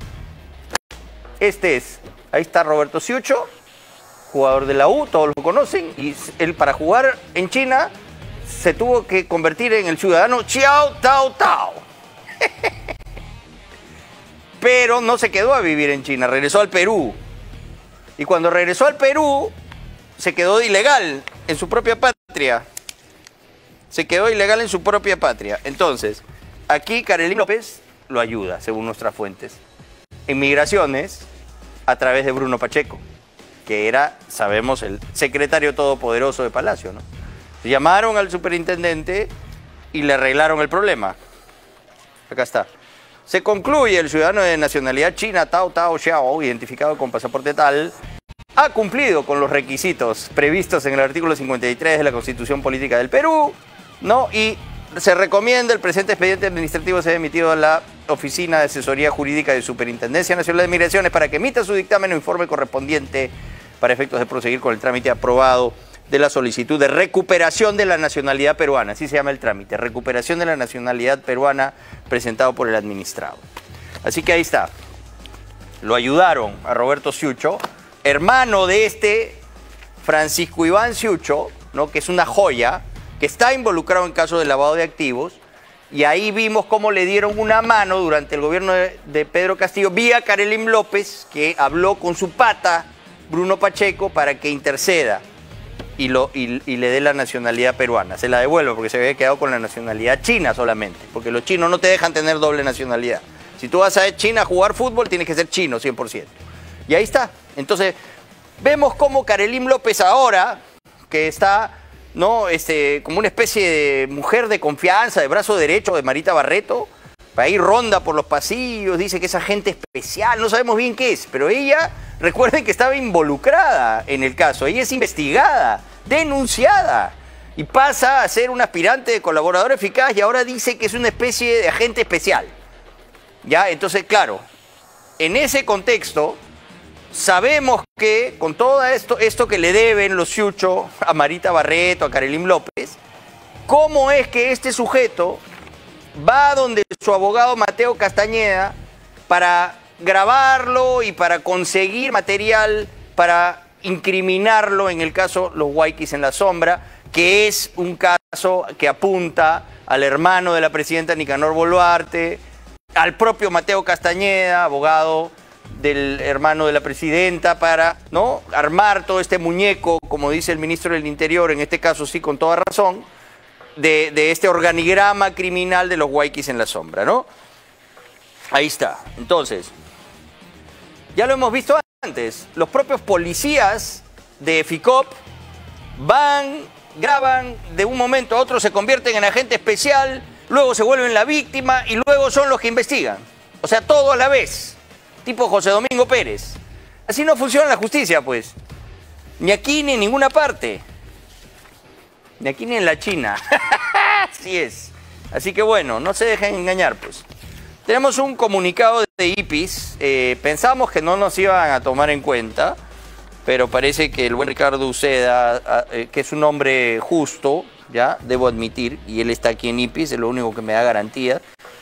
Este es, ahí está Roberto Ciucho, jugador de la U, todos lo conocen, y él para jugar en China se tuvo que convertir en el ciudadano Chao Tao Tao. Pero no se quedó a vivir en China, regresó al Perú. Y cuando regresó al Perú, se quedó ilegal en su propia patria. Se quedó ilegal en su propia patria. Entonces, aquí Karelim López lo ayuda, según nuestras fuentes, en migraciones, a través de Bruno Pacheco, que era, sabemos, el secretario todopoderoso de Palacio, ¿no? Llamaron al superintendente y le arreglaron el problema. Acá está. Se concluye, el ciudadano de nacionalidad china, Tao Tao Xiao, identificado con pasaporte tal, ha cumplido con los requisitos previstos en el artículo cincuenta y tres de la Constitución Política del Perú, ¿no? Y se recomienda el presente expediente administrativo sea emitido a la Oficina de Asesoría Jurídica de Superintendencia Nacional de Migraciones para que emita su dictamen o informe correspondiente para efectos de proseguir con el trámite aprobado de la solicitud de recuperación de la nacionalidad peruana. Así se llama el trámite, recuperación de la nacionalidad peruana presentado por el administrado. Así que ahí está. Lo ayudaron a Roberto Ciucho, hermano de este Francisco Iván Ciucho, ¿no?, que es una joya, que está involucrado en casos de lavado de activos. Y ahí vimos cómo le dieron una mano durante el gobierno de, de Pedro Castillo, vía Karelim López, que habló con su pata, Bruno Pacheco, para que interceda. y, lo, y, y le dé la nacionalidad peruana. Se la devuelvo porque se había quedado con la nacionalidad china solamente, porque los chinos no te dejan tener doble nacionalidad. Si tú vas a China a jugar fútbol, tienes que ser chino cien por ciento. Y ahí está. Entonces, vemos cómo Karelim López ahora, que está, ¿no?, este, como una especie de mujer de confianza, de brazo derecho de Marita Barreto, ahí ronda por los pasillos, dice que es agente especial, no sabemos bien qué es, pero ella, recuerden que estaba involucrada en el caso, ella es investigada, denunciada, y pasa a ser un aspirante de colaborador eficaz y ahora dice que es una especie de agente especial. Ya, entonces, claro, en ese contexto, sabemos que con todo esto, esto que le deben los Ciucho a Marita Barreto, a Karelim López, ¿cómo es que este sujeto va donde su abogado Mateo Castañeda para grabarlo y para conseguir material para incriminarlo en el caso Los Guayquis en la Sombra, que es un caso que apunta al hermano de la presidenta Nicanor Boluarte, al propio Mateo Castañeda, abogado del hermano de la presidenta, para, ¿no?, armar todo este muñeco, como dice el ministro del Interior, en este caso sí con toda razón, De, de este organigrama criminal de Los Guayquis en la Sombra, ¿no? Ahí está. Entonces, ya lo hemos visto antes, los propios policías de FICOP van, graban, de un momento a otro se convierten en agente especial, luego se vuelven la víctima y luego son los que investigan. O sea, todo a la vez, tipo José Domingo Pérez. Así no funciona la justicia, pues. Ni aquí ni en ninguna parte. Ni aquí ni en la China. Así es. Así que bueno, no se dejen engañar, pues. Tenemos un comunicado de I P I S. Eh, pensamos que no nos iban a tomar en cuenta, pero parece que el buen Ricardo Uceda, eh, que es un hombre justo, ya, debo admitir, y él está aquí en I P I S, es lo único que me da garantía,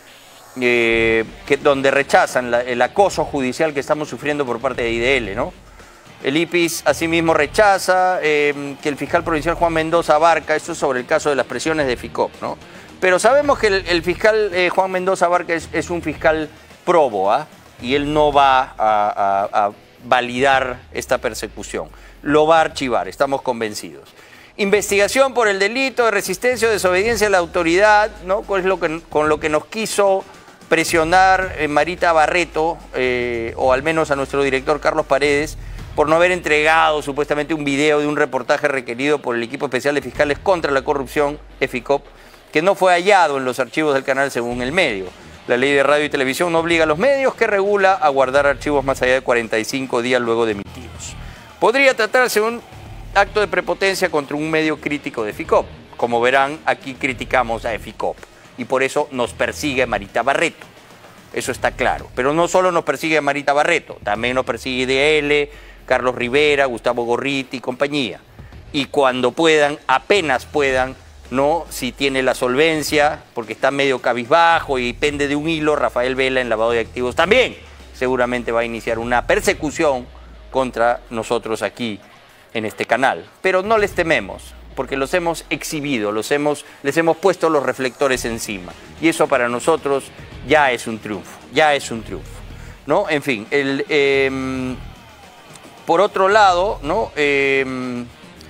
eh, que, donde rechazan la, el acoso judicial que estamos sufriendo por parte de I D L, ¿no? El I P I S asimismo rechaza eh, que el fiscal provincial Juan Mendoza Abarca, esto es sobre el caso de las presiones de FICOP, ¿no? Pero sabemos que el, el fiscal eh, Juan Mendoza Abarca es, es un fiscal probo, ¿ah? Y él no va a, a, a validar esta persecución, lo va a archivar, estamos convencidos. Investigación por el delito de resistencia o desobediencia a la autoridad, ¿no? Con lo que, con lo que nos quiso presionar eh, Marita Barreto, eh, o al menos a nuestro director Carlos Paredes, por no haber entregado supuestamente un video de un reportaje requerido por el equipo especial de fiscales contra la corrupción, EFICOP, que no fue hallado en los archivos del canal según el medio. La ley de radio y televisión no obliga a los medios, que regula a guardar archivos más allá de cuarenta y cinco días luego de emitidos. Podría tratarse de un acto de prepotencia contra un medio crítico de FICOP. Como verán, aquí criticamos a EFICOP y por eso nos persigue Marita Barreto. Eso está claro. Pero no solo nos persigue Marita Barreto, también nos persigue I D L, Carlos Rivera, Gustavo Gorriti y compañía. Y cuando puedan, apenas puedan, ¿no?, si tiene la solvencia, porque está medio cabizbajo y pende de un hilo, Rafael Vela en lavado de activos también seguramente va a iniciar una persecución contra nosotros aquí en este canal. Pero no les tememos, porque los hemos exhibido, los hemos, les hemos puesto los reflectores encima. Y eso para nosotros ya es un triunfo, ya es un triunfo, ¿no? En fin, el... Eh, Por otro lado, ¿no? Eh,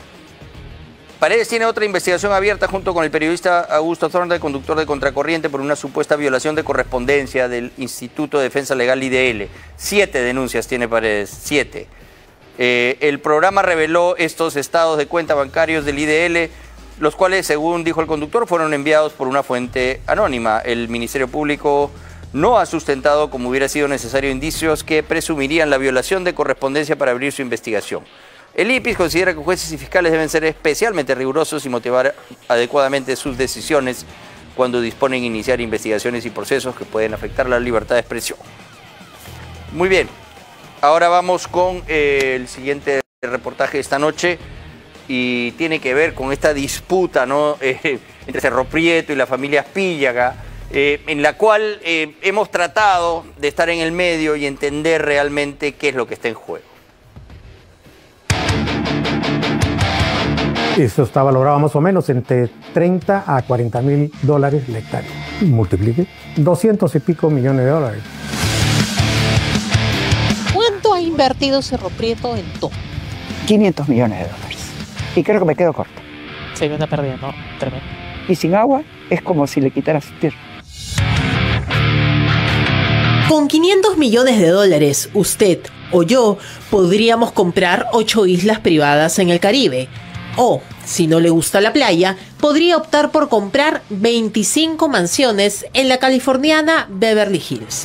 Paredes tiene otra investigación abierta junto con el periodista Augusto Thorndike, conductor de Contracorriente, por una supuesta violación de correspondencia del Instituto de Defensa Legal I D L. Siete denuncias tiene Paredes, siete. Eh, el programa reveló estos estados de cuenta bancarios del I D L, los cuales, según dijo el conductor, fueron enviados por una fuente anónima. El Ministerio Público no ha sustentado, como hubiera sido necesario, indicios que presumirían la violación de correspondencia para abrir su investigación. El I P I S considera que jueces y fiscales deben ser especialmente rigurosos y motivar adecuadamente sus decisiones cuando disponen iniciar investigaciones y procesos que pueden afectar la libertad de expresión. Muy bien, ahora vamos con eh, el siguiente reportaje de esta noche y tiene que ver con esta disputa, ¿no?, eh, entre Cerro Prieto y la familia Aspíllaga, Eh, en la cual eh, hemos tratado de estar en el medio y entender realmente qué es lo que está en juego. Eso está valorado más o menos entre treinta a cuarenta mil dólares la hectárea. Multiplique doscientos y pico millones de dólares. ¿Cuánto ha invertido Cerro Prieto en todo? quinientos millones de dólares. Y creo que me quedo corta. Sí, una pérdida, ¿no? Tremendo. Y sin agua es como si le quitaras tierra. Con quinientos millones de dólares, usted o yo podríamos comprar ocho islas privadas en el Caribe. O, si no le gusta la playa, podría optar por comprar veinticinco mansiones en la californiana Beverly Hills.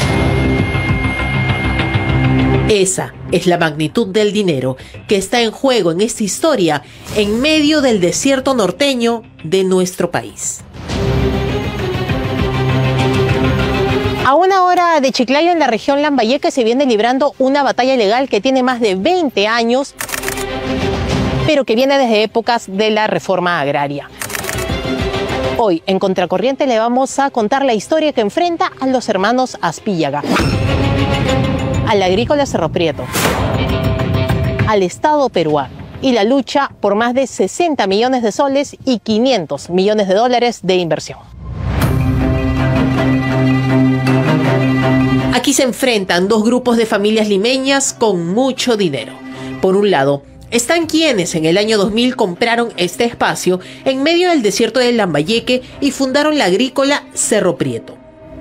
Esa es la magnitud del dinero que está en juego en esta historia en medio del desierto norteño de nuestro país. A una hora de Chiclayo, en la región Lambayeque, se viene librando una batalla legal que tiene más de veinte años, pero que viene desde épocas de la reforma agraria. Hoy, en Contracorriente, le vamos a contar la historia que enfrenta a los hermanos Aspíllaga, al agrícola Cerro Prieto, al Estado peruano y la lucha por más de sesenta millones de soles y quinientos millones de dólares de inversión. Aquí se enfrentan dos grupos de familias limeñas con mucho dinero. Por un lado, están quienes en el año dos mil compraron este espacio en medio del desierto del Lambayeque y fundaron la agrícola Cerro Prieto,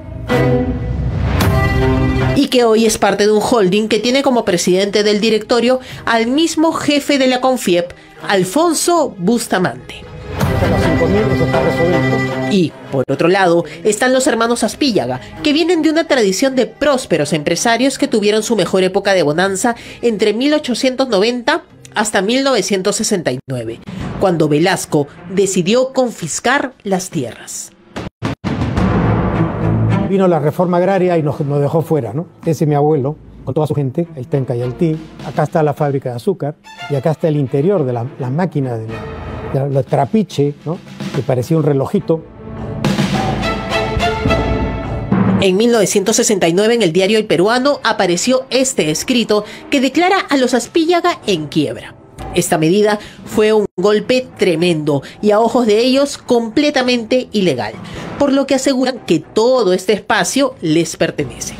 y que hoy es parte de un holding que tiene como presidente del directorio al mismo jefe de la CONFIEP, Alfonso Bustamante. Y, por otro lado, están los hermanos Aspíllaga, que vienen de una tradición de prósperos empresarios que tuvieron su mejor época de bonanza entre mil ochocientos noventa hasta mil novecientos sesenta y nueve, cuando Velasco decidió confiscar las tierras. Vino la reforma agraria y nos, nos dejó fuera, ¿no? Ese es mi abuelo, con toda su gente. Ahí está en Cayaltí, acá está la fábrica de azúcar y acá está el interior de la, las máquinas de la, de la trapiche, ¿no? Que parecía un relojito. En mil novecientos sesenta y nueve, en el diario El Peruano, apareció este escrito que declara a los Aspíllaga en quiebra. Esta medida fue un golpe tremendo y a ojos de ellos completamente ilegal, por lo que aseguran que todo este espacio les pertenece.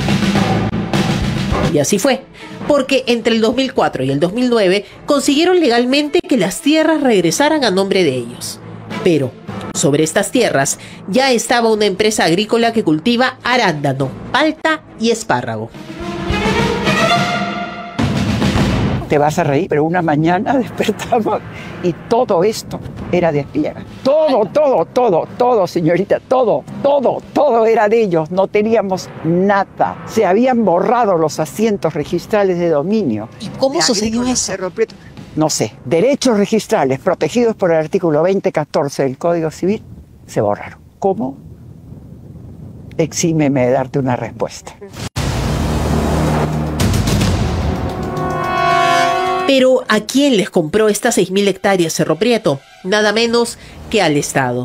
Y así fue, porque entre el dos mil cuatro y el dos mil nueve consiguieron legalmente que las tierras regresaran a nombre de ellos. Pero sobre estas tierras ya estaba una empresa agrícola que cultiva arándano, palta y espárrago. Te vas a reír, pero una mañana despertamos y todo esto era de Aspíllaga. Todo, todo, todo, todo, señorita, todo, todo, todo era de ellos. No teníamos nada. Se habían borrado los asientos registrales de dominio. ¿Y cómo sucedió eso? No sé. Derechos registrales protegidos por el artículo veinte catorce del Código Civil se borraron. ¿Cómo? Exímeme de darte una respuesta. Pero ¿a quién les compró estas seis mil hectáreas Cerro Prieto? Nada menos que al Estado.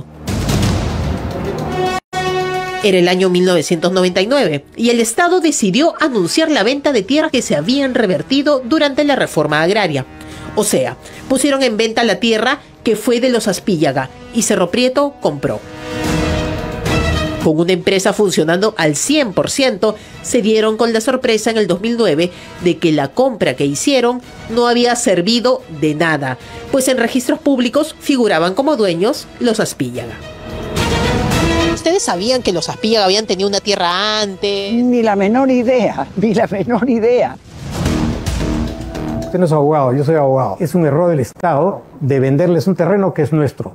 Era el año mil novecientos noventa y nueve y el Estado decidió anunciar la venta de tierras que se habían revertido durante la reforma agraria. O sea, pusieron en venta la tierra que fue de los Aspíllaga y Cerro Prieto compró. Con una empresa funcionando al cien por ciento, se dieron con la sorpresa en el dos mil nueve de que la compra que hicieron no había servido de nada, pues en registros públicos figuraban como dueños los Aspíllaga. ¿Ustedes sabían que los Aspíllaga habían tenido una tierra antes? Ni la menor idea, ni la menor idea. Usted no es abogado, yo soy abogado. Es un error del Estado de venderles un terreno que es nuestro.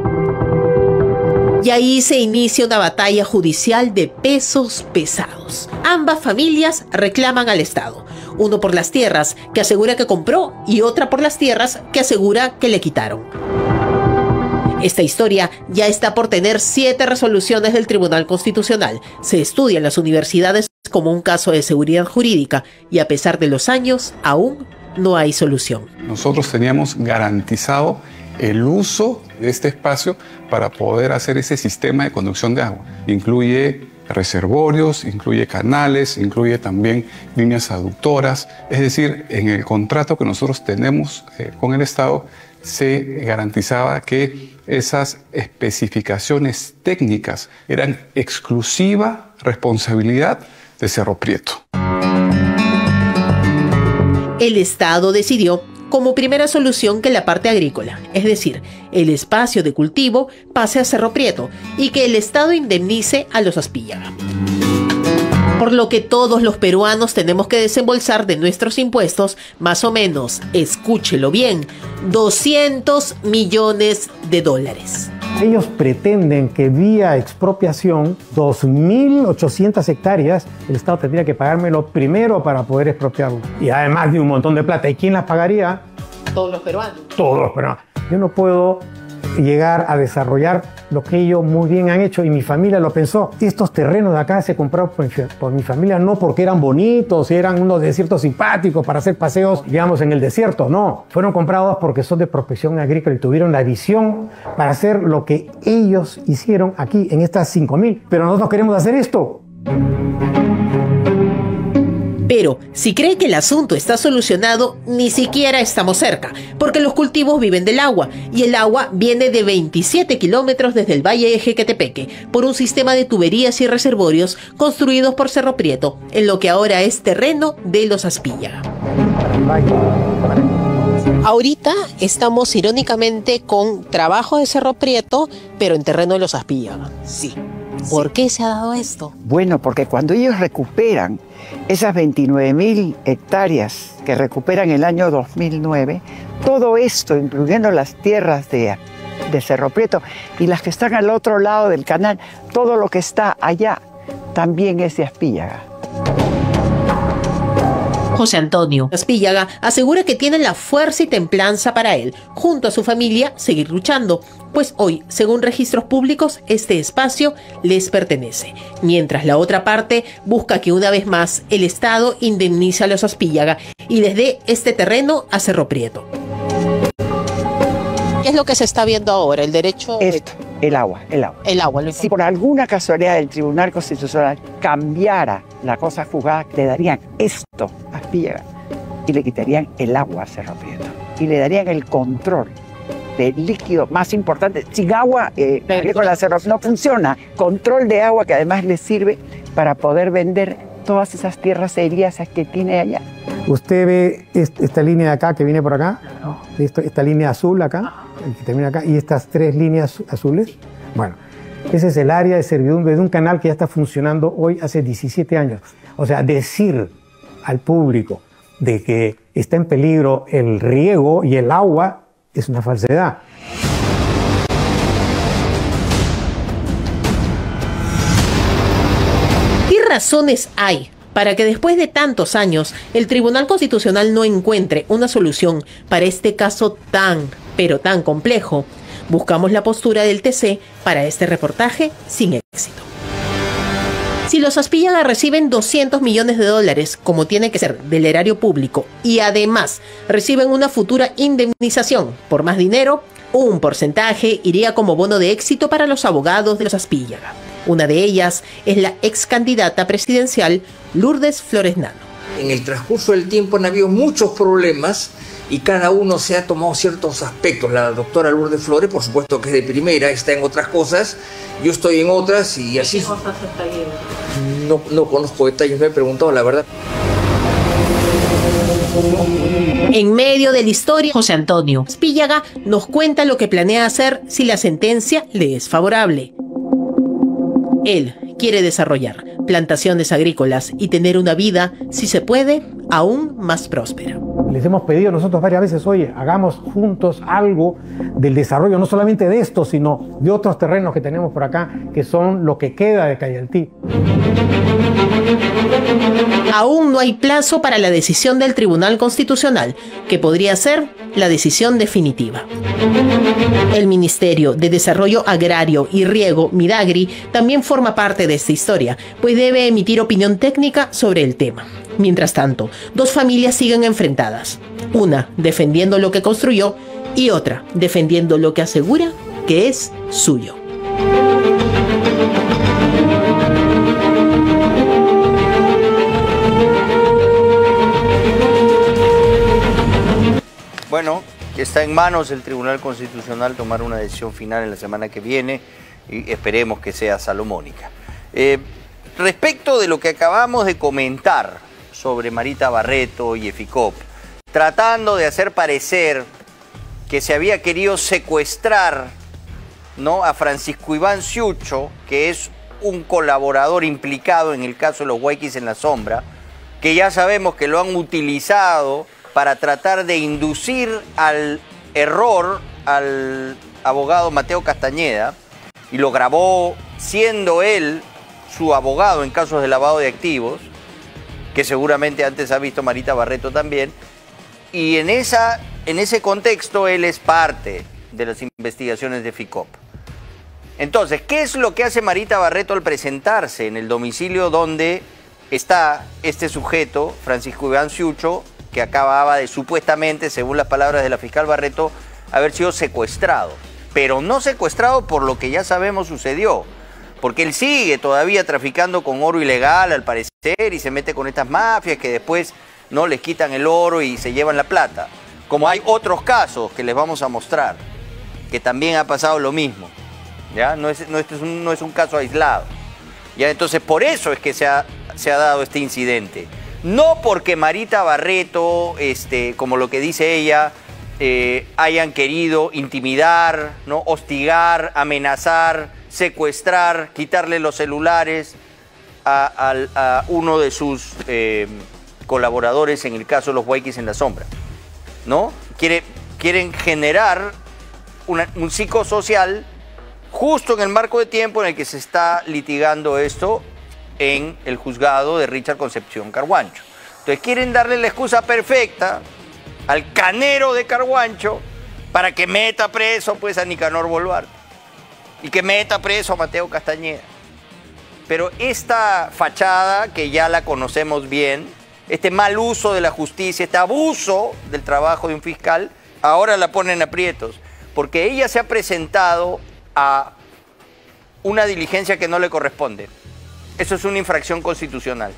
Y ahí se inicia una batalla judicial de pesos pesados. Ambas familias reclaman al Estado, uno por las tierras que asegura que compró y otra por las tierras que asegura que le quitaron. Esta historia ya está por tener siete resoluciones del Tribunal Constitucional. Se estudia en las universidades como un caso de seguridad jurídica y a pesar de los años, aún no hay solución. Nosotros teníamos garantizado el uso de este espacio para poder hacer ese sistema de conducción de agua. Incluye reservorios, incluye canales, incluye también líneas aductoras. Es decir, en el contrato que nosotros tenemos eh, con el Estado se garantizaba que esas especificaciones técnicas eran exclusiva responsabilidad de Cerro Prieto. El Estado decidió como primera solución que la parte agrícola, es decir, el espacio de cultivo pase a Cerro Prieto y que el Estado indemnice a los Aspíllaga. Por lo que todos los peruanos tenemos que desembolsar de nuestros impuestos, más o menos, escúchelo bien, doscientos millones de dólares. Ellos pretenden que vía expropiación, dos mil ochocientas hectáreas, el Estado tendría que pagármelo primero para poder expropiarlo. Y además de un montón de plata. ¿Y quién las pagaría? Todos los peruanos. Todos los peruanos. Yo no puedo llegar a desarrollar lo que ellos muy bien han hecho y mi familia lo pensó. Estos terrenos de acá se compraron por, por mi familia no porque eran bonitos y eran unos desiertos simpáticos para hacer paseos, digamos, en el desierto, no. Fueron comprados porque son de prospección agrícola y tuvieron la visión para hacer lo que ellos hicieron aquí en estas cinco mil. Pero nosotros queremos hacer esto. Pero si cree que el asunto está solucionado, ni siquiera estamos cerca, porque los cultivos viven del agua, y el agua viene de veintisiete kilómetros desde el Valle de Jequetepeque, por un sistema de tuberías y reservorios construidos por Cerro Prieto, en lo que ahora es terreno de los Aspíllaga. Ahorita estamos irónicamente con trabajo de Cerro Prieto, pero en terreno de los Aspíllaga. Sí. ¿Por qué se ha dado esto? Bueno, porque cuando ellos recuperan esas veintinueve mil hectáreas que recuperan el año dos mil nueve, todo esto, incluyendo las tierras de, de Cerro Prieto y las que están al otro lado del canal, todo lo que está allá también es de Aspíllaga. José Antonio Aspíllaga asegura que tiene la fuerza y templanza para él, junto a su familia, seguir luchando, pues hoy, según registros públicos, este espacio les pertenece, mientras la otra parte busca que una vez más el Estado indemnice a los Aspíllaga y les dé este terreno a Cerro Prieto. ¿Qué es lo que se está viendo ahora? El derecho... Esto, el agua, el agua. El agua. Lo si por alguna casualidad el Tribunal Constitucional cambiara la cosa juzgada, le darían esto a Aspíllaga y le quitarían el agua a Cerro Prieto y le darían el control del líquido más importante. Sin agua, eh, con la Cerro no funciona. Control de agua que además le sirve para poder vender todas esas tierras eriasas que tiene allá. Usted ve esta línea de acá que viene por acá, esta, esta línea azul acá, que termina acá, y estas tres líneas azules. Bueno, ese es el área de servidumbre de un canal que ya está funcionando hoy hace diecisiete años. O sea, decir al público de que está en peligro el riego y el agua es una falsedad. ¿Qué razones hay para que después de tantos años el Tribunal Constitucional no encuentre una solución para este caso tan, pero tan complejo? Buscamos la postura del T C para este reportaje sin éxito. Si los Aspíllaga reciben doscientos millones de dólares, como tiene que ser, del erario público, y además reciben una futura indemnización por más dinero, un porcentaje iría como bono de éxito para los abogados de los Aspíllaga. Una de ellas es la ex candidata presidencial Lourdes Flores Nano. En el transcurso del tiempo han habido muchos problemas y cada uno se ha tomado ciertos aspectos. La doctora Lourdes Flores, por supuesto que es de primera, está en otras cosas, yo estoy en otras y así. ¿Qué cosas está viendo? No, no conozco detalles, no he preguntado la verdad. En medio de la historia, José Antonio Aspíllaga nos cuenta lo que planea hacer si la sentencia le es favorable. Él quiere desarrollar plantaciones agrícolas y tener una vida, si se puede, aún más próspera. Les hemos pedido nosotros varias veces, oye, hagamos juntos algo del desarrollo, no solamente de esto, sino de otros terrenos que tenemos por acá, que son lo que queda de Cayaltí. Aún no hay plazo para la decisión del Tribunal Constitucional, que podría ser la decisión definitiva. El Ministerio de Desarrollo Agrario y Riego, Midagri, también forma parte de esta historia, pues debe emitir opinión técnica sobre el tema. Mientras tanto, dos familias siguen enfrentadas. Una defendiendo lo que construyó y otra defendiendo lo que asegura que es suyo. Bueno, está en manos del Tribunal Constitucional tomar una decisión final en la semana que viene y esperemos que sea salomónica. Eh, respecto de lo que acabamos de comentar sobre Marita Barreto y Eficop, tratando de hacer parecer que se había querido secuestrar, ¿no?, a Francisco Iván Ciucho, que es un colaborador implicado en el caso de los Guayquis en la Sombra, que ya sabemos que lo han utilizado para tratar de inducir al error al abogado Mateo Castañeda, y lo grabó siendo él su abogado en casos de lavado de activos, que seguramente antes ha visto Marita Barreto también, y en, esa, en ese contexto él es parte de las investigaciones de FICOP. Entonces, ¿qué es lo que hace Marita Barreto al presentarse en el domicilio donde está este sujeto, Francisco Iván Ciucho, que acababa de supuestamente, según las palabras de la fiscal Barreto, haber sido secuestrado? Pero no secuestrado por lo que ya sabemos sucedió, porque él sigue todavía traficando con oro ilegal al parecer y se mete con estas mafias que después no les quitan el oro y se llevan la plata. Como hay otros casos que les vamos a mostrar, que también ha pasado lo mismo. ¿Ya? No es, no, este es un, no es un caso aislado. ¿Ya? Entonces, por eso es que se ha, se ha dado este incidente. No porque Marita Barreto, este, como lo que dice ella, eh, hayan querido intimidar, ¿no?, hostigar, amenazar, secuestrar, quitarle los celulares a, a, a uno de sus eh, colaboradores en el caso de los Guayquis en la Sombra, ¿no? Quiere, quieren generar una, un psicosocial justo en el marco de tiempo en el que se está litigando esto en el juzgado de Richard Concepción Carhuancho. Entonces quieren darle la excusa perfecta al canero de Carhuancho para que meta preso pues a Nicanor Boluarte y que meta preso a Mateo Castañeda. Pero esta fachada, que ya la conocemos bien, este mal uso de la justicia, este abuso del trabajo de un fiscal, ahora la ponen a aprietos, porque ella se ha presentado a una diligencia que no le corresponde. Eso es una infracción constitucional.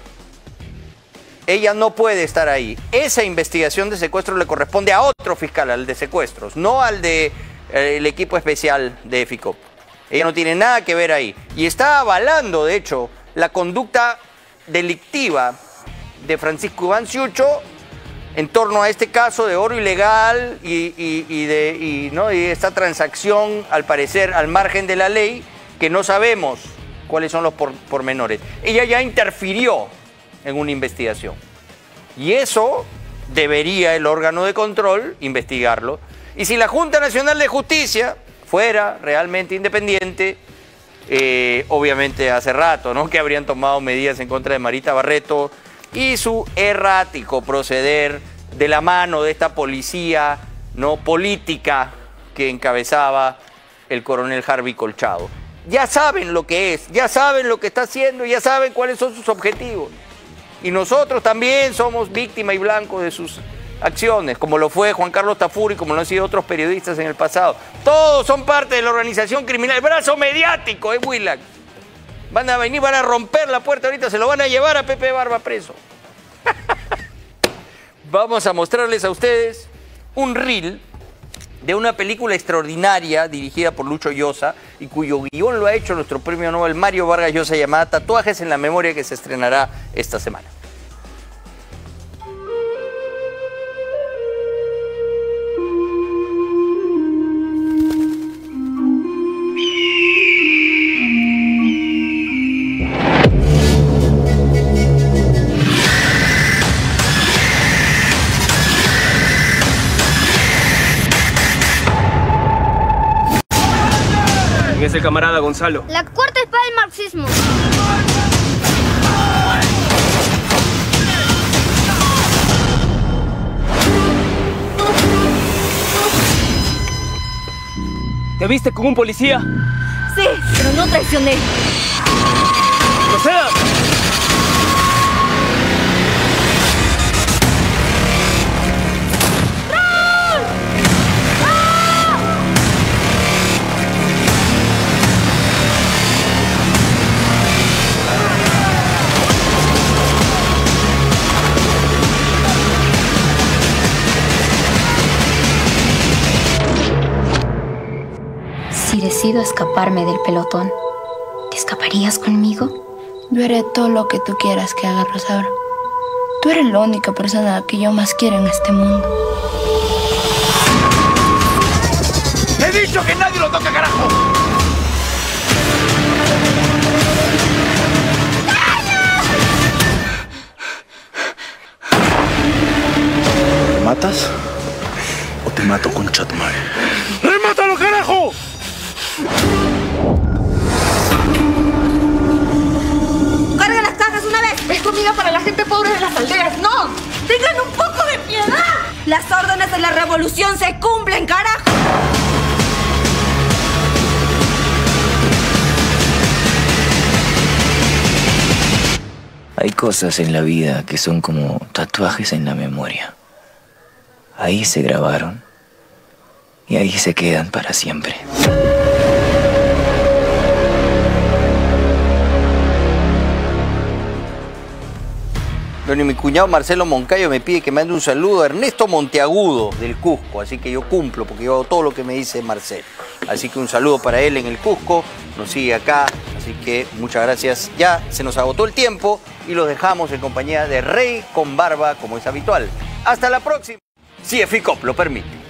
Ella no puede estar ahí. Esa investigación de secuestro le corresponde a otro fiscal, al de secuestros, no al de eh, el equipo especial de FICOP. Ella no tiene nada que ver ahí. Y está avalando, de hecho, la conducta delictiva de Francisco Iván Ciucho en torno a este caso de oro ilegal y, y, y, de, y, ¿no? y esta transacción, al parecer, al margen de la ley, que no sabemos cuáles son los por, pormenores. Ella ya interfirió en una investigación. Y eso debería el órgano de control investigarlo. Y si la Junta Nacional de Justicia fuera realmente independiente, eh, obviamente hace rato, ¿no?, que habrían tomado medidas en contra de Marita Barreto y su errático proceder de la mano de esta policía, ¿no?, política que encabezaba el coronel Harvey Colchado. Ya saben lo que es, ya saben lo que está haciendo, ya saben cuáles son sus objetivos. Y nosotros también somos víctima y blanco de sus acciones, como lo fue Juan Carlos Tafuri, como lo han sido otros periodistas en el pasado. Todos son parte de la organización criminal, el brazo mediático, ¿eh, Willac? Van a venir, van a romper la puerta ahorita, se lo van a llevar a Pepe Barba preso. Vamos a mostrarles a ustedes un reel de una película extraordinaria dirigida por Lucho Llosa y cuyo guión lo ha hecho nuestro premio Nobel Mario Vargas Llosa, llamada Tatuajes en la Memoria, que se estrenará esta semana. Es el camarada Gonzalo. La cuarta espada del marxismo. ¿Te viste con un policía? Sí, pero no traicioné. ¡Proceda! Si decido escaparme del pelotón, ¿te escaparías conmigo? Yo haré todo lo que tú quieras que haga, Rosaura. Tú eres la única persona que yo más quiero en este mundo. ¡He dicho que nadie lo toque, carajo! ¿Me matas? ¿O te mato con chatmar? ¡Remátalo, carajo! ¡Carga las cajas una vez! Es comida para la gente pobre de las aldeas. ¡No! ¡Tengan un poco de piedad! Las órdenes de la revolución se cumplen, carajo. Hay cosas en la vida que son como tatuajes en la memoria. Ahí se grabaron y ahí se quedan para siempre. Bueno, y mi cuñado Marcelo Moncayo me pide que mande un saludo a Ernesto Monteagudo del Cusco, así que yo cumplo porque yo hago todo lo que me dice Marcelo. Así que un saludo para él en el Cusco, nos sigue acá, así que muchas gracias. Ya se nos agotó el tiempo y los dejamos en compañía de Rey con Barba como es habitual. Hasta la próxima, si EFICOP lo permite.